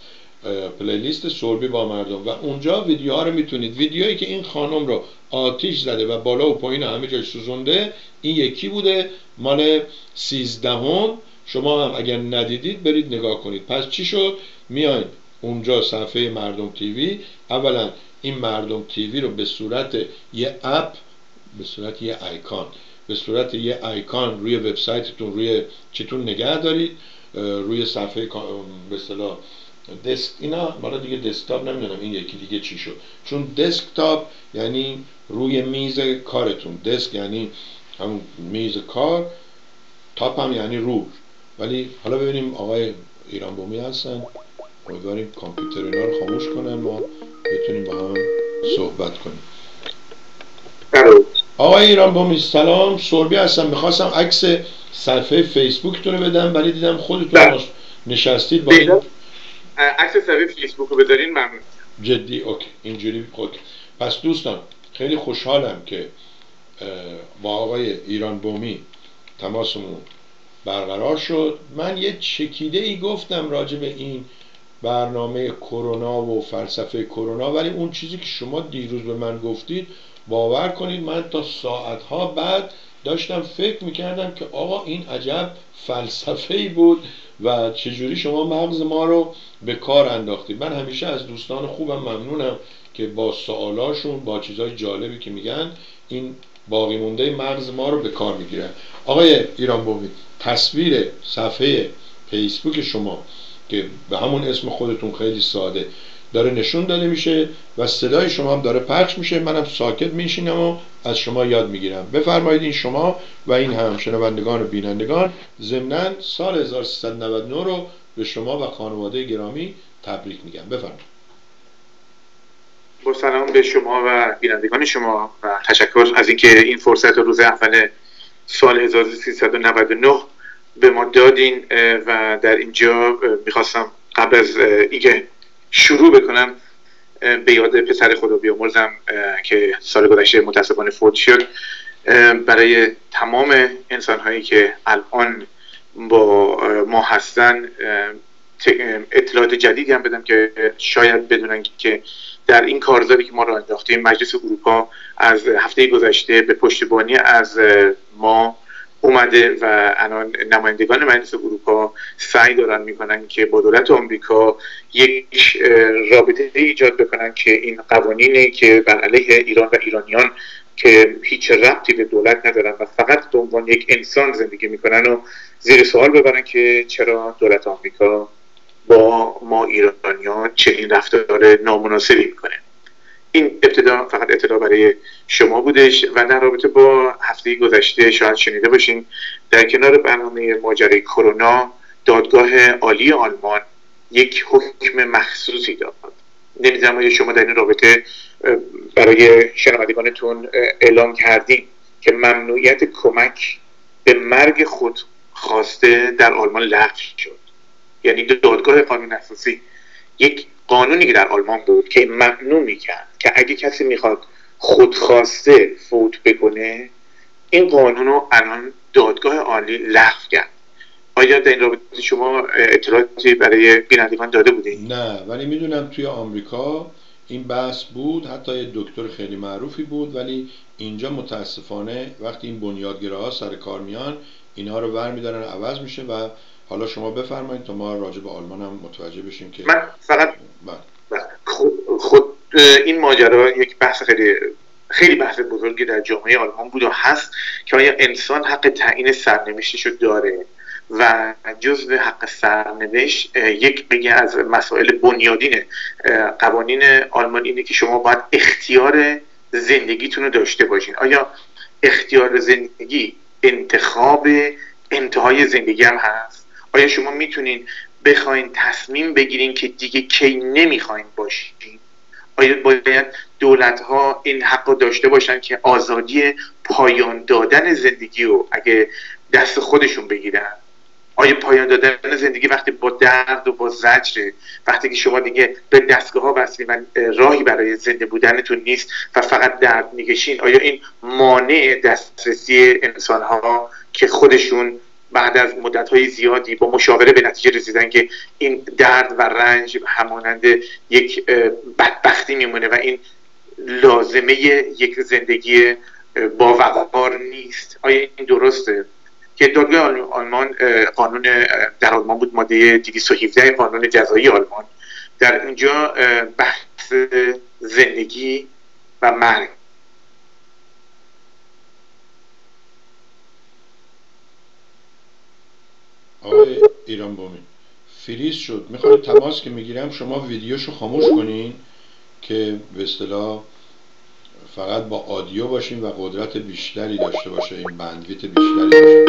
پلیلیست سربی با مردم و اونجا ویدیوها رو میتونید، ویدیویی که این خانم رو آتیش زده و بالا و پایین همه جای سوزونده این یکی بوده مال سیزدهم. شما هم اگر ندیدید برید نگاه کنید. پس چی شد؟ میاین اونجا صفحه مردم تیوی، اولا این مردم تیوی رو به صورت یه اپ، به صورت یه آیکون، به صورت یه آیکون روی وبسایتتون، روی چیتون نگه دارید، روی صفحه به اصطلاح دسک، اینا بالا دیگه دسکتاپ نمیدونم این یکی دیگه چی شد، چون دسکتاپ یعنی روی میز کارتون، دسک یعنی همون میز کار، تاپ هم یعنی روز. ولی حالا ببینیم آقای ایران بومی هستن، امیدواریم کامپیوتر اینا رو خاموش کنن ما بتونیم با هم صحبت کنیم. آقای ایران بومی سلام، سربی هستم. میخواستم عکس صفحه فیسبوکتون رو بدم ولی دیدم خودتون نشستید با این عکس صفحه فیسبوک رو بذارین ممنون. جدی؟ اوکی اینجوری اوکی. پس دوستان خیلی خوشحالم که با آقای ایران بومی تماسمون برقرار شد. من یه چکیده ای گفتم راجع به این برنامه کرونا و فلسفه کرونا، ولی اون چیزی که شما دیروز به من گفتید باور کنید من تا ساعتها بعد داشتم فکر میکردم که آقا این عجب فلسفه‌ای بود و چجوری شما مغز ما رو به کار انداختید. من همیشه از دوستان خوبم ممنونم که با سوالاشون، با چیزهای جالبی که میگن، این باقی مونده مغز ما رو به کار میگیرن. آقای ایران بومی تصویر صفحه فیسبوک شما که به همون اسم خودتون خیلی ساده داره نشون داده میشه و صدای شما هم داره پخش میشه، منم ساکت میشینم و از شما یاد میگیرم. بفرمایید این شما و این هم شنوندگان و بینندگان ضمناً سال هزار و سیصد و نود و نه رو به شما و خانواده گرامی تبریک میگم. بفرمایید. با سلام به شما و بینندگان شما و تشکر از اینکه این فرصت روز اول سال هزار و سیصد و نود و نه به ما دادین و در اینجا میخواستم قبل از اینکه شروع بکنم به یاد پسر خدا بیامرزم که سال گذشته متاسفانه فوت شد، برای تمام انسان هایی که الان با ما هستن اطلاعات جدیدی هم بدم که شاید بدونن که در این کارزاری که ما را انداختیم مجلس اروپا از هفته گذشته به پشتیبانی از ما اومده و الان نمایندگان مجلس اروپا سعی دارن میکنن که با دولت آمریکا یک رابطه ایجاد بکنن که این قوانینی که بر علیه ایران و ایرانیان که هیچ ربطی به دولت ندارن و فقط به عنوان یک انسان زندگی میکنن و زیر سوال ببرن که چرا دولت آمریکا با ما ایرانیان چنین رفتار نامناسبی میکنه. این ابتدا فقط اطلاع برای شما بودش و در رابطه با هفته گذشته شاید شنیده باشین در کنار برنامه ماجرای کرونا دادگاه عالی آلمان یک حکم مخصوصی داد. نمیدونم آیا شما در این رابطه برای شنوندگانتون اعلام کردین که ممنوعیت کمک به مرگ خود خواسته در آلمان لغو شد. یعنی دادگاه قانون اساسی یک قانونی که در آلمان بود که ممنوع میکرد که اگه کسی میخواد خودخواسته فوت بکنه، این قانون رو الان دادگاه عالی لغو کرد. آیا در این رابطه شما اطلاعاتی برای بینندگان داده بودین؟ نه، ولی میدونم توی آمریکا این بحث بود، حتی یه دکتر خیلی معروفی بود، ولی اینجا متاسفانه وقتی این بنیادگراها سر کار میان اینها رو برمیدارن، عوض میشه. و حالا شما بفرمایید تا ما راجع به آلمان هم متوجه بشیم که من فقط خود, خود این ماجرا یک بحث خیلی خیلی بحث بزرگی در جامعه آلمان بود و هست که آیا انسان حق تعیین سرنوشتش رو داره و جزء حق سرنوشت یک بگه از مسائل بنیادین قوانین آلمان اینه که شما باید اختیار زندگیتون رو داشته باشین. آیا اختیار زندگی انتخاب انتهای زندگی هم هست؟ آیا شما میتونین بخواین تصمیم بگیرین که دیگه کی نمیخواین باشین؟ آیا باید دولت ها این حق رو داشته باشن که آزادی پایان دادن زندگی رو اگه دست خودشون بگیرن؟ آیا پایان دادن زندگی وقتی با درد و با زجره، وقتی که شما دیگه به دستگاه ها بستین و راهی برای زنده بودنتون نیست و فقط درد میکشین، آیا این مانع دسترسی انسان ها که خودشون بعد از مدت‌های زیادی با مشاوره به نتیجه رسیدن که این درد و رنج همانند یک بدبختی میمونه و این لازمه یک زندگی با وقار نیست. آیا این درسته؟ که دادگاه آلمان قانون در آلمان بود، ماده دویست و هفده قانون جزایی آلمان، در اینجا بحث زندگی و مرگ آقای ایران بومی فریز شد. میخواید تماس که میگیرم شما ویدیوشو خاموش کنین که به اصطلاح فقط با آدیو باشیم و قدرت بیشتری داشته باشه، این بندویت بیشتری داشته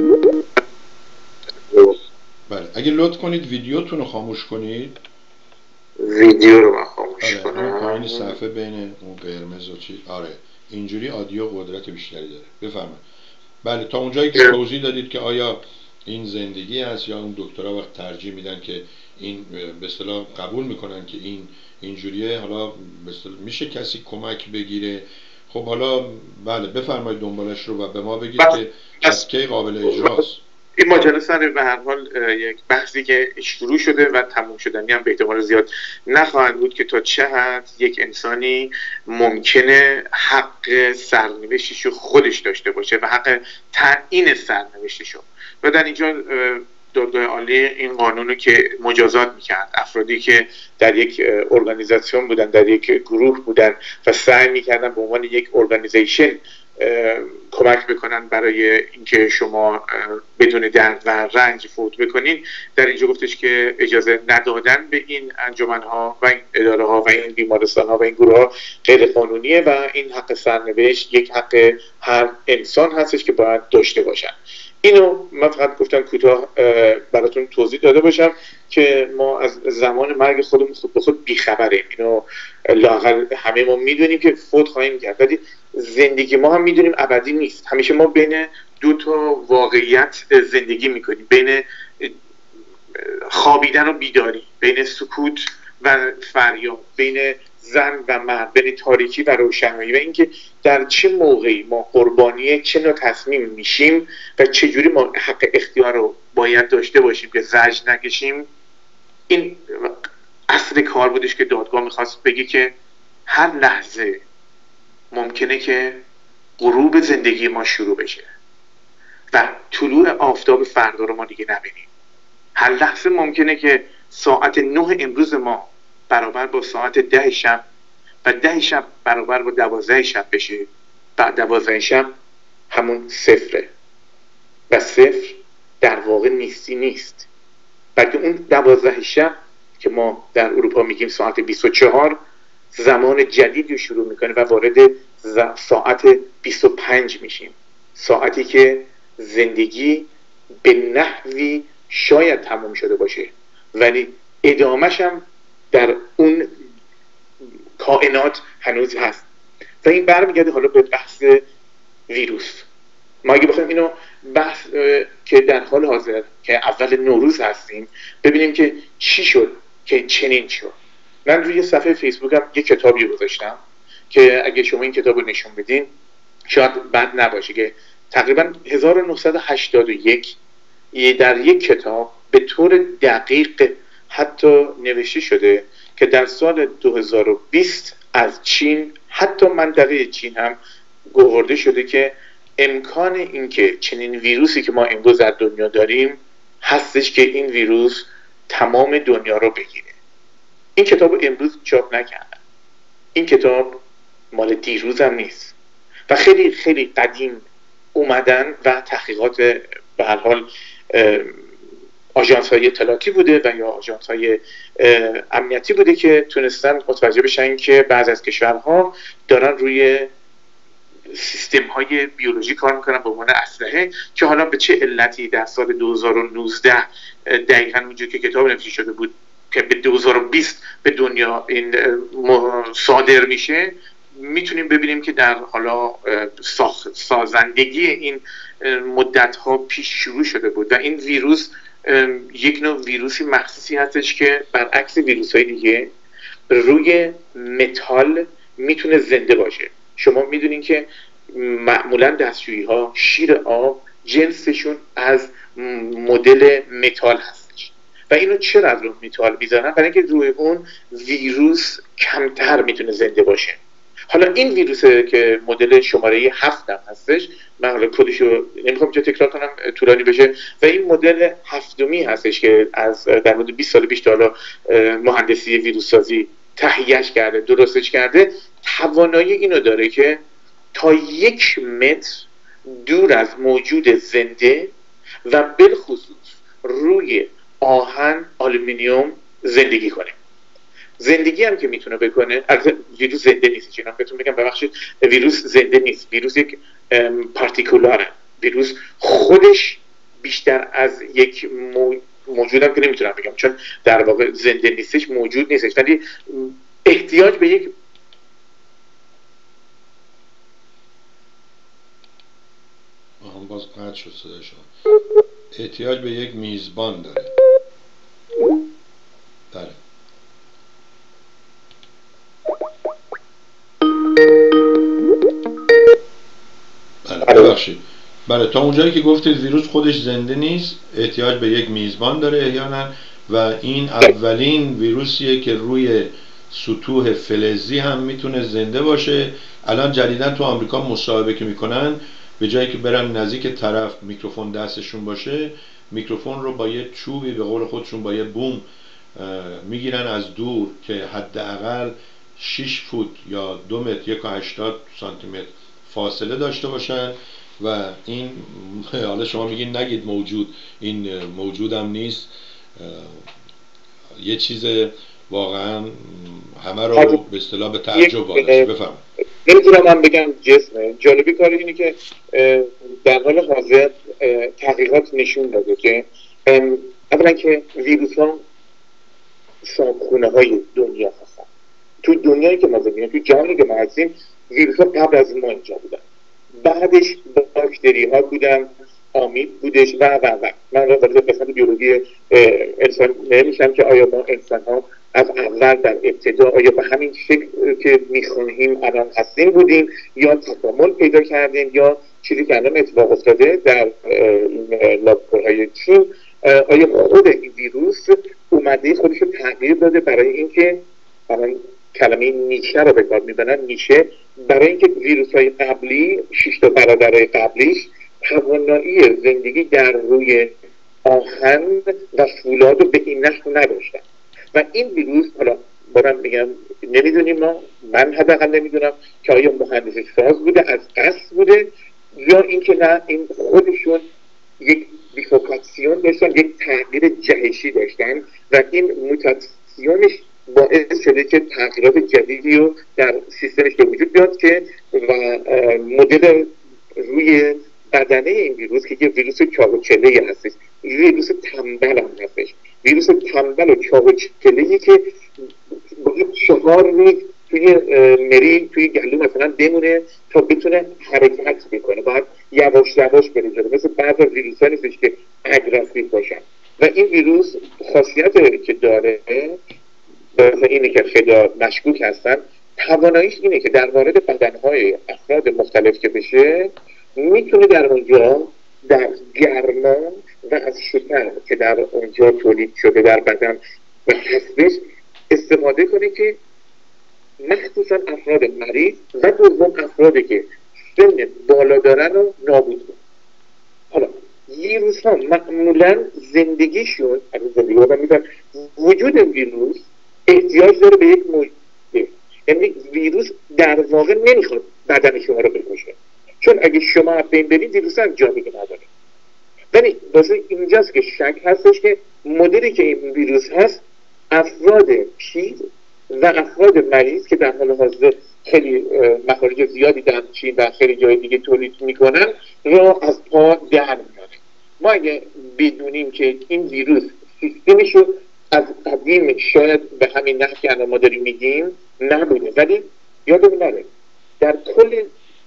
باشه. بله اگه لطف کنید ویدیوتون رو خاموش کنید. ویدیو رو من خاموش آره کنم. اون پایین صفحه بین اون قرمز و چیز. آره اینجوری آدیو قدرت بیشتری داره. بفرمایید. بله تا اونجایی که توضیح دادید که آیا این زندگی هست یا اون دکترها وقت ترجیح میدن که این به اصطلاح قبول میکنن که این اینجوریه، حالا به اصطلاح میشه کسی کمک بگیره. خب حالا بله بفرمایید دنبالش رو و به ما بگید بس که از کی قابل اجراست. این ماجرا سر به هر حال یک بحثی که شروع شده و تموم شدنی هم به احتمال زیاد نخواهد بود که تا چه حد یک انسانی ممکنه حق سرنوشتش رو خودش داشته باشه و حق تعیین سرنوشتش رو. و در اینجا دادگاه عالی این قانون رو که مجازات میکرد افرادی که در یک ارگانیزاسیون بودن، در یک گروه بودن و سعی میکردن به عنوان یک ارگانیزیشن کمک بکنن برای اینکه شما بدون درد و رنج فوت بکنین، در اینجا گفتش که اجازه ندادن به این انجمن‌ها و این اداره‌ها و این بیمارستان‌ها و این گروه‌ها غیر قانونیه و این حق سرنوشت یک حق هر انسان هستش که باید داشته باشن. اینو من فقط گفتم کوتاه براتون توضیح داده باشم که ما از زمان مرگ خودمون خود به خود بیخبریم. اینو لااقل همه ما میدونیم که فوت خواهیم کرد، ولی زندگی ما هم میدونیم ابدی نیست. همیشه ما بین دو تا واقعیت زندگی میکنیم، بین خوابیدن و بیداری، بین سکوت و فریاد، بین زن و مرد، بین تاریکی و روشنایی، و اینکه در چه موقعی ما قربانی چه نوع تصمیم میشیم و چجوری ما حق اختیار رو باید داشته باشیم که زجر نکشیم. این اصل کار بودش که دادگاه میخواست بگه که هر لحظه ممکنه که غروب زندگی ما شروع بشه و طلوع آفتاب فردا رو ما دیگه نبینیم. هر لحظه ممکنه که ساعت نه امروز ما برابر با ساعت ده شب و ده شب برابر با دوازده شب بشه. بعد دوازده شب همون صفره و صفر در واقع نیستی نیست، بلکه اون دوازده شب که ما در اروپا میگیم ساعت بیست و چهار زمان جدیدی شروع میکنه و وارد ساعت بیست و پنج میشیم، ساعتی که زندگی به نحوی شاید تموم شده باشه ولی ادامهش هم در اون کائنات هنوز هست. و این برمیگرده حالا به بحث ویروس. ما اگه بخوایم اینو بحث که در حال حاضر که اول نوروز هستیم ببینیم که چی شد که چنین شد. من روی صفحه فیسبوکم یک کتابی گذاشتم که اگه شما این کتاب رو نشون بدین شاید بد نباشه، که تقریبا هزار و نهصد و هشتاد و یک در یک کتاب به طور دقیق حتی نوشته شده که در سال دو هزار و بیست از چین، حتی منطقه چین هم گفته شده که امکان اینکه چنین ویروسی که ما امروز در دنیا داریم هستش که این ویروس تمام دنیا رو بگیره. این کتاب امروز چاپ نکردن، این کتاب مال دیروز هم نیست و خیلی خیلی قدیم اومدن و تحقیقات به هر حال آژانس های اطلاعاتی بوده و یا آژانس های امنیتی بوده که تونستن متوجه بشن که بعضی از کشورها دارن روی سیستم های بیولوژی کار میکنن به عنوان اسلحه، که حالا به چه علتی در سال دو هزار و نوزده دقیقاً اونجور که کتاب نوشته شده بود که به دو هزار و بیست به دنیا این صادر میشه، میتونیم ببینیم که در حالا سازندگی این مدت ها پیش شروع شده بود و این ویروس یک نوع ویروسی مخصوصی هستش که برعکس ویروس های دیگه روی متال میتونه زنده باشه. شما میدونین که معمولا دستشویی ها شیر آب جنسشون از مدل متال هستش و اینو چرا از روی متال میذارن؟ برای اینکه روی اون ویروس کمتر میتونه زنده باشه. حالا این ویروسه که مدل شماره هفت هم هستش، من حالا کدشو نمیخوام اینجا تکرار کنم طولانی بشه، و این مدل هفتمی هستش که از در مورد بیست سال پیش تا حالا مهندسی ویروس سازی تهیهش کرده، درستش کرده. توانایی اینو داره که تا یک متر دور از موجود زنده و بالخصوص روی آهن، آلومینیوم زندگی کنه. زندگی هم که میتونه بکنه، البته ویروس زنده نیست، چون بهتون بگم ببخشید، ویروس زنده نیست، ویروس یک پارتیکولاره، ویروس خودش بیشتر از یک موجود هم که نمیتونم بگم چون در واقع زنده نیستش، موجود نیستش، ولی احتیاج به یک آهم باز قطع شد صدایشون، احتیاج به یک میزبان داره. بله بله ببخشید. بله تا اونجایی که گفتید ویروس خودش زنده نیست، احتیاج به یک میزبان داره احیانا، و این اولین ویروسیه که روی سطوح فلزی هم میتونه زنده باشه. الان جدیدن تو آمریکا مصاحبه که میکنن، به جایی که برن نزدیک طرف میکروفون دستشون باشه، میکروفون رو با یه چوبی به قول خودشون با یه بوم میگیرن از دور که حداقل شش فوت یا دو متر یک و هشتاد سانتی متر فاصله داشته باشن و این حالا شما میگین نگید موجود، این موجود هم نیست، یه چیز واقعا همه رو به اصطلاح به تعجب واداره. بفهم. نمیتونم من بگم جسمه. جالبی کار اینه که در حال حاضر تحقیقات نشون داده که اولا که ویروس ها صابخونه های دنیا هستن. تو دنیایی که ما زمینیم، تو جهانی که ما هستیم، ویروس ها قبل از ما اینجا بودن، بعدش باکتری ها بودن، آمیب بودش و و و من را وارد قسمت بیولوژی انسان نمیشم که آیا ما انسان ها از اول در ابتدا آیا به همین شکل که میخواهیم الان هستیم بودیم یا تکامل پیدا کردیم یا چیزی که الان اتفاق افتاده در لابراتوارهای چین، آیا خود این ویروس اومده خودش رو تغییر داده برای اینکه الان کلمه نیشه رو به کار میبرن، نیشه، برای اینکه ویروس های قبلی، شش تا برادر قبلیش توانایی زندگی در روی آهن و فولاد رو به این نحو نداشتن و این ویروس، حالا بارم میگم نمیدونیم، ما من حداقل نمیدونم که آیا مهندسی ساز بوده، از قصد بوده، یا اینکه نه این خودشون یک بیفوکاسیون داشتن، یک تغییر جهشی داشتن و این موتاسیونش باعث شده که تغییرات جدیدی رو در سیستمش به وجود بیاد که و مدل روی بدنه این ویروس که یه ویروس چاق و چله‌ای هستش، ویروس تنبل هم هستش، ویروس تنبل و چاق و چله‌ای که باید چهار روز توی مری توی گلو مثلا بمونه تا بتونه حرکت بکنه، باید یواش یواش بره جلو، مثل بعضی ویروس‌ها نیستش که اگریسیو باشن. و این ویروس خاصیتی که داره مثلا اینه که خیلی مشکوک هستن، تواناییش اینه که در وارد بدنهای افراد مختلف که بشه، میتونه در اونجا در گرما و از شکر که در اونجا تولید شده در بدن و هستش استفاده کنه که مخصوصا افراد مریض و دوم افرادی که سن بالا دارن رو نابود کنه. حالا ویروس ها معمولا زندگیشون از زندگی ها میدن، وجود ویروس احتیاج داره به یک موجود، یعنی ویروس در واقع نمیخواد بدن شما رو بکشه، چون اگه شما بین برید ویروس هم جا دیگه نداره. ولی واسه اینجاست که شک هستش که مدلی که این ویروس هست افراد پیر و افراد مریض که در حال حاضر خیلی مخارج زیادی در چین و خیلی جای دیگه تولید میکنن را از پا در میاره. ما اگه بدونیم که این ویروس سیستمشو از قدیم شاید به همین نحو که الان ما داریم میگیم نبوده، ولی یادمون نره در کل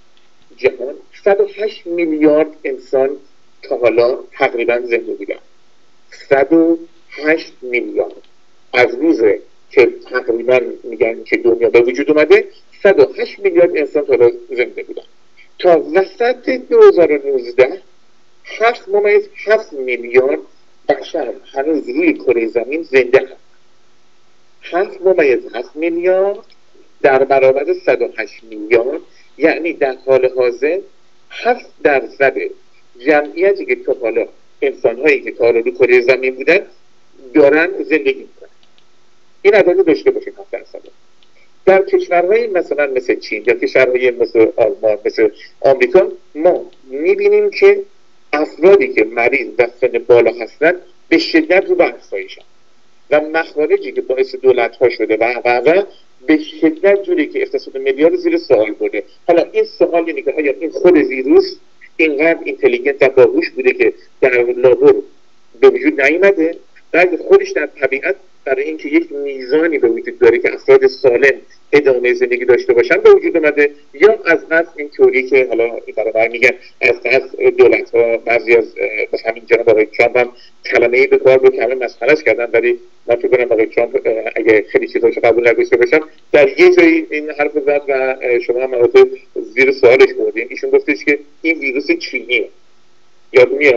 جهان صد و هشت میلیارد انسان تا حالا تقریبا زنده بودن. صد و هشت میلیارد از روز که تقریبا میگن که دنیا به وجود اومده صد و هشت میلیارد انسان تا حالا زنده بودن. تا وسط دو هزار و نوزده هفت ممیز هفت میلیارد بشر هنوز روی کره زمین زنده هست. هفت ممیز هفت میلیارد در برابر صد و هشت میلیارد، یعنی در حال حاضر هفت درصد جمعیتی که تا حالا انسان‌هایی که تا حالا روی کره زمین بودن دارن زندگی میکنن. این عدد داشته باشیم هفت درصد. در کشورهای مثلا مثل چین یا کشورهای مثل آلمان مثل آمریکا ما میبینیم که افرادی که مریض و سن بالا هستن به شدت رو به افزایشن و مخارجی که باعث دولت ها شده و و و به شدت جوری که اقتصاد ملی رو زیر سوال برده. حالا این سوال اینه که آیا این خود ویروس اینقدر اینتلیجنت و باهوش بوده که در لابور به وجود نیامده، بعد خودش در طبیعت برای اینکه یک میزانی به وجود داره که افراد سالم ادامه زندگی داشته باشن به وجود اومده، یا از قصد این تئوری که حالا این برابر میگن از قصد دولت ها بعضی از مثلا همین جناب آقای ترامپ هم کلمه‌ای به کار برد که همه مسخره‌اش کردن، ولی من فکر کنم آقای ترامپ اگه خیلی چیزاشو قبول نداشته باشن در یه جایی این حرف زد و شما هم البته زیر سوالش بردین. ایشون گفتش که این ویروس چینیه. یاد میاد؟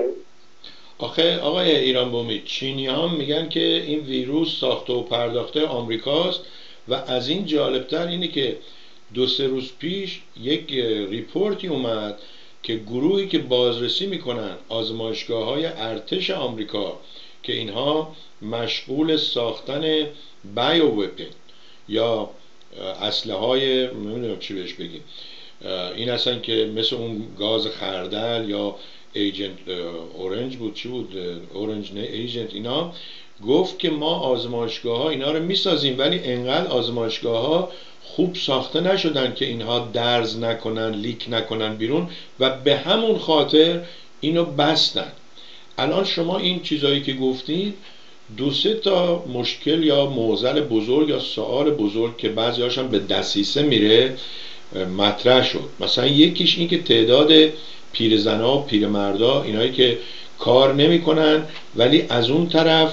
آخه آقای ایران بومی، چینی هم میگن که این ویروس ساخته و پرداخته آمریکاست و از این جالبتر اینه که دو سه روز پیش یک ریپورتی اومد که گروهی که بازرسی میکنن آزمایشگاه های ارتش آمریکا که اینها مشغول ساختن بایو وپن یا اسلحه های نمیدونم چی بهش بگیم، این هستن که مثل اون گاز خردل یا ایجنت اورنج بود چی بود اورنج نه ایجنت، اینا گفت که ما آزمایشگاه ها اینا رو میسازیم ولی انقدر آزمایشگاه ها خوب ساخته نشدن که اینها درز نکنن لیک نکنن بیرون و به همون خاطر اینو بستن. الان شما این چیزایی که گفتید دو سه تا مشکل یا معضل بزرگ یا سوال بزرگ که بعضی هاشم به دسیسه میره مطرح شد. مثلا یکیش این که تعداد پیرزنا و پیرمردا اینایی که کار نمیکنن ولی از اون طرف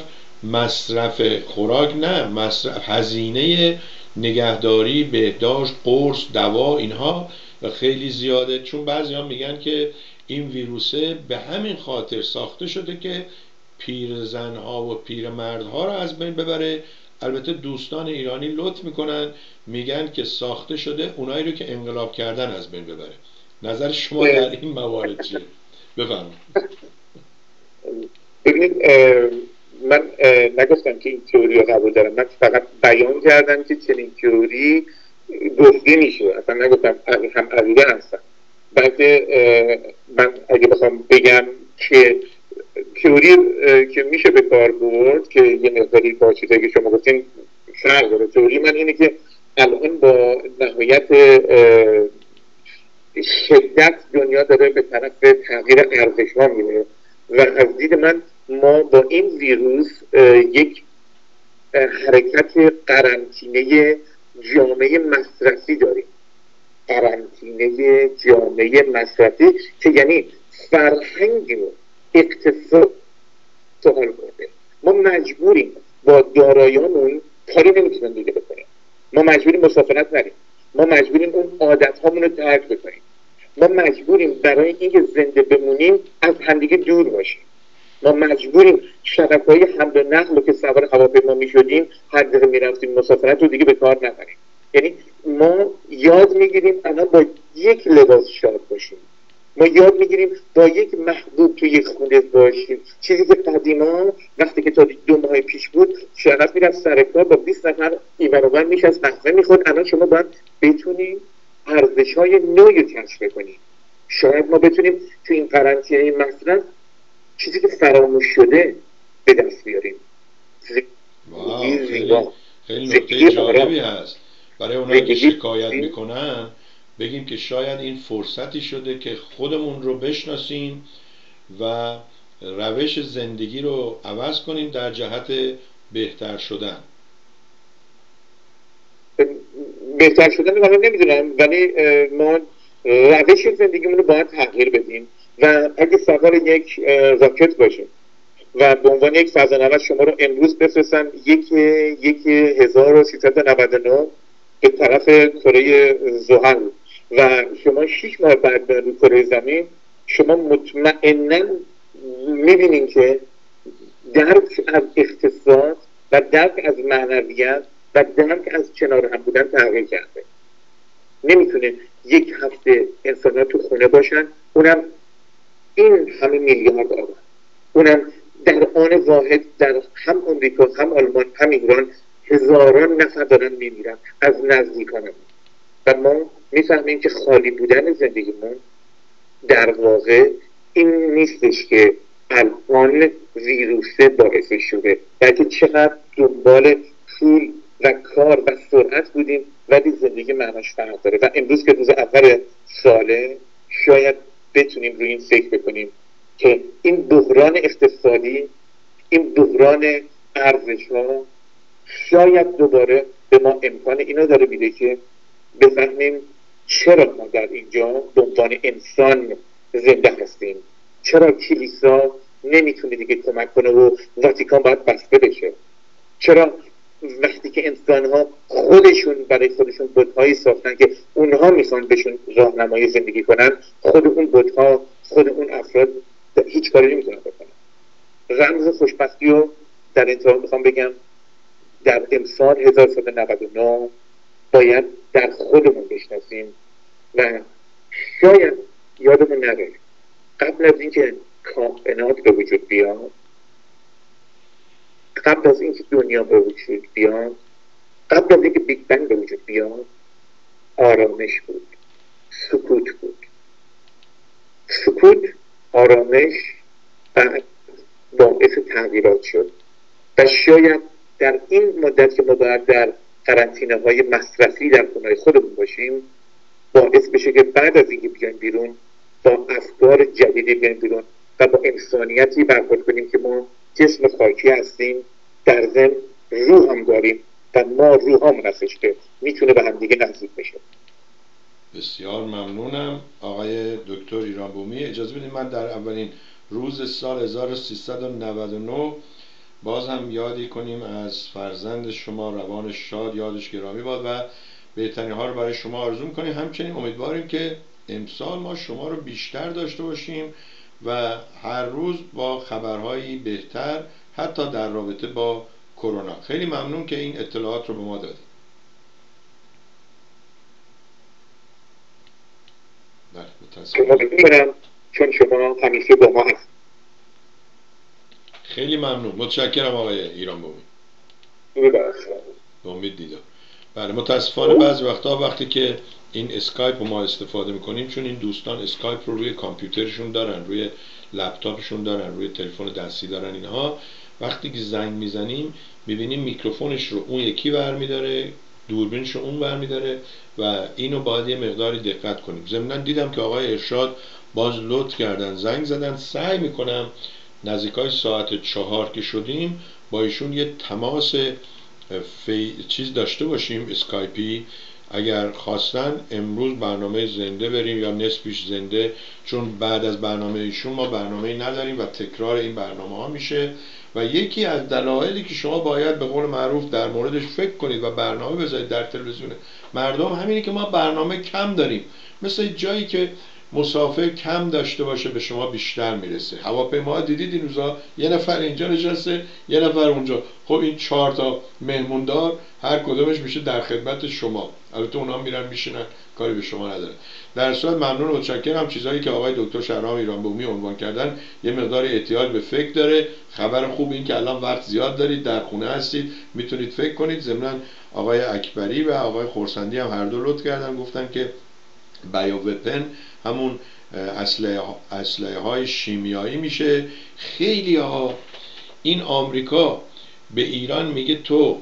مصرف خوراک نه مصرف هزینه نگهداری بهداشت قرص دوا اینها و خیلی زیاده، چون بعضی ها میگن که این ویروسه به همین خاطر ساخته شده که پیرزنها و پیرمردها رو از بین ببره. البته دوستان ایرانی لطف میکنن میگن که ساخته شده اونایی رو که انقلاب کردن از بین ببره. نظر شما در این موارد چیه؟ بفرمایید. ببینید من نگفتم که این تئوری رو قبول دارم، من فقط بیان کردم که چنین تئوری گفته میشه، اصلا نگفتم هم عقیده هستم. بلکه من اگه بخوام بگم که تئوری که میشه به کار برد که یه مقداری با چیزایی که شما گفتین فرق داره، تئوری من اینه که الان با نهایت شدت دنیا داره به طرف تغییر ارزش‌ها میره و از دید من ما با این ویروس یک حرکت قرنطینه جامعه مصرفی داریم. قرنطینه جامعه مصرفی که یعنی فرهنگ و اقتصاد سوال برده. ما مجبوریم با دارایی‌هامون کاری نمیتونن دیگه بکنیم. ما مجبوریم مسافرت نریم. ما مجبوریم اون عادت هامون رو ترک بکنیم. ما مجبوریم برای اینکه زنده بمونیم از همدیگه دور باشیم. ما مجبوریم شبکه‌های حمل و نقل که سوار هواپیما می‌شدیم هر جا می‌رفتیم مسافرت رو دیگه به کار نبریم. یعنی ما یاد می‌گیریم الان با یک لباس شاد باشیم. ما یاد می‌گیریم با یک محبوب توی یک خونه باشیم. چیزی که قدیما وقتی که تا دو ماه پیش بود شرف می‌رفت سر کار با بیست نفر اینور اونور می‌شست قهوه می‌خورد، الان شما باید بتونید ارزش‌های نوعی کشف کنیم. شاید ما بتونیم تو این قرنطینه مصرف چیزی که فراموش شده به دست بیاریم. خیلی خیلی نکته جالبی هست برای اونایی که شکایت میکنن. بگیم که شاید این فرصتی شده که خودمون رو بشناسیم و روش زندگی رو عوض کنیم در جهت بهتر شدن. بهتر شدن من نمیدونم، ولی ما روش زندگیمون رو باید تغییر بدیم و اگه سوار یک راکت باشیم و به عنوان یک فضانورد شما رو امروز بفرستن یک یک هزار و سیصد و نود و نه به طرف کره زحل و شما شش ماه بعد به کره زمین، شما مطمئنا میبینین که درک از اقتصاد و درک از معنویت و درک از کنار هم بودن تغییر کرده. نمیتونه یک هفته انسان‌ها تو خونه باشن، اونم این همه میلیارد آدم، اونم در آن واحد در هم امریکا هم آلمان هم ایران هزاران نفر دارن میمیرن از نزدیکانمون و ما میفهمیم که خالی بودن زندگیمون در واقع این نیستش که الان ویروسه باعث شده، بلکه چقدر دنبال پول و کار و سرعت بودیم ولی زندگی معناش فرق داره. و امروز که روز اول ساله شاید بتونیم روی این فکر بکنیم که این بحران اقتصادی، این بحران ارزش ها شاید دوباره به ما امکان اینو داره میده که بفهمیم چرا ما در اینجا به عنوان انسان زنده هستیم، چرا کلیسا نمیتونه دیگه کمک کنه و واتیکان باید بسته بشه، چرا وقتی که انسان ها خودشون برای خودشون بت‌هایی ساختن که اونها میخوان بهشون راهنمایی زندگی کنن، خود اون بت‌ها، خود اون افراد هیچ کاری نمیتونن بکنن. رمز خوشبختی رو در انتها میخوام بگم در امسال هزار و سیصد و نود و نه باید در خودمون بشناسیم و شاید یادمون نره قبل از اینکه کائنات به وجود بیاد، قبل از اینکه دنیا به وجود بیاد، قبل از اینکه بیگ بنگ به وجود بیاد، آرامش بود، سکوت بود. سکوت، آرامش بعد باعث تغییرات شد و شاید در این مدت که ما باید در قرنطینه های مصرفی در خونه‌های خودمون باشیم باعث بشه که بعد از اینکه بیایم بیرون با افکار جدیدی بیایم بیرون و با انسانیتی برخورد کنیم که ما جسم خاکی هستیم، در ضمن روح هم داریم و ما روح هم هستش که میتونه به هم دیگه نزدیک بشه. بسیار ممنونم آقای دکتر ایرانبومی. اجازه بدید من در اولین روز سال هزار و سیصد و نود و نه باز هم یادی کنیم از فرزند شما، روان شاد، یادش گرامی باد و بهترین ها رو برای شما آرزو می‌کنیم. همچنین امیدواریم که امسال ما شما رو بیشتر داشته باشیم و هر روز با خبرهایی بهتر، حتی در رابطه با کرونا. خیلی ممنون که این اطلاعات رو به ما دادید. بله، متاسفم چون شما همیشه با ما هست. خیلی ممنون، متشکرم آقای ایرانبومی. به امید دیدار. بله، متاسفانه بعضی وقتا وقتی که این اسکایپ رو ما استفاده میکنیم، چون این دوستان اسکایپ رو روی کامپیوترشون دارن، روی لپتاپشون دارن، روی تلفن دستی دارن، اینها وقتی که زنگ میزنیم میبینیم میکروفونش رو اون یکی برمیداره، دوربینش رو اون برمیداره و اینو باید یه مقداری دقت کنیم. ضمناً دیدم که آقای ارشاد باز لطف کردن زنگ زدن. سعی میکنم نزدیکای ساعت چهار که شدیم با ایشون یه تماس فی... چیز داشته باشیم، اسکایپی، اگر خواستن امروز برنامه زنده بریم یا نصفش زنده، چون بعد از برنامه ایشون ما برنامه نداریم و تکرار این برنامه ها میشه و یکی از دلایلی که شما باید به قول معروف در موردش فکر کنید و برنامه بذارید در تلویزیون مردم همینه که ما برنامه کم داریم. مثل جایی که مسافر کم داشته باشه به شما بیشتر میرسه. هواپیما دیدید این روزا یه نفر اینجا نشسته یه نفر اونجا، خب این چهار تا مهموندار هر کدومش میشه در خدمت شما. البته اونها میرن میشینن کاری به شما نداره. در صورت ممنون و متشکرم. چیزایی که آقای دکتر شهرام ایرانبومی عنوان کردن یه مقدار احتیاج به فکر داره. خبر خوب این که الان وقت زیاد دارید، در خونه هستید، میتونید فکر کنید. ضمناً آقای اکبری و آقای خورسندی هم هر دو لطف کردن، گفتن که بایووپن همون اسلحه اسلحه های شیمیایی میشه. خیلی ها این آمریکا به ایران میگه تو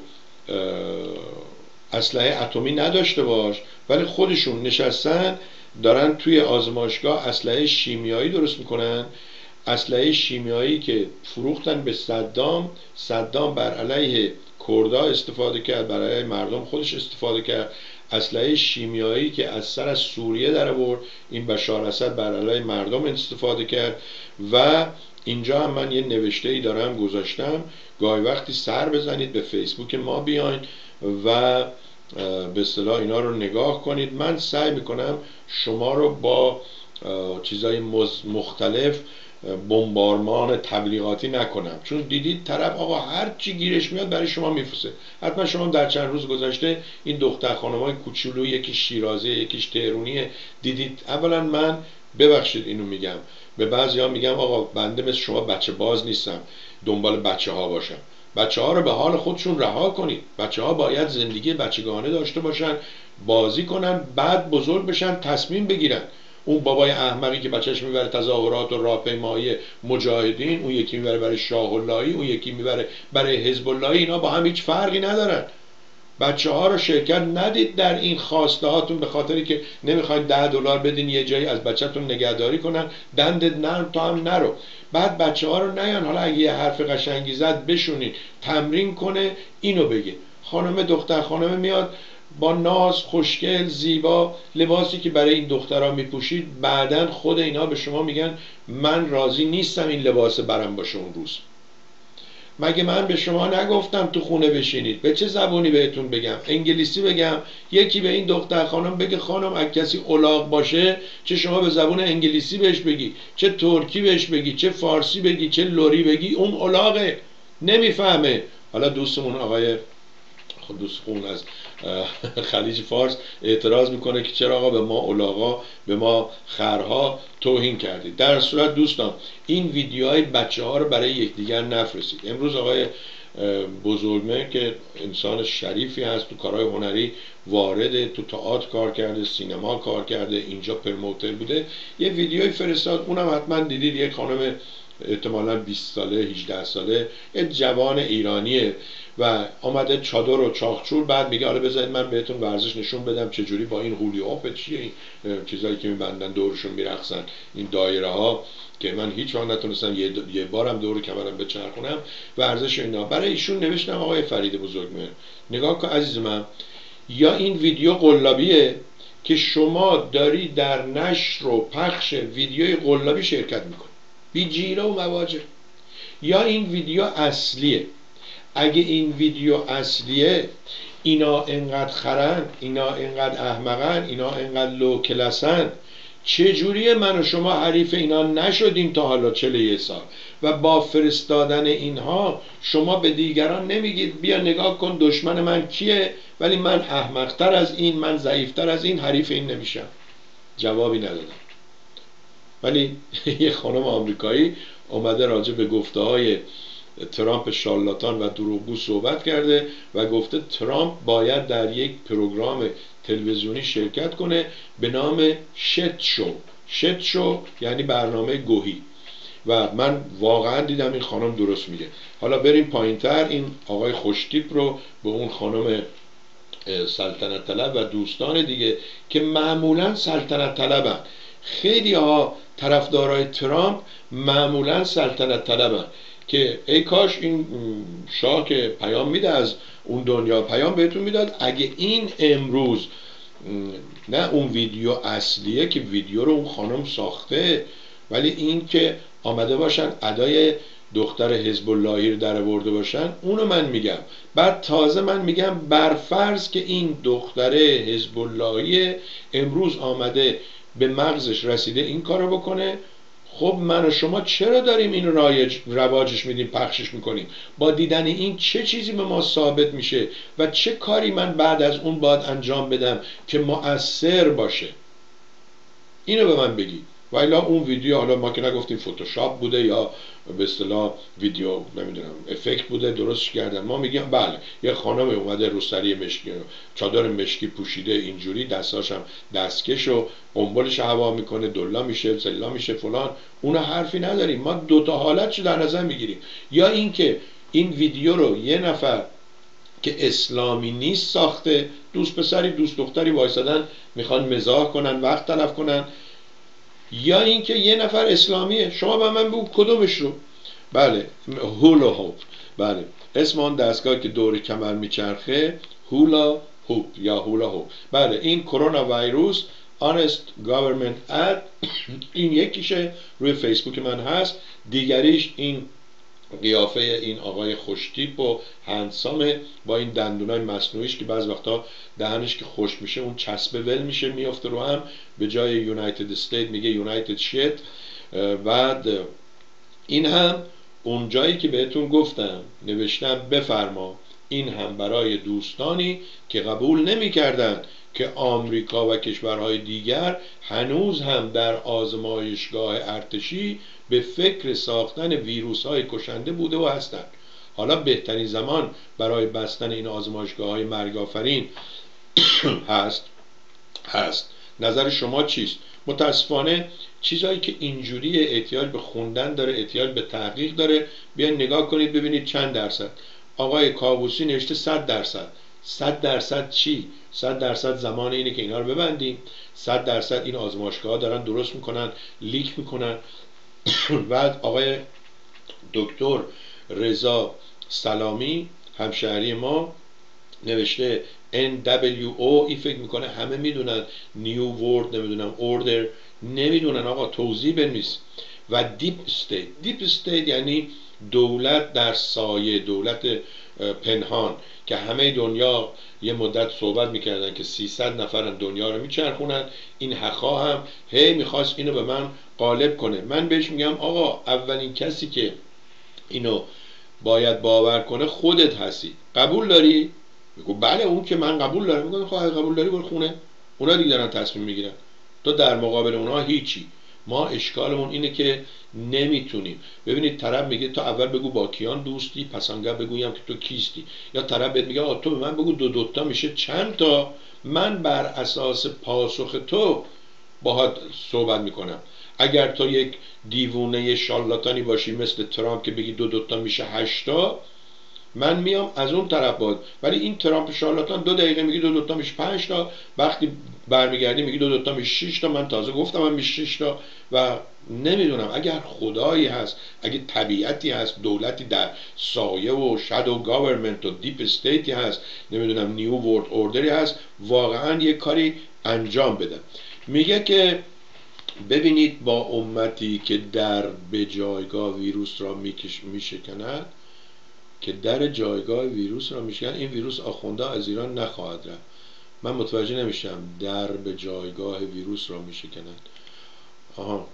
اسلحه اتمی نداشته باش، ولی خودشون نشستن دارن توی آزمایشگاه اسلحه شیمیایی درست میکنن. اسلحه شیمیایی که فروختن به صدام، صدام بر علیه کردها استفاده کرد، بر علیه مردم خودش استفاده کرد. اسلحه شیمیایی که از سر از سوریه در آورد، این بشار اسد بر علیه مردم استفاده کرد. و اینجا هم من یه نوشته‌ای دارم گذاشتم، گاهی وقتی سر بزنید به فیسبوک ما بیاین و به اصطلاح اینا رو نگاه کنید. من سعی میکنم شما رو با چیزای مختلف بمبارمان تبلیغاتی نکنم، چون دیدید طرف آقا هر چی گیرش میاد برای شما میفرسته. حتما شما در چند روز گذشته این دختر خانمای کوچولو، یکی شیرازی یکیش تهرونیه، دیدید. اولا من ببخشید اینو میگم، به بعضیا میگم آقا بنده مثل شما بچه باز نیستم دنبال بچه ها باشم. بچه ها رو به حال خودشون رها کنید. بچه ها باید زندگی بچگانه داشته باشن، بازی کنن، بعد بزرگ بشن تصمیم بگیرن. اون بابای احمقی که بچهش میبره تظاهرات و راهپیمایی مجاهدین، اون یکی میبره برای شاه اللهی، اون یکی میبره برای حزب اللهی، اینا با هم هیچ فرقی ندارن. بچه ها رو شرکت ندید در این خواسته هاتون به خاطری که نمیخواید ده دلار بدین یه جایی از بچه‌تون نگهداری کنن، دندت نرم تا هم نرو. بعد بچه ها رو نیان حالا اگه یه حرف قشنگی زد بشونین تمرین کنه اینو بگه. خانم دختر خانم میاد با ناز، خوشگل، زیبا، لباسی که برای این دخترها میپوشید، بعدن خود اینا به شما میگن من راضی نیستم این لباس برم باشه اون روز. مگه من به شما نگفتم تو خونه بشینید؟ به چه زبونی بهتون بگم؟ انگلیسی بگم؟ یکی به این دختر خانم بگه خانم اگه کسی الاغ باشه، چه شما به زبون انگلیسی بهش بگی، چه ترکی بهش بگی، چه فارسی بگی، چه لری بگی، اون الاغه، نمیفهمه. حالا دوستمون آقای دوست خون از خلیج فارس اعتراض میکنه که چرا آقا به ما الاغا، به ما خرها توهین کردید. در صورت دوستان این ویدیوهای بچه ها رو برای یکدیگر نفرستید. امروز آقای بزرگمه که انسان شریفی هست، تو کارهای هنری وارده، تو تئاتر کار کرده، سینما کار کرده، اینجا پروموتر بوده، یه ویدیوی فرستاد، اونم حتما دیدید. یک خانم احتمالاً بیست ساله هجده ساله، یه جوان ایرانیه و آمده چادر و چاخچور، بعد میگه آره بذارید من بهتون ورزش نشون بدم چجوری با این هولی هاپ چیه این چیزایی که میبندن دورشون میرقصن، این دایره ها که من هیچ وقت نتونستم یه, یه بارم دور کمرم بچرخونم، ورزش اینا. برای ایشون نوشتم آقای فرید بزرگمهر نگاه کن عزیز من، یا این ویدیو قلابیه که شما داری در نشر و پخش ویدیوی قلابی شرکت میکنی بی جیره و مواجه، یا این ویدیو اصلیه. اگه این ویدیو اصلیه، اینا انقدر خرن، اینا انقدر احمقن، اینا انقدر لو کلاسن، چجوریه من و شما حریف اینا نشدیم تا حالا چهل و یک سال؟ و با فرستادن اینها شما به دیگران نمیگید بیا نگاه کن دشمن من کیه، ولی من احمقتر از این، من ضعیفتر از این، حریف این نمیشم. جوابی ندادم. ولی یه خانم آمریکایی اومده راجع به گفته های ترامپ شارلاتان و دروغگو صحبت کرده و گفته ترامپ باید در یک پروگرام تلویزیونی شرکت کنه به نام شت شو. شت شو یعنی برنامه گوهی. و من واقعا دیدم این خانم درست میگه. حالا بریم پایینتر، این آقای خوشتیپ رو به اون خانم سلطنت طلب و دوستان دیگه که معمولا سلطنت طلبن، خیلی ها طرفدارای ترامپ معمولا سلطنت طلبن که ای کاش این شاه که پیام میده از اون دنیا پیام بهتون میداد، اگه این امروز نه اون ویدیو اصلیه که ویدیو رو اون خانم ساخته، ولی این که آمده باشن ادای دختر حزب اللهی رو در آورده باشن، اونو من میگم. بعد تازه من میگم برفرض که این دختر حزب اللهی امروز آمده به مغزش رسیده این کارو بکنه، خب من و شما چرا داریم این رایج رواجش میدیم، پخشش میکنیم؟ با دیدن این چه چیزی به ما ثابت میشه و چه کاری من بعد از اون باید انجام بدم که مؤثر باشه؟ اینو به من بگید. و الا اون ویدیو، حالا ما که نگفتیم فتوشاپ بوده یا به اصطلاح ویدیو نمیدونم افکت بوده درستش کردن، ما میگیم بله یه خانم اومده روسری مشکی چادر مشکی پوشیده اینجوری، دستاشم دستکش و قنبلش هوا میکنه، دلا میشه، سلا میشه، فلان. اون حرفی نداریم. ما دو تا حالتشو در نظر میگیریم، یا اینکه این ویدیو رو یه نفر که اسلامی نیست ساخته، دوست پسری دوست دختری وایسادن میخوان مزاح کنن، وقت تلف کنن، یا اینکه یه نفر اسلامیه. شما به من بگو کدومش رو؟ بله هولا هوپ، بله اسم اون دستگاه که دور کمر میچرخه هولا هوپ یا هولا هوپ. بله این کرونا ویروس Honest Government Ad این یکیشه روی فیسبوک من هست، دیگریش این قیافه این آقای خوشتیپ و هندسامه با این دندونای مصنوعیش که بعض وقتا دهنش که خوش میشه اون چسبه ول میشه میافته رو هم، به جای یونایتد استیت میگه یونایتد شیت. بعد این هم اون جایی که بهتون گفتم نوشتم بفرما این هم برای دوستانی که قبول نمی کردن که آمریکا و کشورهای دیگر هنوز هم در آزمایشگاه ارتشی به فکر ساختن ویروس های کشنده بوده و هستند. حالا بهترین زمان برای بستن این آزمایشگاه های مرگ آفرین هست هست نظر شما چیست؟ متاسفانه چیزایی که اینجوری احتیاج به خوندن داره، احتیاج به تحقیق داره، بیاین نگاه کنید ببینید چند درصد. آقای کاووسی نوشته صد درصد. صد درصد چی؟ صد درصد زمان اینه که اینا رو ببندیم. صد درصد این آزمایشگاه ها دارن درست میکنن، لیک میکنن. بعد آقای دکتر رضا سلامی همشهری ما نوشته ان دبلیو او، این فکر میکنه همه میدونن نیو ورد نمیدونم اوردر، نمیدونن آقا توضیح بنویس. و دیپ استیت، دیپ استیت یعنی دولت در سایه، دولت پنهان که همه دنیا یه مدت صحبت میکردن که سیصد نفرن دنیا رو میچرخونن. این حقا هم هی میخواست اینو به من غالب کنه. من بهش میگم آقا اولین کسی که اینو باید باور کنه خودت هستی. قبول داری؟ میگو بله اون که من قبول دارم. میگم خب قبول داری برو خونه، اونا دیگه دارن تصمیم میگیرن، تو در مقابل اونا هیچی. ما اشکالمون اینه که نمیتونیم. ببینید طرف میگه تو اول بگو با کیان دوستی، پس انگار بگویم که تو کیستی. یا طرف بهت میگه آ تو به من بگو دو دوتا میشه چند تا، من بر اساس پاسخ تو باهات صحبت میکنم. اگر تو یک دیوونه شالاتانی باشی مثل ترامپ که بگی دو دوتا میشه هشتا، من میام از اون طرف بود. ولی این ترامپ شالاتان دو دقیقه میگی دو دوتا میشه پنج تا، وقتی برمیگردی میگی دو دوتا میشه شش تا. من تازه گفتم من میشه شش تا. و نمیدونم اگر خدایی هست، اگه طبیعتی هست، دولتی در سایه و شادو گاورمنت و دیپ استیتی هست، نمیدونم نیو ورد اوردری هست، واقعا یه کاری انجام بده. میگه که ببینید با امتی که در به جایگاه ویروس را میشکند، که در جایگاه ویروس را میشکند، این ویروس آخونده از ایران نخواهد رفت. من متوجه نمیشم در به جایگاه ویروس را میشکند. آها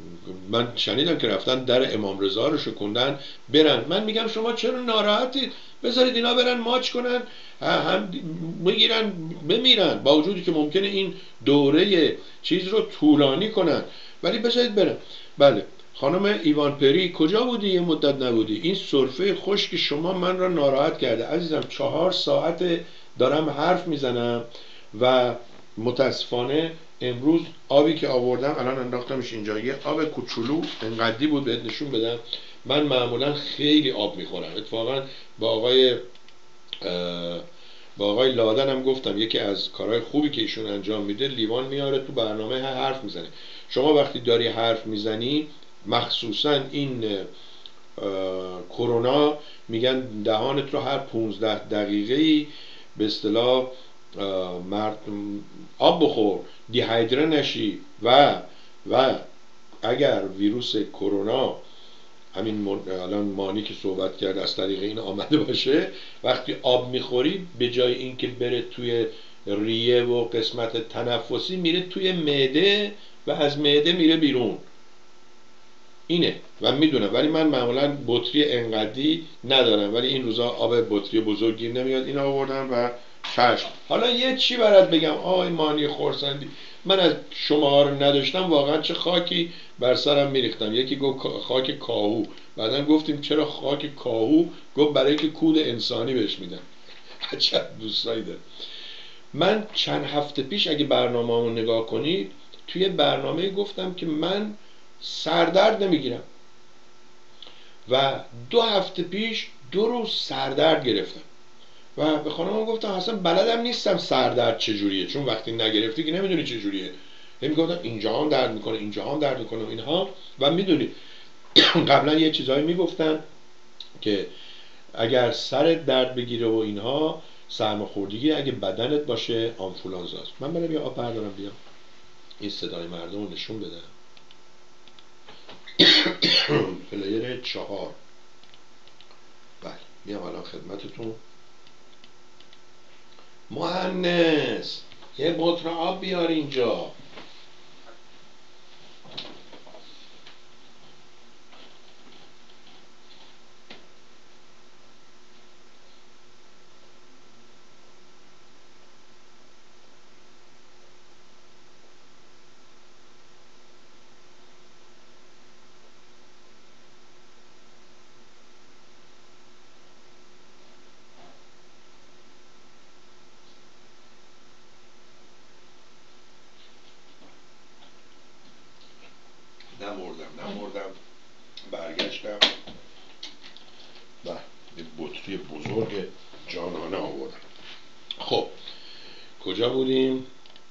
من شنیدم که رفتن در امام رضا رو شکوندن برن. من میگم شما چرا ناراحتید؟ بذارید اینا برن ماچ کنن، هم بگیرن بمیرن، با وجودی که ممکنه این دوره چیز رو طولانی کنن، ولی بذارید برن. بله خانم ایوان پری کجا بودی؟ یه مدت نبودی. این سرفه خشک شما من را ناراحت کرده عزیزم. چهار ساعت دارم حرف میزنم و متاسفانه امروز آبی که آوردم الان انداختمش اینجا، یه آب کوچولو انقدی بود بهت نشون بدم. من معمولا خیلی آب میخورم. اتفاقا با آقای با آقای لادن هم گفتم یکی از کارهای خوبی که ایشون انجام میده لیوان میاره تو برنامه حرف میزنه. شما وقتی داری حرف میزنی مخصوصا این کرونا میگن دهانت رو هر پونزده دقیقه‌ای به اصطلاح مرد آب بخور، دیهایدره نشی و و اگر ویروس کرونا همین الان مانی که صحبت کرد از طریق این آمده باشه، وقتی آب میخوری به جای اینکه بره توی ریه و قسمت تنفسی میره توی معده و از معده میره بیرون. اینه و میدونم، ولی من معمولا بطری انقدی ندارم، ولی این روزا آب بطری بزرگی نمیاد. این آوردم و چشم. حالا یه چی برات بگم آقای مانی خورسندی، من از شما رو نداشتم واقعا چه خاکی بر سرم میریختم. یکی گفت خاک کاهو، بعدن گفتیم چرا خاک کاهو؟ گفت برای که کود انسانی بهش میدن. عجب دوستایی داره. من چند هفته پیش اگه برنامه‌مو نگاه کنید توی برنامه گفتم که من سردرد نمیگیرم و دو هفته پیش دو روز سردرد گرفتم و به خانمم گفتم اصلا بلدم نیستم سردرد چجوریه، چون وقتی نگرفتی که نمیدونی چجوریه. هم گفتم اینجا هم درد میکنه اینجا هم درد میکنه اینها. و میدونی قبلا یه چیزایی میگفتن که اگر سرت درد بگیره و اینها سرماخوردگی، اگه بدنت باشه آنفولانزاست. من برم یه آب بردارم بیام این صدای مردم رو نشون بدم. پلیر چهار میام الان خدمتتون. مهندس یه بطر آب بیار اینجا. نمردم نمردم برگشتم و یه بطری بزرگ جانانه آوردم. خب کجا بودیم؟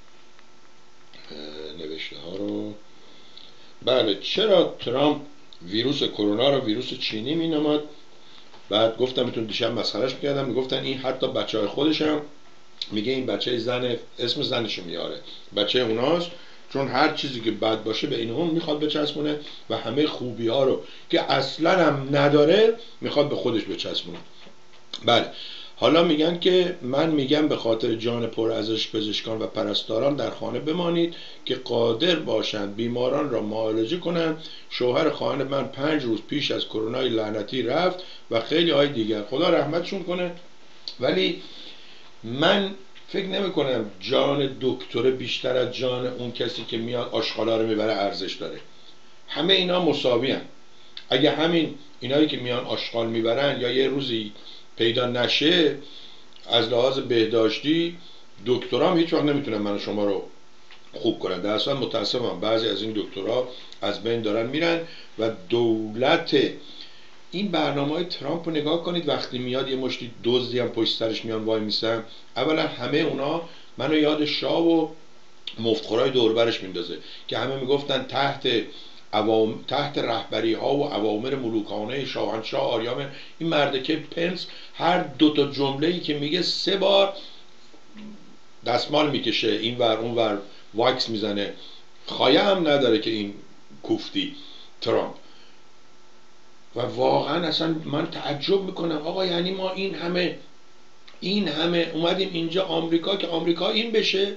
نوشته ها رو. بله، چرا ترامپ ویروس کرونا رو ویروس چینی می نامد؟ بعد گفتم بهتون دیشب مسخرهش میکردم، میگفتن این حتی بچه های خودش هم میگه این بچه زن، اسم زنشو میاره، بچه اوناست، چون هر چیزی که بد باشه به این اون میخواد بچسبونه و همه خوبی ها رو که اصلا هم نداره میخواد به خودش بچسبونه. بله، حالا میگن که من میگم به خاطر جان پر ازش پزشکان و پرستاران در خانه بمانید که قادر باشند بیماران را معالجه کنند. شوهر خانه من پنج روز پیش از کرونای لعنتی رفت و خیلی های دیگر، خدا رحمتشون کنه. ولی من فکر نمی کنم جان دکتر بیشتر از جان اون کسی که میاد آشغالا رو میبره ارزش داره. همه اینا مساوی هن. اگه همین اینایی که میان آشغال میبرن یا یه روزی پیدا نشه از لحاظ بهداشتی، دکترام هیچ وقت نمیتونن من و شما رو خوب کنن. در اصلا متاسفم بعضی از این دکترها از بین دارن میرن و دولت این برنامه‌های ترامپ رو نگاه کنید. وقتی میاد یه مشتی دزدی هم پشت سرش میان وای میسن، اولا همه اونا منو یاد شاه و مفتخورای دوربرش میندازه که همه میگفتن تحت عوام تحت رهبری ها و اوامر ملوکانه شاهنشاه آریامر. این مرده که پنس هر دو تا جمله‌ای که میگه سه بار دستمال میکشه این ور اون ور واکس میزنه. خایه هم نداره که این کوفتی ترامپ. و واقعا اصلا من تعجب میکنم آقا، یعنی ما این همه این همه اومدیم اینجا آمریکا که آمریکا این بشه؟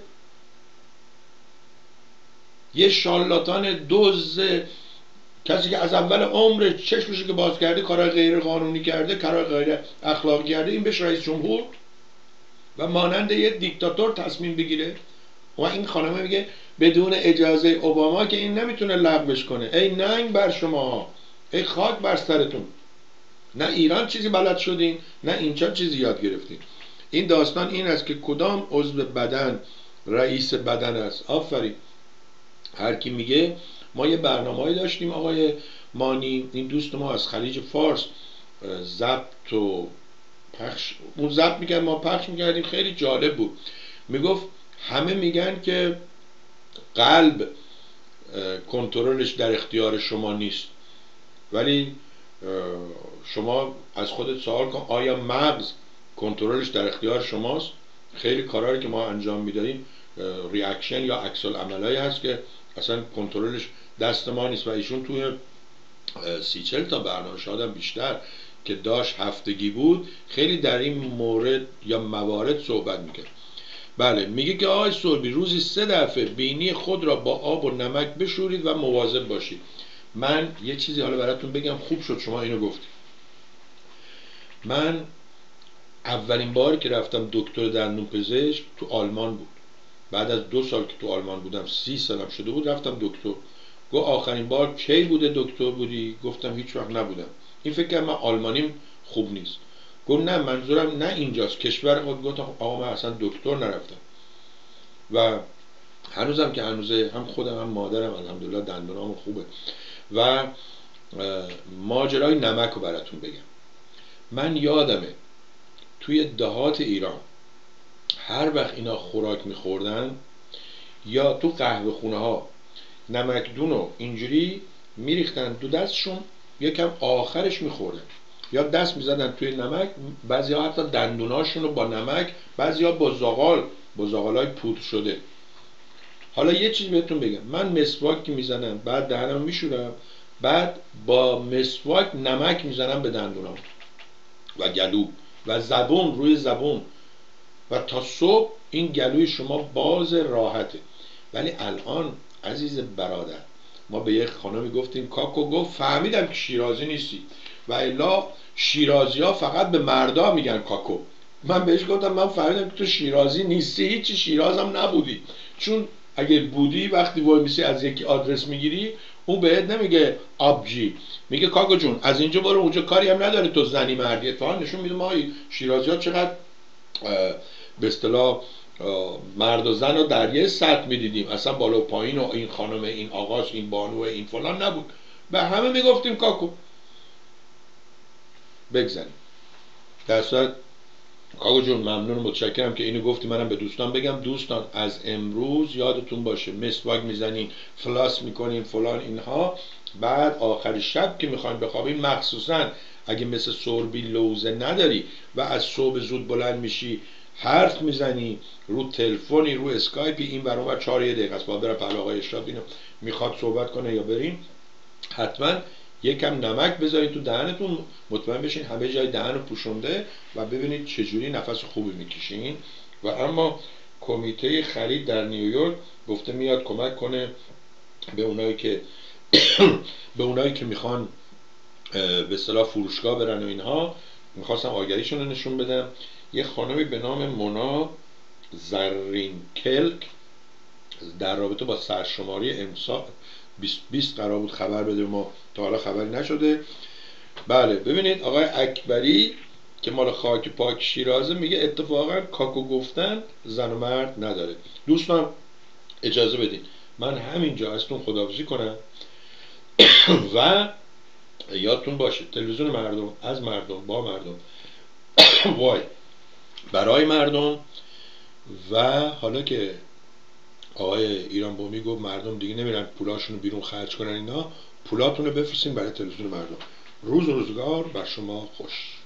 یه شالاتان دوز، کسی که از اول عمر چشمشو که باز کرده کارهای غیر قانونی کرده، کارهای غیر اخلاقی کرده، این بشه رئیس جمهور و مانند یه دیکتاتور تصمیم بگیره؟ و این خانمه میگه بدون اجازه اوباما که این نمیتونه لغوش کنه. ای ننگ بر شما، ای خاک بر سرتون. نه ایران چیزی بلد شدین، نه اینجا چیزی یاد گرفتین. این داستان این است که کدام عضو بدن رئیس بدن است. آفرین. هر کی میگه ما یه برنامه‌ای داشتیم آقای مانی، این دوست ما از خلیج فارس، ضبط و پخش، اون ضبط میکرد ما پخش میکردیم، خیلی جالب بود. میگفت همه میگن که قلب کنترلش در اختیار شما نیست، ولی شما از خودت سوال کن آیا مغز کنترلش در اختیار شماست؟ خیلی کارهایی که ما انجام میدهیم ریاکشن یا عکس العملایی هست که اصلا کنترلش دست ما نیست. و ایشون توی سی چل تا برنامه شادم بیشتر که داشت هفتگی بود خیلی در این مورد یا موارد صحبت میکرد. بله، میگه که آقای سوربی روزی سه دفعه بینی خود را با آب و نمک بشورید و مواظب باشید. من یه چیزی حالا براتون بگم، خوب شد شما اینو گفتید. من اولین باری که رفتم دکتر دندون پزشک تو آلمان بود. بعد از دو سال که تو آلمان بودم، سی سالم شده بود، رفتم دکتر. گفت آخرین بار کی بوده دکتر بودی؟ گفتم هیچ وقت نبودم. این فکر کنم من آلمانیم خوب نیست. گفت نه منظورم نه اینجاست، کشور. گفتم آقا من اصلا دکتر نرفتم و هنوزم که هنوزه هم خودم هم مادرم الحمدلله دندونام خوبه. و ماجرای نمک رو براتون بگم. من یادمه توی دهات ایران هر وقت اینا خوراک میخوردن یا تو قهوه خونه ها نمکدونو اینجوری میریختن دو دستشون، یکم آخرش میخوردن یا دست میزدن توی نمک، بعضی ها حتی دندوناشون رو با نمک، بعضی ها با زغال، با زغالای پودر شده. حالا یه چیز بهتون بگم، من مسواک که میزنم بعد دهنم میشورم، بعد با مسواک نمک میزنم به دندونام. و گلو و زبون روی زبون و تا صبح این گلوی شما باز راحته. ولی الان عزیز برادر، ما به یک خانمی گفتیم کاکو، گفت فهمیدم که شیرازی نیستی، و الا شیرازی ها فقط به مردا میگن کاکو. من بهش گفتم من فهمیدم که تو شیرازی نیستی، هیچی شیرازم نبودی، چون اگه بودی وقتی وای میسی از یکی آدرس میگیری اون بهت نمیگه آبجی، میگه کاکو جون از اینجا برو اونجا، کاری هم نداره تو زنی مردی. اتفاقا نشون میده ما شیرازی ها چقدر به اصطلاح مرد و زن رو در یه سطح میدیدیم، اصلا بالا و پایین و این خانم این آقاش این بانو این فلان نبود، به همه میگفتیم کاکو. بگذاریم. در صورت کاکو جون ممنون و متشکرم که اینو گفتی، منم به دوستان بگم. دوستان از امروز یادتون باشه مسواک میزنین، فلاس میکنین فلان اینها، بعد آخر شب که میخواین بخوابین، مخصوصا اگه مثل سوربی لوزه نداری و از صبح زود بلند میشی حرف میزنی رو تلفنی رو اسکایپی این برام و چهار یه دقیقه است باید برم پهل آقای اشراف ببینم میخواد صحبت کنه یا بریم، حتما یکم نمک بذارید تو دهنتون، مطمئن بشین همه جای دهن رو پوشونده و ببینید چجوری نفس خوبی میکشین. و اما کمیته خرید در نیویورک گفته میاد کمک کنه به اونایی که به اونایی که میخوان به اصطلاح فروشگاه برن و اینها. میخواستم آگهیشون رو نشون بدم. یه خانمی به نام مونا زرینکلک در رابطه با سرشماری امسال بیست قرار بود خبر بده، ما تا حالا خبری نشده. بله ببینید آقای اکبری که مال خاک پاک شیرازه میگه اتفاقا کاکو گفتن زن و مرد نداره. دوستان اجازه بدین من همینجا ازتون خداحافظی کنم و یادتون باشه تلویزیون مردم، از مردم، با مردم، وای برای مردم. و حالا که آقای ایران بومی گفت مردم دیگه نمیرن پولاشونو بیرون خرج کنن اینا، پولاتونو بفرستین برای تلویزیون مردم. روز و روزگار بر شما خوش.